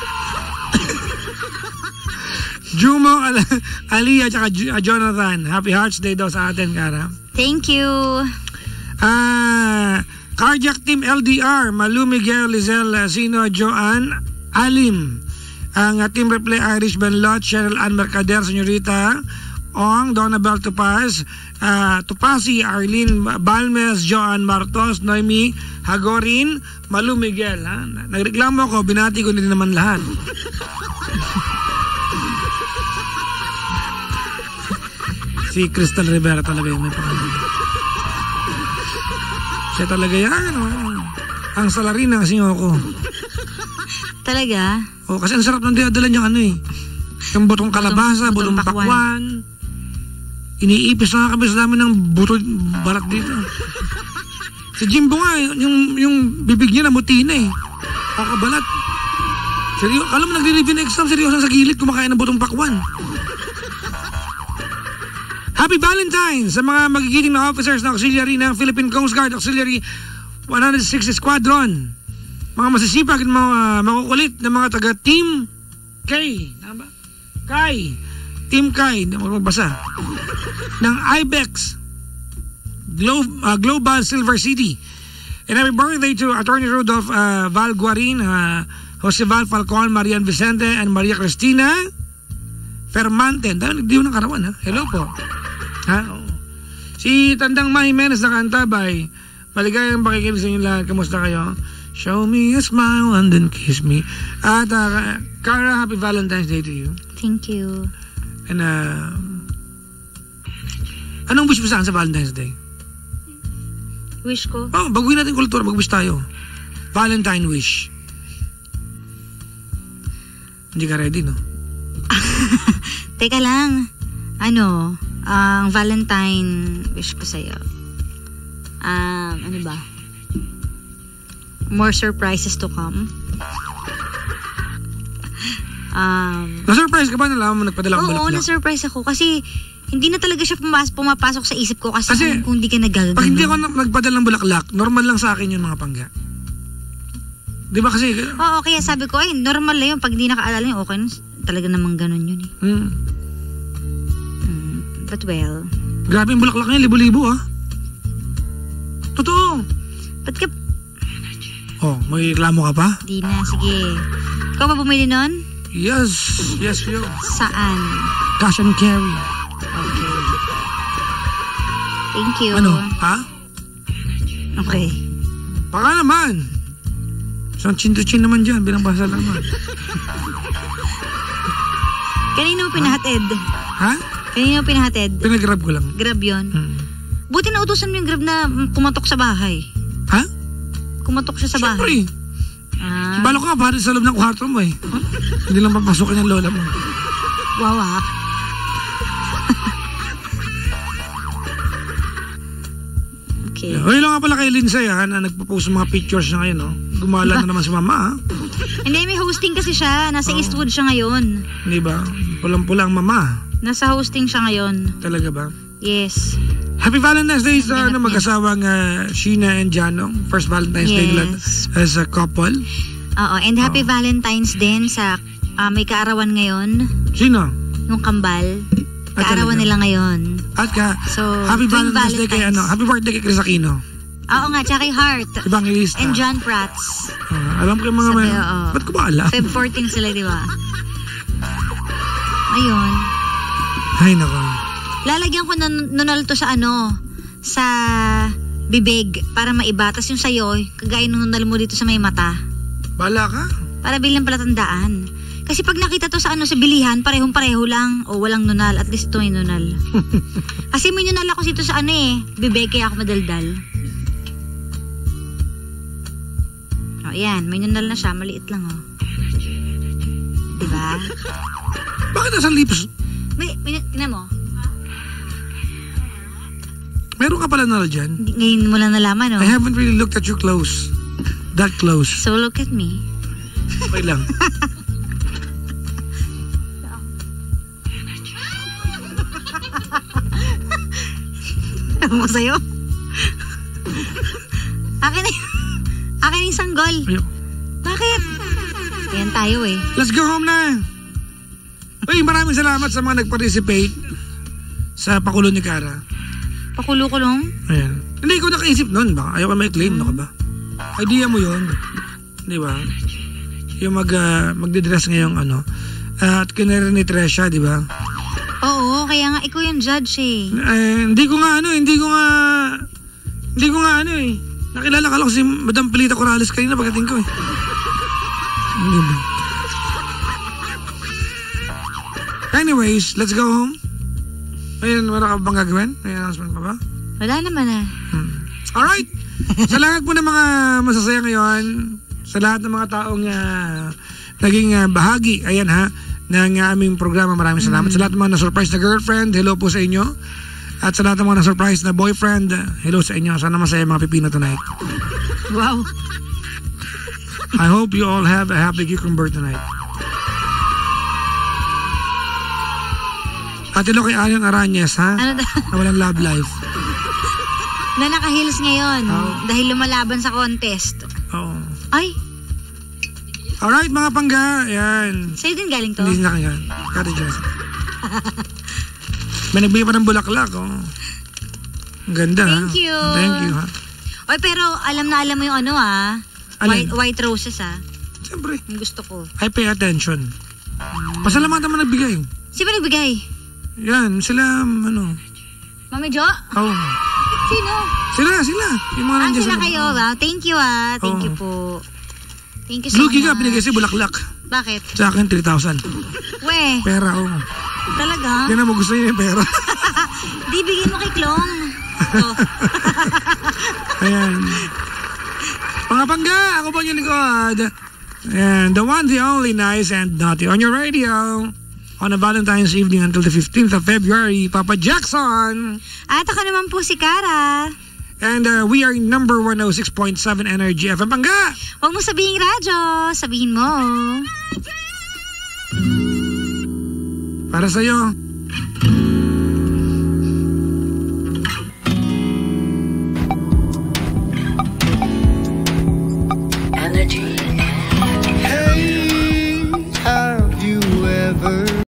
Jumo, Al- Aliyah, tsaka J- uh, Jonathan. Happy Hearts Day daw sa atin, Kara. Thank you. Ah... Uh, Cardiac Team L D R, Malu, Miguel, Lizelle, Sino, Joanne, Alim. Ang uh, Team Replay Irish, Benlot, Cheryl Ann Mercader, Senyorita Ong, Donabel Topaz, uh, Topasi, Arlene Balmes, Joanne Martos, Noemi Hagorin, Malu, Miguel. Ha? Nagreklamo ako, binati ko din naman lahat. Si Crystal Rivera talaga yung may pangalan. Siya talaga yan, oh. Ang salary ng singo ko. Talaga? Oh, kasi ang sarap ng dinadala niyang ano eh. Yung butong kalabasa, Butong- butong, butong pakwan. pakwan. Iniipis na kami sa namin ng buto balat dito. Si Jimbo nga, yung, yung bibig niya namuti na eh. Kakabalat. Seryo, alam mo nagre-review ng exam, seryoso sa gilid kumakain ng butong pakwan. Happy Valentine's sa mga magigiting na officers ng auxiliary ng Philippine Coast Guard Auxiliary one oh six Squadron. Mga masisipag at mga makukulit na mga taga Team K. Tama ba? Kai. Team Kai. Magbasa. Ng I B E X. Glo- uh, Global Silver City. And happy birthday to Attorney Rudolph uh, Val Guarin, uh, Jose Val Falcon, Marian Vicente, and Maria Cristina Fermante. Dahil hindi mo ng karawan, ha? Hello po. Ha? Oo. Si Tandang Ma Jimenez na kantabay. Maligayang pakikinig sa inyo lahat. Kamusta kayo? Show me a smile and then kiss me. At uh, Cara, happy Valentine's Day to you. Thank you. And uh, anong wish mo saan sa Valentine's Day? Wish ko? Oh, baguhin natin kultura. Mag-wish tayo. Valentine wish. Hindi ka ready, no? Teka lang. Ano? Ang Valentine wish ko sa'yo. Um, ano ba? More surprises to come. um, Na-surprise ka ba? Nalaman mo nagpadala ko Oo, bulaklak? na-surprise ako. Kasi hindi na talaga siya pumas- pumapasok sa isip ko. Kasi, Kasi, kung, kung di ka nagagano. Pag hindi ako na- nagpadala ng bulaklak, normal lang sa akin yung mga pangga. Di ba kasi... Oo, kaya sabi ko, ay, normal lang yun. Pag di nakaalala yun, okay na. Talaga namang ganun yun eh. Hmm. Mm, but well. Grabe yung bulaklak niya, libo-libo ah. Totoo. Ba't ka... Oh, may reklamo ka pa? Di na, sige. Ikaw ba bumili nun? Yes, yes, yo. Saan? Cash and carry. Okay. Thank you. Ano? Ha? Okay. Baka naman. Isang chin-to-chin naman dyan, bilang basa naman. Kanino mo pinahatid? Ha? Kanino mo pinahatid? Pinagrab ko lang. Grab yun? Hmm. Buti na utusan mo yung grab na kumatok sa bahay. Ha? Kumatok siya sa bahay. Siyempre. Ah. Balo ko nga, parang sa loob ng kwarto mo eh. Hindi lang papasukin yung lola mo. Wow ah. Okay. Hoy lang nga pala kay Lindsay ha, na nagpo-post ng mga pictures niya ngayon, no? Gumala na naman si mama, ha? Hindi, may hosting kasi siya. Nasa Oh. Eastwood siya ngayon. Di ba? Pulang-pulang mama. Nasa hosting siya ngayon. Talaga ba? Yes. Happy Valentine's Day sa Ganap ano, niya. mag-asawang uh, Sheena and Jano. First Valentine's Day nila Yes. as a couple. Oo, and happy Oh. Valentine's din sa ah, may kaarawan ngayon. Sino? Yung kambal. Ah, Kaarawan talaga? nila ngayon. At ka, So, happy tuwing Valentine's Day kay Valentine's. ano, happy birthday kay Chris Aquino. Oo nga, tsaka kay Heart. Evangelista. And John Prats. Ah, alam ko yung mga... Sabi, may- oo. Ba't ko ba alam? Feb fourteen sila, di ba? Ayun. Ay, nako. Lalagyan ko ng nunal to sa ano, sa bibig para maiba. Tapos yung sa'yo, kagaya ng nunal mo dito sa may mata. Bala ka? Para bilang palatandaan. Kasi pag nakita to sa ano sa bilihan, parehong pareho lang. O walang nunal. At least ito may nunal. Kasi may nunal ako dito sa ano eh. Bibig, kaya ako madaldal. O yan, may nunal na siya. Maliit lang o. Diba? Bakit nasa lips? May, may, tingnan mo. Meron ka pala nal dyan? Hindi- Ngayon mo lang nalaman o. I haven't really looked at you close. That close. So look at me. Okay lang. Ewan ko sa'yo. Akin na yung, akin na yung sanggol. Ayun. Bakit? Ayan tayo eh. Let's go home na. Uy, maraming salamat sa mga nag-participate sa pakulo ni Cara. Pakulo-kulong. Ayan. Hindi ko nakaisip nun ba? Ayaw ka may claim, no ka ba? Idea mo yun. Di ba? Yung mag, uh, magdidress ngayong ano. Uh, at kinara ni Tresha, di ba? Oo, kaya nga ikaw yung judge eh. Eh, hindi ko nga ano, hindi ko nga, hindi ko nga ano eh. Nakilala ka lang si Madam Pelita Corrales kanina pagdating ko eh. Hindi ba? Anyways, let's go home. Ayan, wala ka bang gagawin? May announcement pa ba? Wala naman ah. Hmm. Alright! Sa lahat po ng mga masasaya ngayon, sa lahat ng mga taong uh, naging uh, bahagi, ayan ha, ng aming programa, maraming salamat. Sa lahat ng mga na-surprise na girlfriend, hello po sa inyo. At sa lahat ng mga na-surprise na boyfriend, hello sa inyo. Sana masaya mga pipino tonight. Wow. I hope you all have a happy cucumber tonight. At hello kay Alian Aranyes, ha? Ano daw? Na walang love life. Na naka-heels ngayon Oh. dahil lumalaban sa contest. Oo. Ay, Alright, mga pangga. Ayan. sa'yo din galing to? Hindi na kanya. Kati Jess. May nagbigay pa ng bulaklak, oh. Ang ganda, ha? Thank you. Thank you, ha? Oy, pero alam na alam mo yung ano ah. Alin? White, white roses ah. Siyempre, Yung gusto ko. I pay attention. Pasalamatan mo nagbigay. Sino nagbigay? Yan, sila, ano. Mami Jo? Oh. Sino? Sila, sila. Yung mga Ah, nandiyan sila sa- kayo. Wow, thank you ah. Thank Oo. you po. Thank you so Lugi much. ka, binigay si bulaklak. Bakit? Sa akin, three thousand. We, Pera, oh. talaga? Yan na mo, gusto niya yung pera. Di, bigyan mo kay Klong. Oh. Ayan. Mga pangga, ako po yung likod. And the one, the only, nice and naughty on your radio. On a Valentine's evening until the fifteenth of February, Papa Jackson. At ako naman po si Cara. And uh, we are number one oh six point seven Energy F M. Pangga! Huwag mo sabihin radyo. Sabihin mo. Para sa'yo.